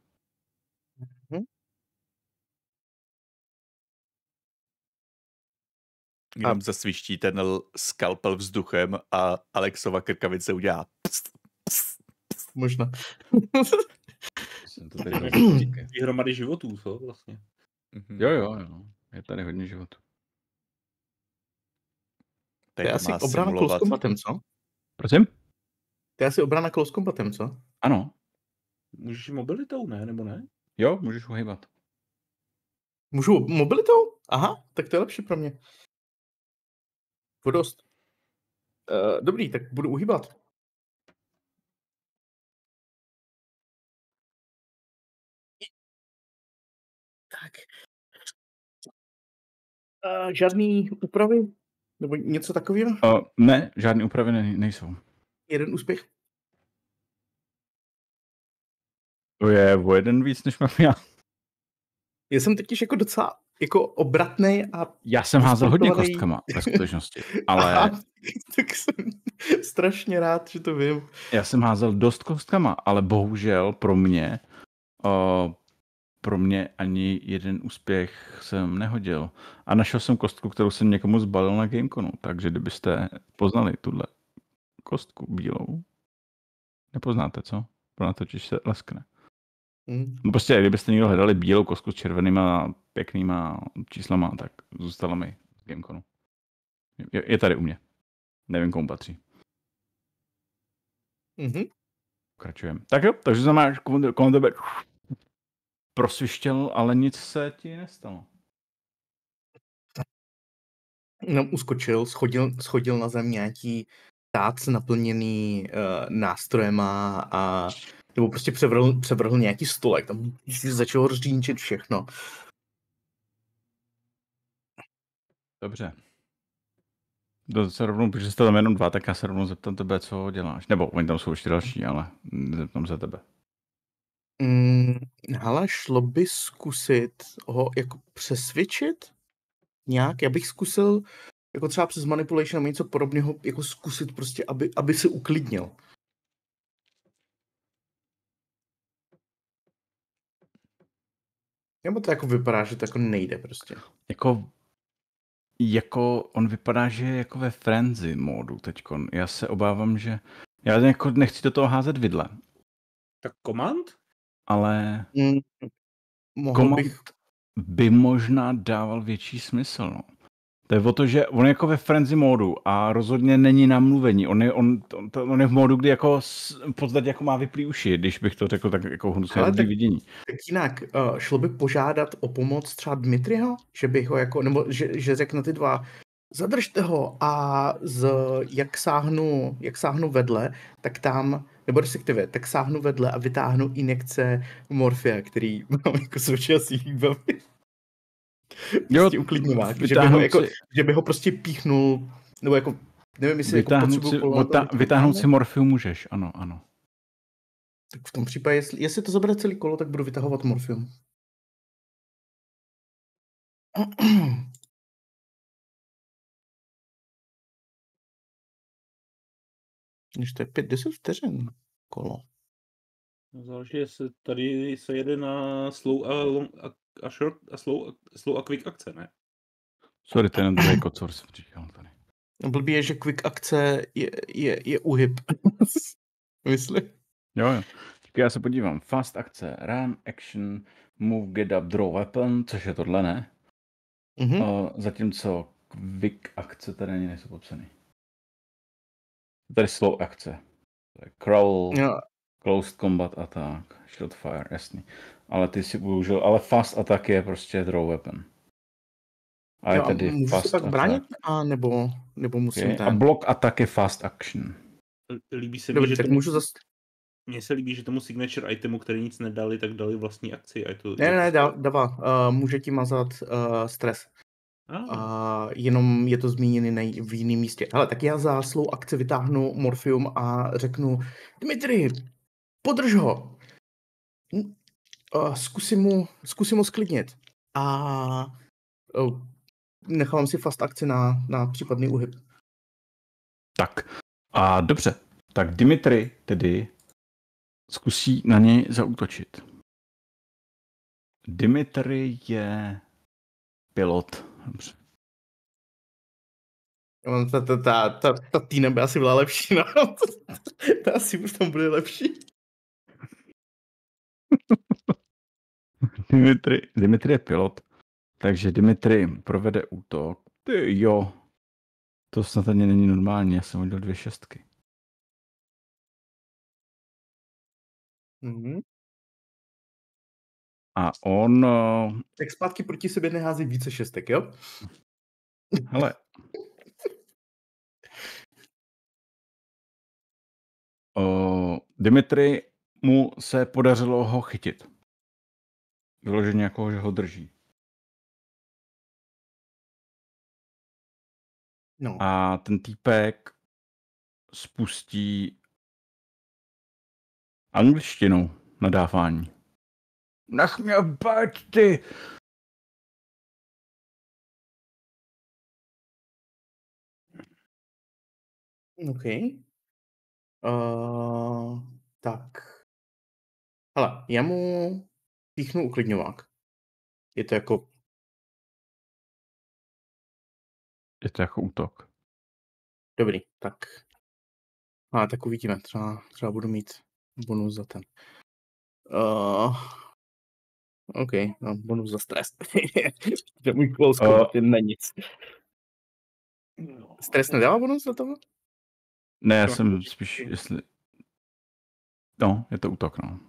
Jenom zasviští ten l- skalpel vzduchem a Alexova krkavice udělá pst, pst. Možná. Jsem to tady Ty hromady životů, co vlastně. Mhm. jo, jo, jo. Je tady hodně životů. To Tady je to asi má obrana close simulovat. combatem, co? Prosím? To je asi obrana close combatem, co? Ano. Můžeš mobilitou, ne? Nebo ne? Jo, můžeš uhýbat. Můžu mobilitou? Aha, tak to je lepší pro mě. Podost. Uh, dobrý, tak budu uhýbat. Tak. Uh, žádný úpravy? Nebo něco takového? Uh, ne, žádné úpravy ne, nejsou. Jeden úspěch? To je o jeden víc, než mám já. Já jsem totiž jako docela jako obratnej a... Já jsem házel hodně Sportovaný. kostkama ve skutečnosti, ale Aha, tak jsem strašně rád, že to vím. já jsem házel dost kostkama, ale bohužel pro mě uh, pro mě ani jeden úspěch jsem nehodil. A našel jsem kostku, kterou jsem někomu zbalil na Gameconu, takže kdybyste poznali tuhle kostku bílou, nepoznáte, co? Ona totiž se leskne. Hmm. No prostě, kdybyste někdo hledali bílou kostku s červenýma pěknýma číslama, tak zůstala mi z Gameconu. Je, je tady u mě. Nevím, komu patří. Mhm. Pokračujeme. Tak jo, takže znamená, že kolem kolem tebe prosvištěl, ale nic se ti nestalo. No, uskočil, schodil, schodil na zem nějaký tác naplněný uh, nástrojema a nebo prostě převrhl, převrhl nějaký stolek. Tam začalo řínčit všechno. Dobře. To se rovnou, protože jste tam jenom dva, tak já se rovnou zeptám tebe, co děláš. Nebo oni tam jsou ještě další, ale zeptám se tebe. Mm, hele, šlo by zkusit ho jako přesvědčit nějak? Já bych zkusil jako třeba přes manipulation nebo něco podobného jako zkusit prostě, aby, aby se uklidnil. Nebo to jako vypadá, že to jako nejde prostě. Jako, jako on vypadá, že je jako ve frenzy módu teďkon. Já se obávám, že já jako nechci do toho házet vidle, Tak komand? ale Mm, mohl komand bych... by možná dával větší smysl. No. To je o to, že on je jako ve frenzy módu a rozhodně není na mluvení. On je, on, on, on je v módu, kdy jako s- v podstatě jako má vyplý uši, když bych to řekl tak jako hnusně Ale rudý tak- vidění. Tak jinak, uh, šlo by požádat o pomoc třeba Dmitriho? Že bych ho jako, nebo že, že řekne ty dva, zadržte ho a z, jak sáhnu, jak sáhnu vedle, tak tam, nebo respektive, tak sáhnu vedle a vytáhnu injekce morfia, který mám jako součástí výbavy. Prostě uklidňovák, že by, ho, vytáhnout jako, si, že by ho prostě píchnul, nebo jako, nevím, jestli jako vytáhnout potřebuji si, kolo na to, vytá, abych to vytáhnout vytáhl. si morfium můžeš, ano, ano. Tak v tom případě, jestli, jestli to zabere celý kolo, tak budu vytahovat morfium. Když to je pět deset vteřin kolo. Záleží, jestli tady se jede na slow a, long a, a short a slow, a, slow a quick akce, ne? Sorry, to je na druhý kocor, jsem říkal tady. No, blbý je, že quick akce je, je, je uhyb. Myslí? Jo, jo. Tak já se podívám. Fast akce, run, action, move, get up, draw weapon, což je tohle, ne? Mhm. O, zatímco quick akce tady ani nejsou popsaný. Tady slow akce. To je crawl, Jo, closed combat attack, shield fire, jasný. Ale ty si použil, ale fast attack je prostě draw weapon. A je jo, a tady můžu fast se pak bránit, attack. a nebo, nebo musím Okay. ten... A block attack je fast action. Líbí se mi, Dobře, že tak tomu, můžu zase... mně se líbí, že tomu signature itemu, který nic nedali, tak dali vlastní akci. A je to, Ne, je ne, ne, to... dá- dává. Uh, může ti mazat uh, stres. Ah, A jenom je to zmíněný nej- v jiném místě. Hele, tak já za slou akci vytáhnu morfium a řeknu Dmitry, podrž ho. N- Uh, zkusím mu, zkusím ho sklidnit. A uh, nechám si fast akci na, na případný uhyb. Tak. A dobře. Tak Dimitri tedy zkusí na něj zaútočit. Dimitri je pilot. Dobře. On- Ta, ta, ta, ta, ta týna by asi byla lepší, no. Ta asi už tam bude lepší. Dimitri, Dimitri je pilot, takže Dimitri provede útok. Ty jo. To snad ani není normální, já jsem hodil dvě šestky. Mhm. A on, uh, Tak zpátky proti sobě nehází více šestek, jo? hele, uh, Dimitri mu se podařilo ho chytit. Vyloženě jako, že ho drží. No. A ten týpek spustí angličtinu nadávání. Nech mě být, ty! OK. Uh, tak. Hele, já mu píchnu uklidňovák. Je to jako... Je to jako útok. Dobrý, tak. A tak uvidíme, třeba, třeba budu mít bonus za ten. Uh, OK, no, bonus za stres. To je můj close combat, je na nic. Stres nedává bonus za toho? Ne, já To- jsem spíš, jestli... No, je to útok, no.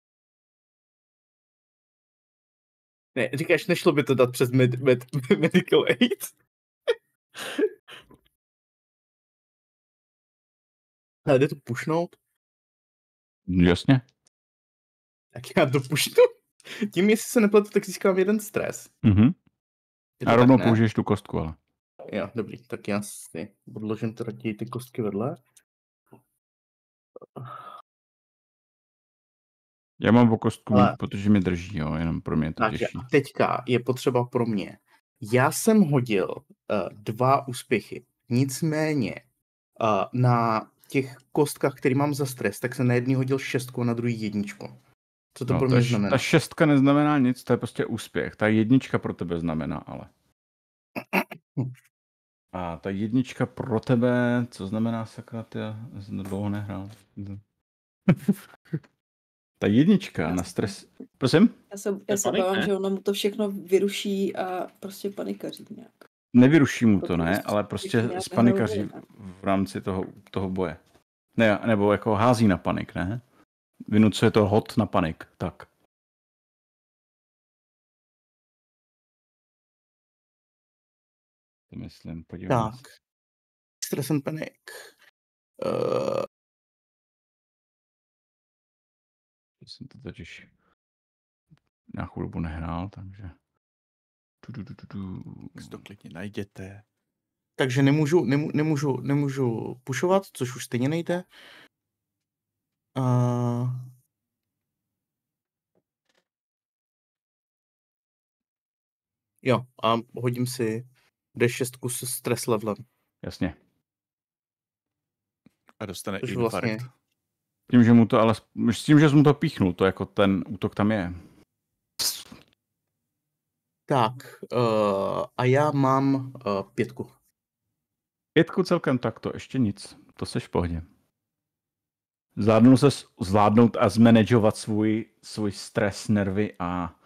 Ne, říkáš, nešlo by to dát přes med, med, medical aid? Ale jde to pušnout? Jasně. Tak já to pušnu. Tím, jestli se nepletu, tak získám jeden stres. Mhm. Je to A rovnou tak, ne? použiješ tu kostku, ale. Jo, dobrý, tak já si odložím teda raději ty kostky vedle. Já mám o kostku, Ale- protože mě drží, jo, jenom pro mě je to Takže těžší. a teďka je potřeba pro mě. Já jsem hodil uh, dva úspěchy. Nicméně uh, na těch kostkách, který mám za stres, tak jsem na jedný hodil šestku a na druhý jedničku. Co to No, pro ta, mě š- znamená? ta šestka neznamená nic, to je prostě úspěch. Ta jednička pro tebe znamená, ale. A ta jednička pro tebe, co znamená sakra, ty já jsem to dlouho nehrál. Ta jednička na stres... Prosím? Já se, je já se panik, obávám, ne? že ono mu to všechno vyruší a prostě panikaří nějak. Nevyruší mu to, Protože ne, prostě ale všichni prostě nějak spanikaří nehrajou, v rámci toho, toho boje. Ne, nebo jako hází na panik, ne? Vynucuje to hod na panik, tak. To myslím, podívám Tak. se. Stress and panic. Uh, Já jsem to totiž nějakou dobu nehrál, takže... Tu, tu, tu, tu, tu. Tak si to klidně najděte. takže nemůžu, nemů, nemůžu, nemůžu pušovat, což už stejně nejde. Uh, jo, a hodím si D šest s stres levelem. Jasně. A dostane Což infarkt. vlastně... Tím, že mu to ale... S tím, že jsi mu to píchnul, to jako ten útok tam je. Tak, uh, a já mám uh, pětku. Pětku celkem takto, ještě nic. To seš v pohodě. Zvládnul ses zvládnout a zmanagovat svůj, svůj stres, nervy a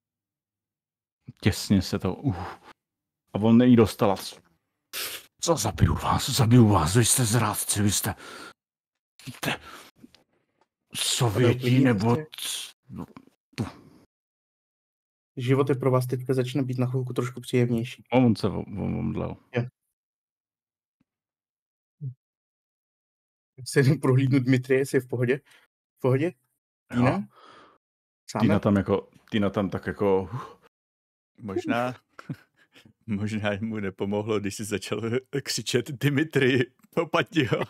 těsně se to... Uh. A on nejí dostala. Co zabiju vás, zabiju vás, vy jste zrádci, vy jste... jste... Sověti nebo... No, Život je pro vás teďka začne být na chvilku trošku příjemnější. on se omdlel. Se jenom prohlídnu Dmitrie, jestli je v pohodě. V pohodě? Týna? Jo. Sáme? Týna tam jako... Týna tam tak jako... Možná, možná mu nepomohlo, když si začal křičet Dimitri, popadni ho.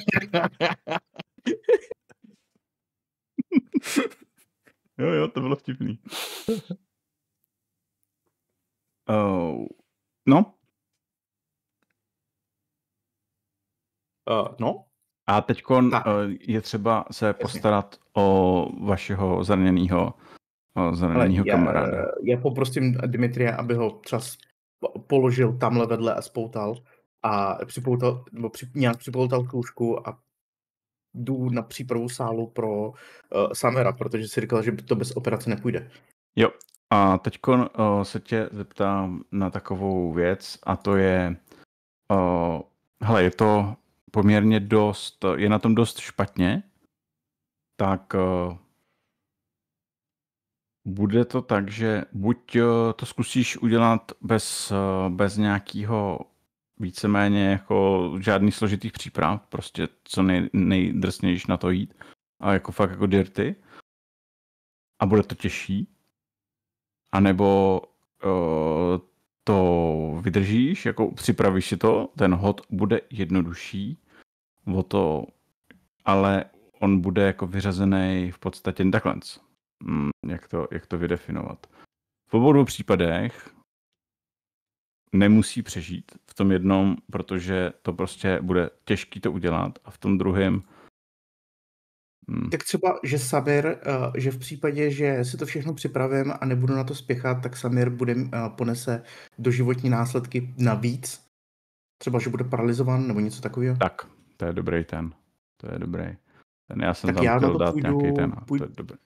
Jo, jo, to bylo vtipný. Oh. No. Uh, no? A teďkon Tak. uh, je třeba se postarat o vašeho zraněného o zraněného já, kamaráda. já poprosím Dimitria, aby ho třeba sp- položil tamhle vedle a spoutal a připoutal, nebo při, nějak připoutal kroužku a jdu na přípravu sálu pro uh, Samera, protože si říkal, že to bez operace nepůjde. Jo. A teďkon uh, se tě zeptám na takovou věc a to je uh, hele, je to poměrně dost, je na tom dost špatně, tak uh, bude to tak, že buď uh, to zkusíš udělat bez, uh, bez nějakého víceméně jako žádný složitých příprav, prostě co nej, nejdrsnější na to jít a jako fakt jako dirty a bude to těžší, anebo uh, to vydržíš, jako připravíš si to, ten hod bude jednodušší, o to, ale on bude jako vyřazený v podstatě takhle. Hmm, jak, to, jak to vydefinovat. V obou dvou případech nemusí přežít v tom jednom, protože to prostě bude těžký to udělat a v tom druhém hmm. Tak třeba, že Samir, uh, že v případě, že si to všechno připravím a nebudu na to spěchat, tak Samir bude, uh, ponese doživotní následky navíc. Třeba, že bude paralizován nebo něco takového. Tak, to je dobrý ten. To je dobrý. Ten já jsem Tak tam já na chtěl to dát půjdu- nějaký ten. půjdu- To je dobrý.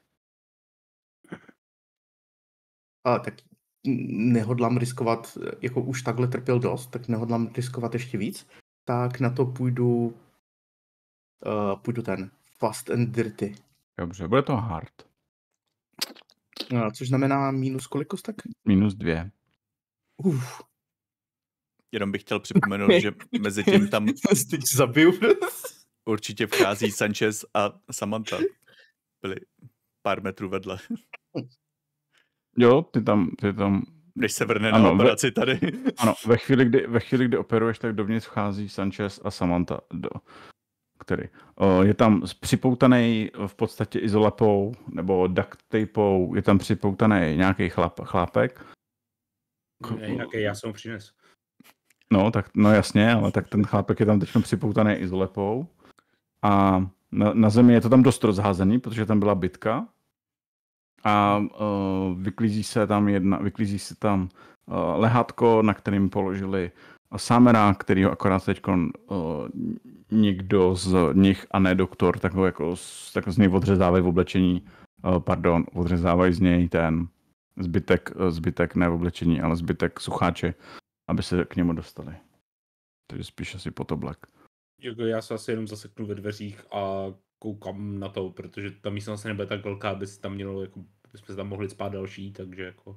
Ale tak nehodlám riskovat, jako už takhle trpěl dost, tak nehodlám riskovat ještě víc. Tak na to půjdu, uh, půjdu ten fast and dirty. Dobře, bude to hard. Uh, což znamená minus kolik kostek? Minus dvě. Uf. Jenom bych chtěl připomenout, že mezi tím tam Teď zabiju. určitě vchází Sanchez a Samantha. Byli pár metrů vedle. Jo, ty tam, ty tam, Než se vrne Ano, na ve- operaci tady. ano, ve chvíli, kdy, ve chvíli, kdy operuješ, tak dovnitř vchází Sanchez a Samantha, do, který o, je tam připoutaný v podstatě izolepou nebo duct tapou, je tam připoutaný nějaký chlap, chlápek. Ne, nějaký, já jsem ho přines. No, tak, no jasně, ale tak ten chlápek je tam teď připoutaný izolepou a na, na zemi je to tam dost rozházený, protože tam byla bitka a uh, vyklízí se tam jedna, vyklízí se tam uh, lehátko, na kterým položili Samera, kterýho akorát teď uh, nikdo z nich a ne doktor, tak ho jako, tak z něj odřezávají v oblečení, uh, pardon, odřezávají z něj ten zbytek, zbytek ne v oblečení, ale zbytek sucháče, aby se k němu dostali. Takže spíš asi po to Black. Jako já se asi jenom zaseknu ve dveřích a koukám na to, protože ta místnost nebude tak velká, aby se tam mělo, jako, aby jsme se tam mohli spát další, takže jako...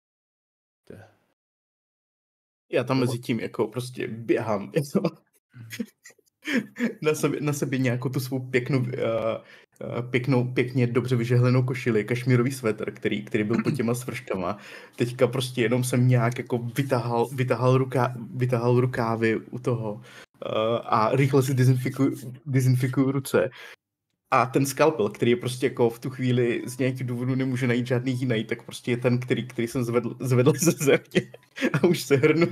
Já tam mezi tím jako prostě běhám. na, sobě, na sobě nějakou tu svou pěknou, uh, uh, pěknou, pěkně dobře vyžehlenou košili, kašmírový svetr, který, který byl pod těma svrškama. Teďka prostě jenom jsem nějak jako vytahal, vytahal, ruká, vytahal rukávy u toho uh, a rychle si dezinfikuju, dezinfikuju ruce. A ten skalpel, který je prostě jako v tu chvíli z nějakých důvodů nemůže najít žádný jiný, tak prostě je ten, který, který jsem zvedl, zvedl ze země a už se hrnu.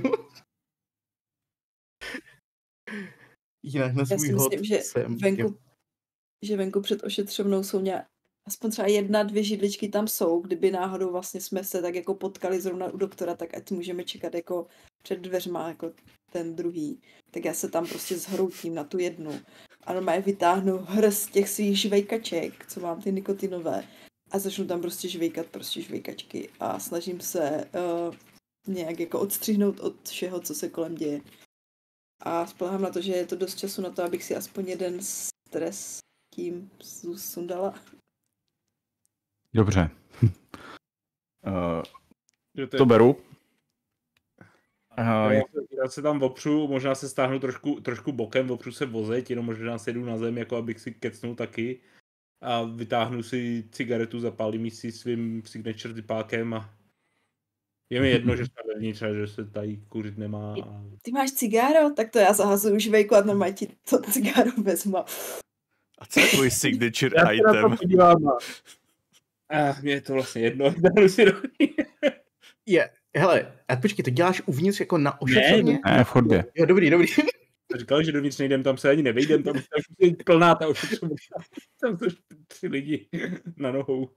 Jinak na Já svůj si hod myslím, že jsem... venku, že venku před ošetřovnou jsou nějak, aspoň třeba jedna, dvě židličky tam jsou, kdyby náhodou vlastně jsme se tak jako potkali zrovna u doktora, tak ať můžeme čekat jako před dveřma, jako ten druhý. Tak já se tam prostě zhroutím na tu jednu. A normálně vytáhnu hrst těch svých žvejkaček, co mám ty nikotinové, a začnu tam prostě žvejkat prostě žvejkačky a snažím se uh, nějak jako odstřihnout od všeho, co se kolem děje. A spolehám na to, že je to dost času na to, abych si aspoň jeden stres tím sundala. Dobře. uh, to, to beru. Uh, já, se, já se tam opřu, možná se stáhnu trošku, trošku bokem, opřu se vozet, jenom možná sedu na zem, jako abych si kecnul taky. A vytáhnu si cigaretu, zapálím si svým signature typákem a je mi jedno, že jsme vevnitř a že se tady kouřit nemá. A... Ty máš cigáro? Tak to já zahazuju žvejku a normálně ti to cigáro vezmu. A co je tvůj signature já item? Já se na to podívám a... a mně je to vlastně jedno, dánu si do Je, hele, a počkej, to děláš uvnitř jako na ošetřovně? Ne, ne, v chodbě. Jo, dobrý, dobrý. Říkal, že dovnitř nejdem, tam se ani nevejdem, tam je plná ta ošetřovna. Tam jsou tři lidi na nohou.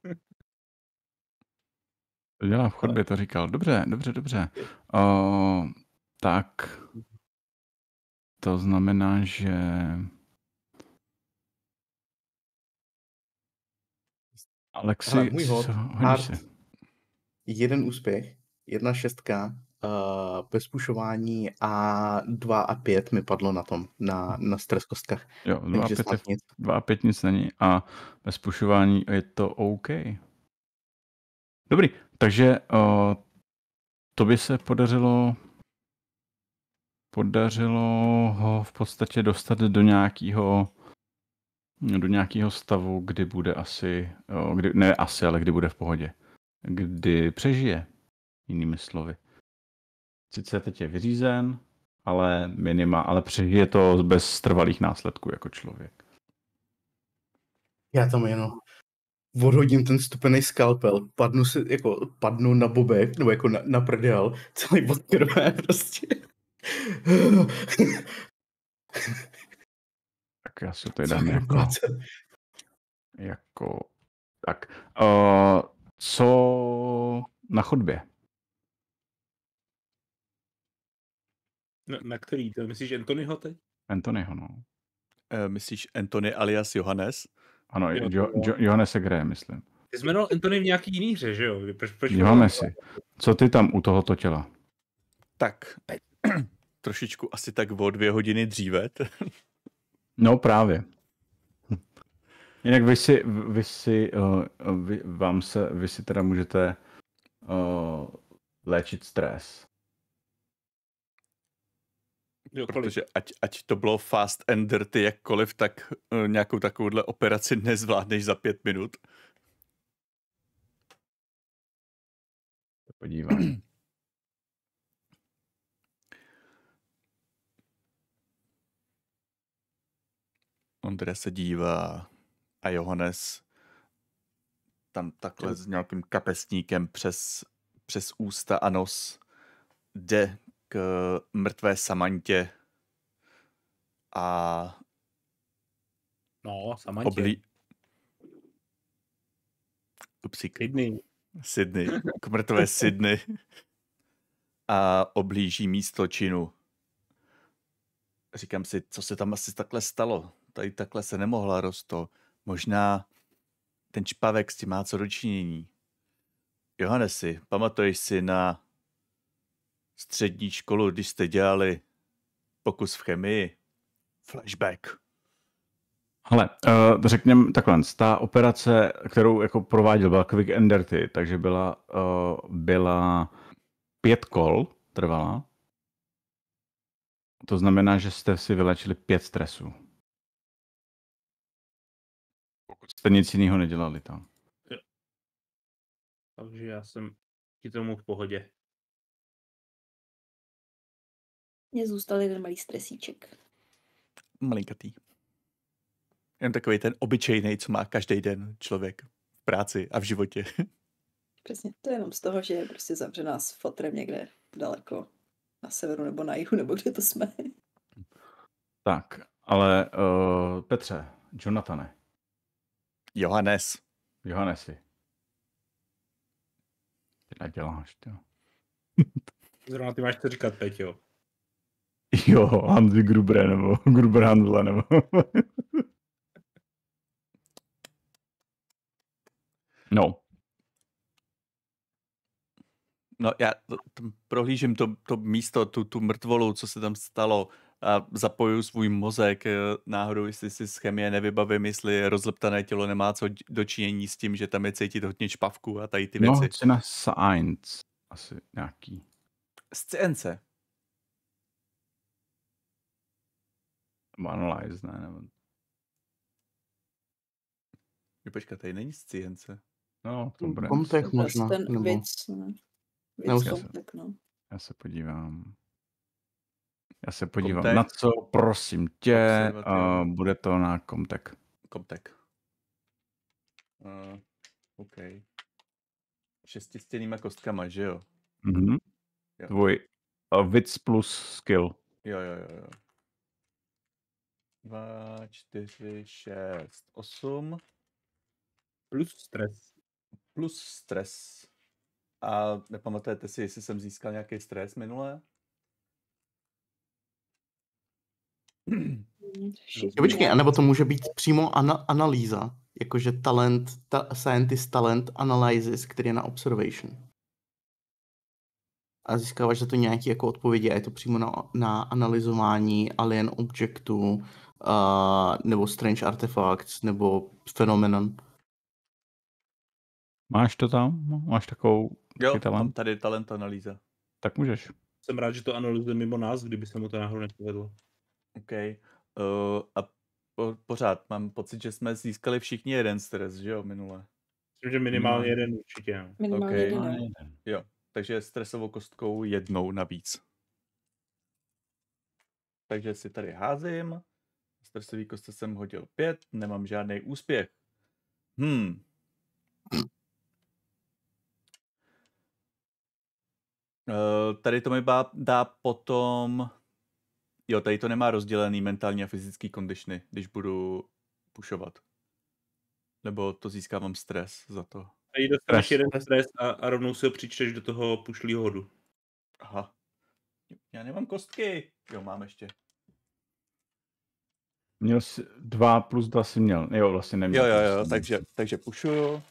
To dělá v chodbě, to říkal. Dobře, dobře, dobře. Uh, tak to znamená, že Alexi, Hele, můj hod, hodíš se. Jeden úspěch, jedna šestka, uh, bez pušování a dva a pět mi padlo na tom, na, na stres kostkách. Jo, dva a, pět je, nic. dva a pět nic není a bez pušování je to OK. Dobrý, takže uh, to by se podařilo podařilo ho v podstatě dostat do nějakého do nějakého stavu, kdy bude asi, uh, kdy, ne asi, ale kdy bude v pohodě. Kdy přežije, jinými slovy. Sice teď je vyřízen, ale minima, ale přežije to bez trvalých následků jako člověk. Já tam jenom odhodím ten stupený skalpel, padnu si, jako padnu na bobek, nebo jako na, na prdel, celý od krve prostě. Tak já si to dám jako, jako, tak, uh, co na chodbě? Na, na který? To myslíš Anthonyho teď? Anthonyho, no. Uh, myslíš Anthony alias Johannes? Ano, jo, jo, jo, Johannese Gray, myslím. Ty jsi jmenoval Anthony v nějaký jiný hře, že jo? Proč, proč Johannesi, co ty tam u tohoto těla? Tak, trošičku asi tak o dvě hodiny dříve. No právě. Jinak vy si, vy si, uh, vy, vám se, vy si teda můžete uh, léčit stres. Jo, protože ať, ať to bylo fast and dirty jakkoliv, tak uh, nějakou takovouhle operaci nezvládneš za pět minut. Podívám. Ondra se dívá a Johannes tam takhle s nějakým kapesníkem přes, přes ústa a nos jde k mrtvé Samantě a no, Samantě. Oblí... Upsík. Sydney. Sydney. K mrtvé Sydney. A oblíží místo činu. Říkám si, co se tam asi takhle stalo. Tady takhle se nemohla rosto. Možná ten čpavek s tím má co dočinění. Johannesi, pamatuješ si na střední školu, když jste dělali pokus v chemii? Flashback. Hele, uh, řekněme takhle, ta operace, kterou jako prováděl, byla Quick and Dirty, takže byla, uh, byla pět kol, trvala. To znamená, že jste si vylečili pět stresů. Pokud jste nic jiného nedělali tam. Takže já jsem ti tomu v pohodě. Mně zůstal jeden malý stresíček. Malinkatý. Jen takový ten obyčejný, co má každý den člověk v práci a v životě. Přesně, to je jenom z toho, že je prostě zavřená s fotrem někde daleko na severu nebo na jihu, nebo kde to jsme. Tak, ale uh, Petře, Jonathane, Johannes. Johannesi. Ty neděláš, ty. Zrovna ty máš co říkat, Peťo. Jo, Handy Gruber nebo Gruber Handle nebo... No. No já to, to, prohlížím to, to místo, tu, tu mrtvolu, co se tam stalo a zapojuju svůj mozek náhodou, jestli si z chemie nevybavím, jestli rozleptané tělo nemá co dočinění s tím, že tam je cítit hodně špavku a tady ty No, věci. hoď na science. Asi nějaký. Scénce. Nebo analyze, ne? Nebo... Jo, počkat, tady není scénce. No, to bude. Komtech To je možná. ten Nebo... věc, ne? Nebo Věc se- komtek, no. Já se podívám. Já se podívám. Comtech? Na co, prosím tě, Observatory. uh, bude to na Comtech. Komtek. Uh, OK. Šestistěnýma kostkama, že jo? Mhm. Jo. Tvůj uh, Wits plus skill. Jo, jo, jo, jo. Dva, čtyři, šest, osm. Plus stres. Plus stres. A nepamatujete si, jestli jsem získal nějaký stres minule? Jo, počkej, anebo to může být přímo ana- analýza, jakože talent, ta, scientist talent analysis, který je na observation. A získáváš za to nějaké jako odpovědi a je to přímo na, na analyzování alien objectů, uh, nebo strange artifacts, nebo phenomenon. Máš to tam? Máš takovou Jo, takový mám talent? tady talent analýza. Tak můžeš. Jsem rád, že to analyzuje mimo nás, kdyby se mu to náhodou nepovedlo. OK. Uh, a po, pořád mám pocit, že jsme získali všichni jeden stres, že jo, minule. Myslím, že minimálně No. jeden určitě. No. Minimálně Ok. jeden, jo. Jo, takže stresovou kostkou jednou navíc. Takže si tady házím. Stresový kostce jsem hodil pět, nemám žádný úspěch. Hmm. Uh, tady to mi bá, dá potom... Jo, tady to nemá rozdělený mentální a fyzický kondishny, když budu pušovat. Nebo to získávám stres za to. A jí dostaneš Stres. jeden stres a, a rovnou si ho přičteš do toho pušlýho hodu. Aha. Já nemám kostky. Jo, mám ještě. Měl jsi dva plus dva si měl. Jo, vlastně neměl. Jo, jo, jo, Vlastně. takže, takže pušuju.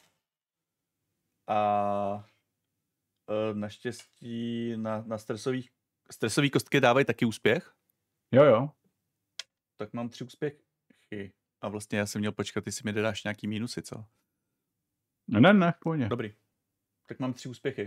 A e, naštěstí na, na stresových, stresový kostky dávají taky úspěch. Jo, jo. Tak mám tři úspěchy. A vlastně já jsem měl počkat, jestli mi dáš nějaký mínusy, co? Ne, ne, ne, v pohodě. Dobrý. Tak mám tři úspěchy.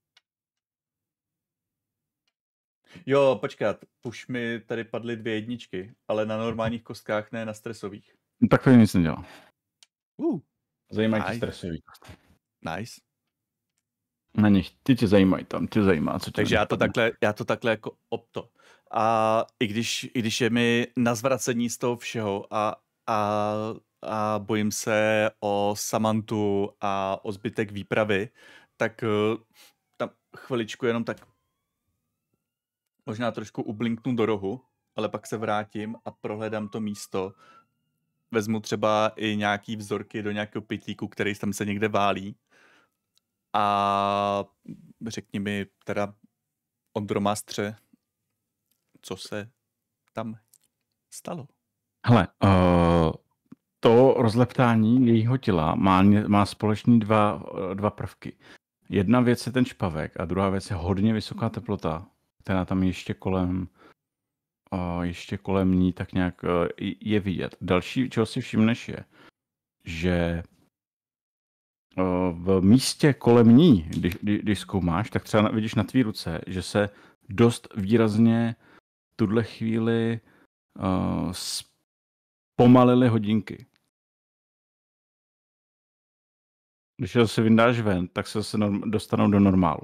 Jo, počkat, už mi tady padly dvě jedničky, ale na normálních kostkách, ne na stresových. No, tak to nic nedělá. Uh, Zajímají tě Nice. stresový. nice. Na nich, ty tě zajímají, tam tě zajímá, co tě Takže já to napadne. takhle, já to takhle jako opto. A i když, i když je mi na zvracení z toho všeho a, a, a bojím se o Samantu a o zbytek výpravy, tak uh, tam chviličku jenom tak možná trošku ublinknu do rohu, ale pak se vrátím a prohledám to místo. Vezmu třeba i nějaký vzorky do nějakého pytlíku, který tam se někde válí A řekni mi teda, Ondromástře, co se tam stalo? Hele, uh, to rozleptání jejího těla má, má společný dva, dva prvky. Jedna věc je ten špavek a druhá věc je hodně vysoká teplota, která tam ještě kolem, uh, ještě kolem ní tak nějak uh, je vidět. Další, čeho si všimneš, je, že uh, v místě kolem ní, když, když, když zkoumáš, tak třeba vidíš na tvý ruce, že se dost výrazně v tuhle chvíli uh, zpomalily hodinky. Když je zase vyndáš ven, tak se zase norm- dostanou do normálu.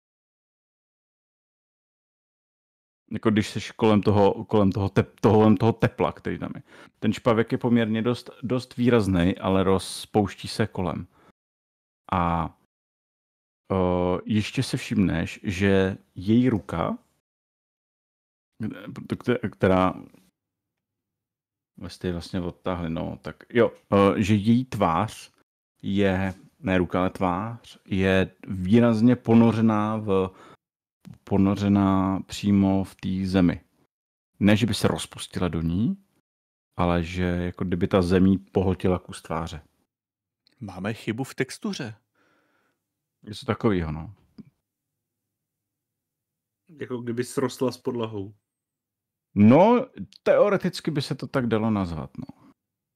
Jako když jsi kolem toho, kolem toho, tep, toho, toho tepla, který tam je. Ten špavek je poměrně dost, dost výrazný, ale rozpouští se kolem. A o, ještě se všimneš, že její ruka, která jste vlastně odtáhli, no, tak jo, o, že její tvář je, ne ruka, ale tvář, je výrazně ponořená v ponořená přímo v té zemi. Ne, že by se rozpustila do ní, ale že jako kdyby ta zemí pohltila kus tváře. Máme chybu v textuře. Něco takového, no. Jako kdyby srostla s podlahou. No, teoreticky by se to tak dalo nazvat, no.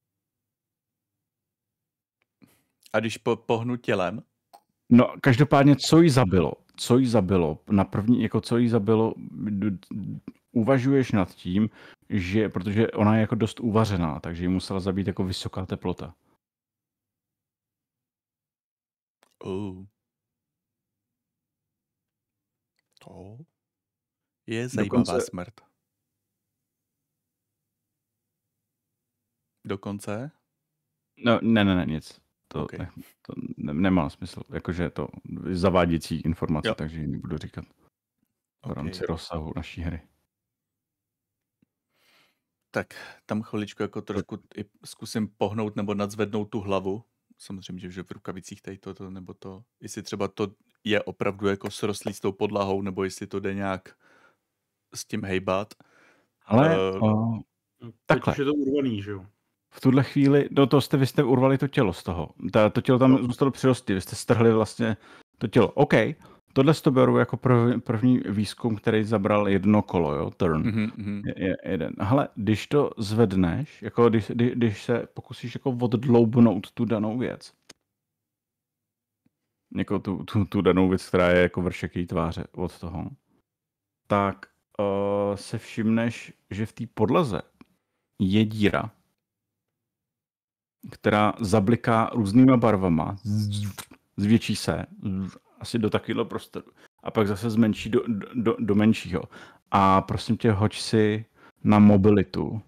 A když po, pohnu tělem? No, každopádně, co jí zabilo? Co jí zabilo? Na první, jako co jí zabilo, uvažuješ nad tím, že, protože ona je jako dost uvařená, takže ji musela zabít jako vysoká teplota. Oh. To je zajímavá Dokonce... smrt. Dokonce? No, ne, ne, ne, nic. To, okay. ne, to ne, nemá smysl. Jakože to zavádějící informace, jo. takže ji nebudu říkat v okay. rámci rozsahu naší hry. Tak tam chviličku jako trošku i zkusím pohnout nebo nadzvednout tu hlavu. Samozřejmě, že v rukavicích tady toto, nebo to, jestli třeba to je opravdu jako srostlý s tou podlahou, nebo jestli to jde nějak s tím hejbat. Ale uh, uh, takhle. Teď už je to urvaný, že jo? V tuhle chvíli, do toho jste, vy jste urvali to tělo z toho. Ta, to tělo tam zůstalo přirostlý, vy jste strhli vlastně to tělo. OK, tohle to beru jako prv, první výzkum, který zabral jedno kolo, jo, turn. Mm-hmm. Je, je, jeden. Hele, když to zvedneš, jako když, když, když se pokusíš jako oddloubnout tu danou věc, jako tu, tu, tu danou věc, která je jako vršek její tváře od toho, tak uh, se všimneš, že v té podlaze je díra, která zabliká různýma barvama, zvětší se asi do takového prostoru a pak zase zmenší do, do, do menšího. A prosím tě, hoď si na mobilitu.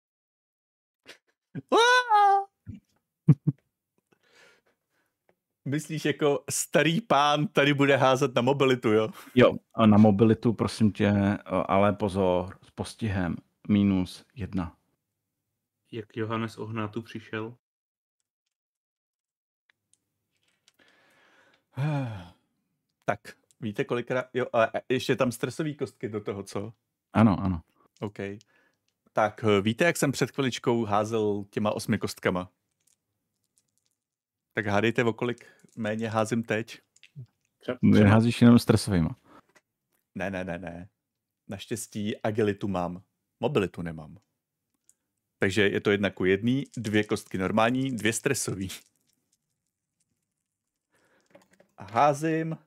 Myslíš, jako starý pán tady bude házet na mobilitu, jo? Jo, a na mobilitu, prosím tě, ale pozor, s postihem minus jedna. Jak Johannes Ohnátu přišel? Tak, víte kolikrát... Jo, a ještě tam stresový kostky do toho, co? Ano, ano. OK. Tak, víte, jak jsem před chviličkou házel těma osmi kostkama? Tak hádejte, o kolik méně házím teď. Třeba... Házíš jenom stresovýma. Ne, ne, ne, ne. Naštěstí agilitu mám. Mobilitu nemám. Takže je to jedna ku jedný, dvě kostky normální, dvě stresový. A házím.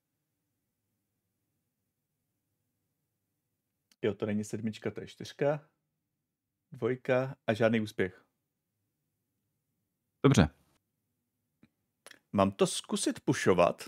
Jo, to není sedmička, to je čtyřka. Dvojka a žádný úspěch. Dobře. Mám to zkusit pušovat?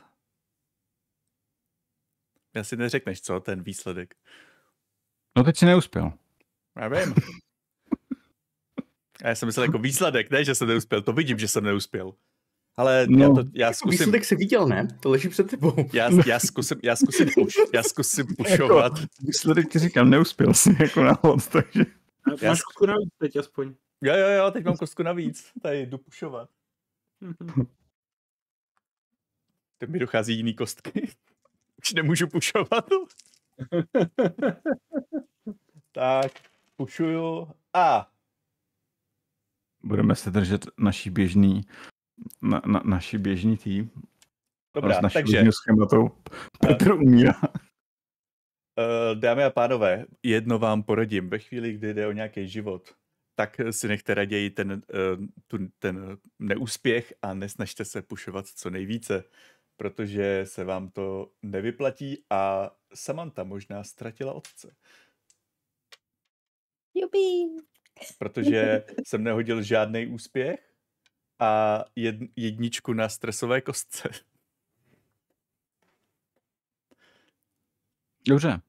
Já si neřekneš, co, ten výsledek. No teď si neuspěl. Já vím. A já jsem myslel jako výsledek, ne, že jsem neuspěl. To vidím, že jsem neuspěl. Ale no, já, to, já zkusím... Výsledek jsi viděl, ne? To leží před tebou. Já, já zkusím, já zkusím, puš, já zkusím pušovat. Jako, výsledek ti říkám, neuspěl jsi jako návod, takže... Já máš kostku navíc teď aspoň. Jo, jo, jo, teď mám kostku navíc. Tady jdu pušovat. To mi dochází jiný kostky. Už nemůžu pušovat. Tak, pušuju a... Budeme se držet naší běžný, na, na, naší běžný tým. Dobrá, s naší takže... schématou Petr umírá. Uh, dámy a pánové, jedno vám poradím. Ve chvíli, kdy jde o nějaký život, tak si nechte raději ten, uh, tu, ten neúspěch a nesnažte se pušovat co nejvíce, protože se vám to nevyplatí a Samantha možná ztratila otce. Jupi. Protože jsem nehodil žádný úspěch a jed, jedničku na stresové kostce. Dobře.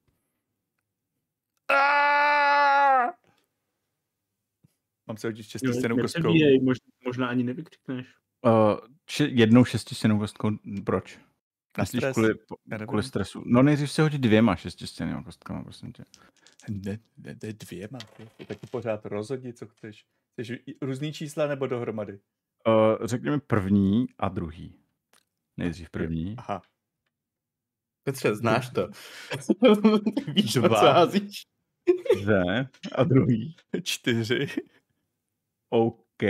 Mám se hodit šestistěnou kostkou. Možná, možná ani nevykřikneš. Uh, či, jednou šestistěnou kostkou, proč? Na stres? Kvůli, kvůli stresu. No nejdřív se hodit dvěma šestistěnýma kostkama, prosím tě. Ne, ne, ne dvěma. To taky pořád rozhodni, co chceš. Chceš různý čísla nebo dohromady? Uh, řekněme první a druhý. Nejdřív první. Aha. Petře, znáš to. Víš, Dva. co házíš. Dve a druhý. Čtyři. OK.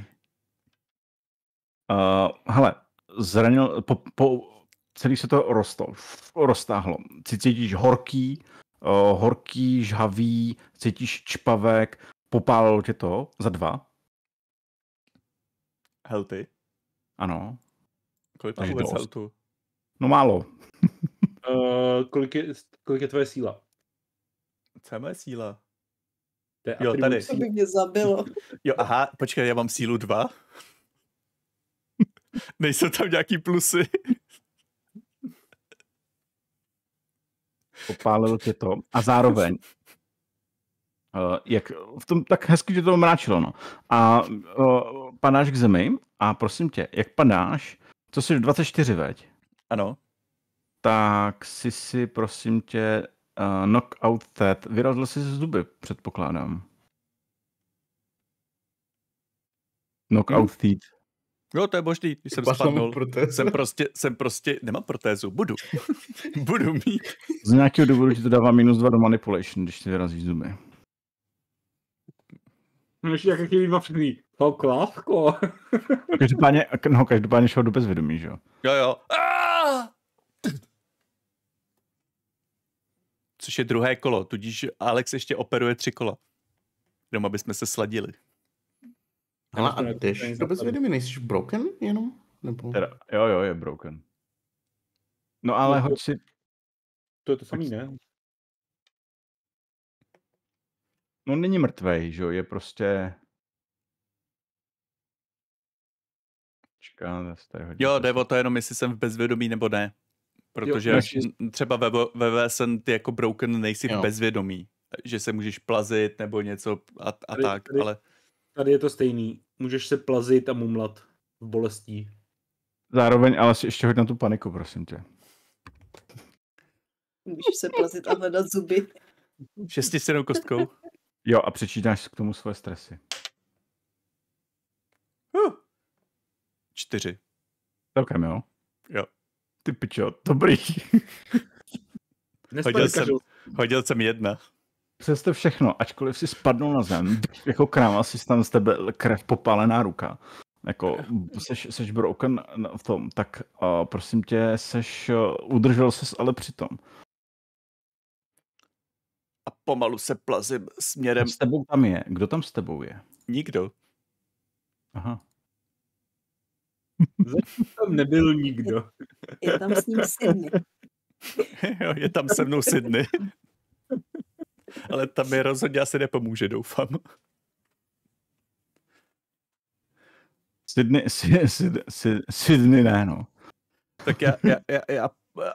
Uh, hele, zranil, po, po, celý se to rosto, roztáhlo. Cítíš horký, uh, horký, žhavý, cítíš čpavek, popálilo tě to za dva. Healthy. Ano. Kolik Takže mám vůbec dost. healthu? No málo. Uh, kolik, je, kolik je tvoje síla? Co je moje síla? To je Jo, atribut tady. To síly. by mě zabilo. Jo, aha, počkej, já mám sílu dva. Nejsou tam nějaký plusy. Popálilo tě to a zároveň uh, jak v tom tak hezky tě to mráčilo, no. A uh, padáš k zemi a prosím tě, jak padáš, co jsi dvacet čtyři, veď? Ano. Tak si si, prosím tě, uh, knockout that. Vyrazil jsi z zuby, předpokládám. Knockout hmm. teeth. Jo, to je možný, když jsem Máš spadnul. protézu? Jsem prostě, jsem prostě, nemám protézu, budu. budu mít. Z nějakého důvodu ti to dává minus dva do manipulation, když si vyrazíš zuby. No ještě jaké chvíli dva všechny. To klávko. Každopádně, no, každopádně šel do bezvědomí, že jo? Jo, jo. Ah! Což je druhé kolo, tudíž Alex ještě operuje tři kola. Jenom aby jsme se sladili. Ale a jdeš do bezvědomí, nejsi broken jenom? Nebo... Teda, jo, jo, je broken. No ale hoď si... To je to samý, ne? No není mrtvej, že jo, je prostě... Čeká, zase tady hodně. Jo, jde o to jenom, jestli jsem v bezvědomí nebo ne. Protože Jo, jo, třeba ve, ve V S ty jako broken nejsi jo. v bezvědomí. Že se můžeš plazit nebo něco a, a Tady- tak, tady- ale... Tady je to stejný. Můžeš se plazit a mumlat v bolestí. Zároveň ale si ještě hoď na tu paniku, prosím tě. Můžeš se plazit a hledat zuby. Šestistěnou kostkou. Jo, a přečítáš si k tomu svoje stresy. Uh. Čtyři. Celkem, jo? Jo. Ty pičo, dobrý. Hodil jsem, hodil jsem jedna. Přesto všechno, ačkoliv si spadnul na zem, jako kráva si tam z tebe krev popálená ruka. Jako, seš, seš broken v tom, tak uh, prosím tě, seš, uh, udržel ses ale přitom. A pomalu se plazím směrem... S tebou tam je. Kdo tam s tebou je? Nikdo. Aha. Tam nebyl nikdo. Je tam s ním Sydney. Jo, je tam se mnou Sydney. Ale tam mi rozhodně asi nepomůže, doufám. Sydney, Sydney, Sydney, Sydney ne, no. Tak já, já, já, já...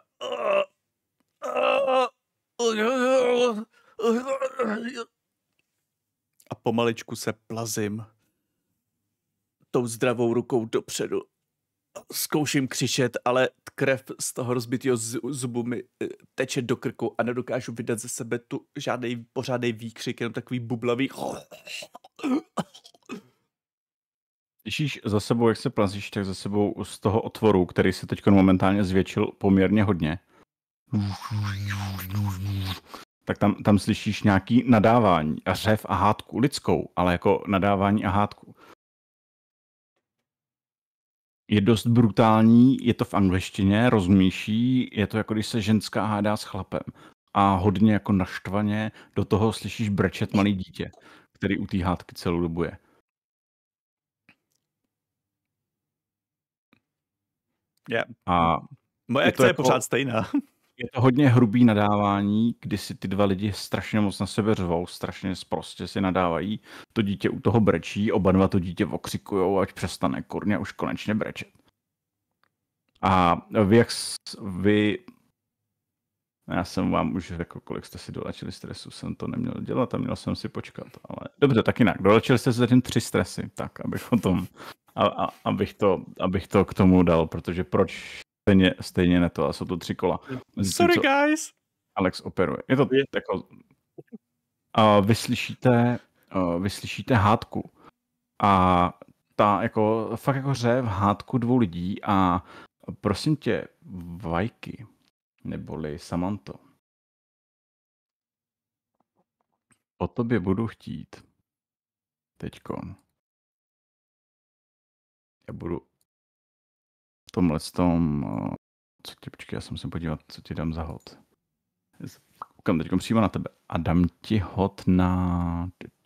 A pomaličku se plazím tou zdravou rukou dopředu. Zkouším křičet, ale krev z toho rozbitého zubu mi teče do krku a nedokážu vydat ze sebe tu žádný pořádný výkřik, jenom takový bublavý. Slyšíš za sebou, jak se plazíš, tak za sebou z toho otvoru, který se teď momentálně zvětšil poměrně hodně. Tak tam, tam slyšíš nějaký nadávání a řev a hádku, lidskou, ale jako nadávání a hádku. Je dost brutální, je to v angličtině, rozumíš, je to jako když se ženská hádá s chlapem. A hodně jako naštvaně do toho slyšíš brečet malý dítě, který u té hádky celou dobu je. Yeah. A moje je to akce je jako- pořád stejná. je to hodně hrubý nadávání, kdy si ty dva lidi strašně moc na sebe řvou, strašně sprostě si nadávají. To dítě u toho brečí, oba dva to dítě okřikujou, ať přestane kurně už konečně brečet. A vy, jak s- vy... Já jsem vám už řekl, kolik jste si dolečili stresu, jsem to neměl dělat a měl jsem si počkat. Ale dobře, tak jinak. Dolečili jste si zatím tři stresy, tak abych o tom, a, a, abych, to, abych to k tomu dal, protože proč stejně, stejně ne to, a jsou to tři kola. Mezi tím, Sorry, co guys. Alex operuje. Je to Je. jako... A vy slyšíte, a vy slyšíte hádku. A ta jako, fakt jako řev hádku dvou lidí a prosím tě, Vajky, neboli Samanto, po tobě budu chtít teďkon. Já budu v tomhle tom, a, co ti, počkej, já jsem se podívat, co ti dám za hod. Koukám teďkon přímo na tebe a dám ti hod na...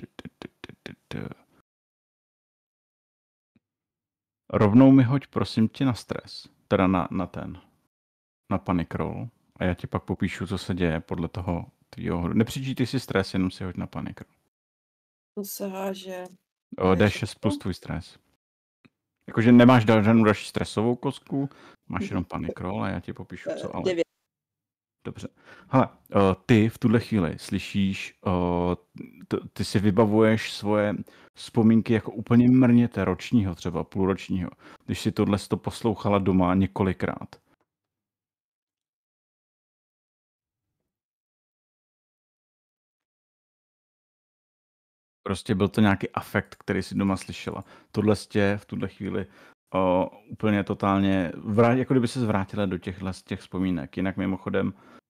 Rovnou mi hoď, prosím tě, na stres. Teda na, na ten. Na panic roll. A já ti pak popíšu, co se děje podle toho tvýho hodu. Nepřičítej si stres, jenom si hoď na panic roll. To se háže. O, D šest plus tvůj stres. Jakože nemáš dal- žádnou další stresovou kostku, máš jenom panic roll a já ti popíšu, co ale. Devět. Dobře. Hele, uh, ty v tuhle chvíli slyšíš, uh, t- ty si vybavuješ svoje vzpomínky jako úplně mrněte ročního, třeba půlročního, když si tohle to poslouchala doma několikrát. Prostě byl to nějaký afekt, který si doma slyšela. Tohle tě v tuhle chvíli uh, úplně totálně, vrát, jako kdyby se zvrátila do těchhle z těch vzpomínek. Jinak mimochodem,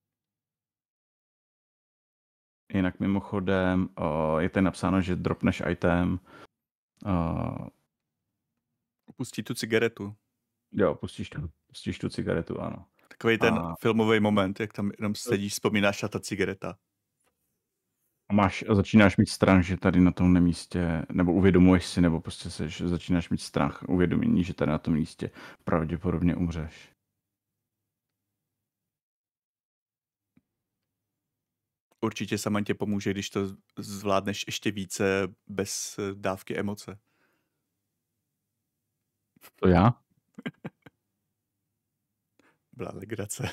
Jinak mimochodem uh, je tady napsáno, že dropneš item. Uh, Pustí tu cigaretu. jo, pustíš tu, pustíš tu cigaretu, ano. Takový ten A- filmový moment, jak tam jenom sedíš, vzpomínáš a ta cigareta. A máš, a začínáš mít strach, že tady na tom místě, nebo uvědomuješ si, nebo prostě seš, začínáš mít strach, uvědomění, že tady na tom místě pravděpodobně umřeš. Určitě Samantě pomůže, když to zvládneš ještě více bez eh, dávky emoce. To já? Byla legrace.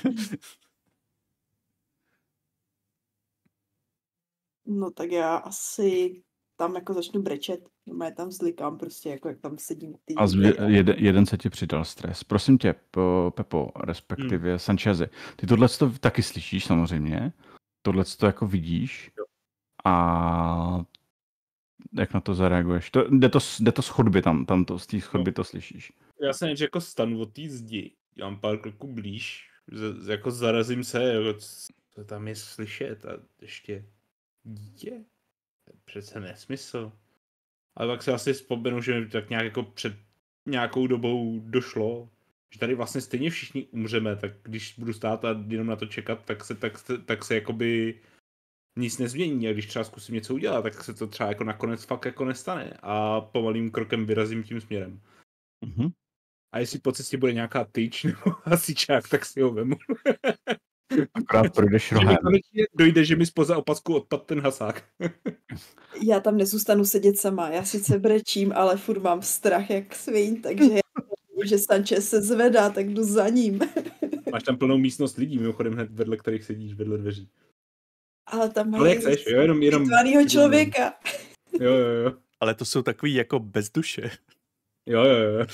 No tak já asi tam jako začnu brečet. Já tam zlikám prostě, jako jak tam sedím. Ty A zvě, jeden, jeden se ti přidal stres. Prosím tě, po, Pepo, respektive hmm. Sanchezi, ty tohle to taky slyšíš samozřejmě, tohle to jako vidíš a jak na to zareaguješ? To, jde, to, jde to z chodby tam, tam to, z té chodby to slyšíš. Já se než jako stanu od té zdi, dělám pár kroků blíž, z, jako zarazím se, jako, co tam je slyšet a ještě dítě? To je přece nesmysl. Ale pak se asi vzpomenu, že mi tak nějak jako před nějakou dobou došlo, že tady vlastně stejně všichni umřeme, tak když budu stát a jenom na to čekat, tak se, tak, tak se jakoby nic nezmění. A když třeba zkusím něco udělat, tak se to třeba jako nakonec fakt jako nestane. A pomalým krokem vyrazím tím směrem. Mhm. A jestli po cestě bude nějaká tyč nebo hasičák, tak si ho vemu. Akorát projdeš Že mi rohem. konečně dojde, že mi spoza opasku odpadl ten hasák. Já tam nezůstanu sedět sama. Já sice brečím, ale furt mám strach jak sviň, takže já, že Sanchez se zvedá, tak jdu za ním. Máš tam plnou místnost lidí, mimochodem hned vedle kterých sedíš, vedle dveří. Ale tam mají Ale jak seš, jo, jenom, jenom... vytvarnýho člověka. Jo, jo, jo. Ale to jsou takový jako bez duše. Jo, jo, jo.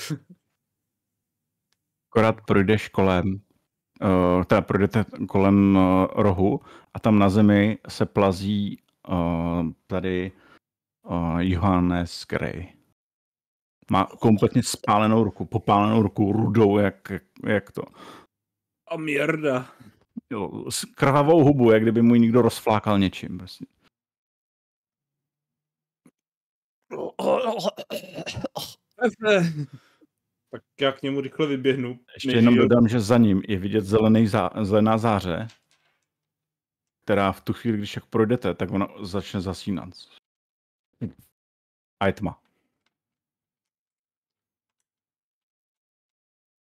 Akorát projdeš kolem, uh, teda projdete kolem uh, rohu a tam na zemi se plazí uh, tady uh, Johannes Grey. Má kompletně spálenou ruku, popálenou ruku, rudou, jak, jak, jak to. A mierda. Jo, s krvavou hubu, jak kdyby mu ji někdo rozflákal něčím. Prostě. Tak já k němu rychle vyběhnu. Ještě jenom dodám, že za ním je vidět zelený zá, zelená záře, která v tu chvíli, když jak projdete, tak ona začne zasínat. A je tma.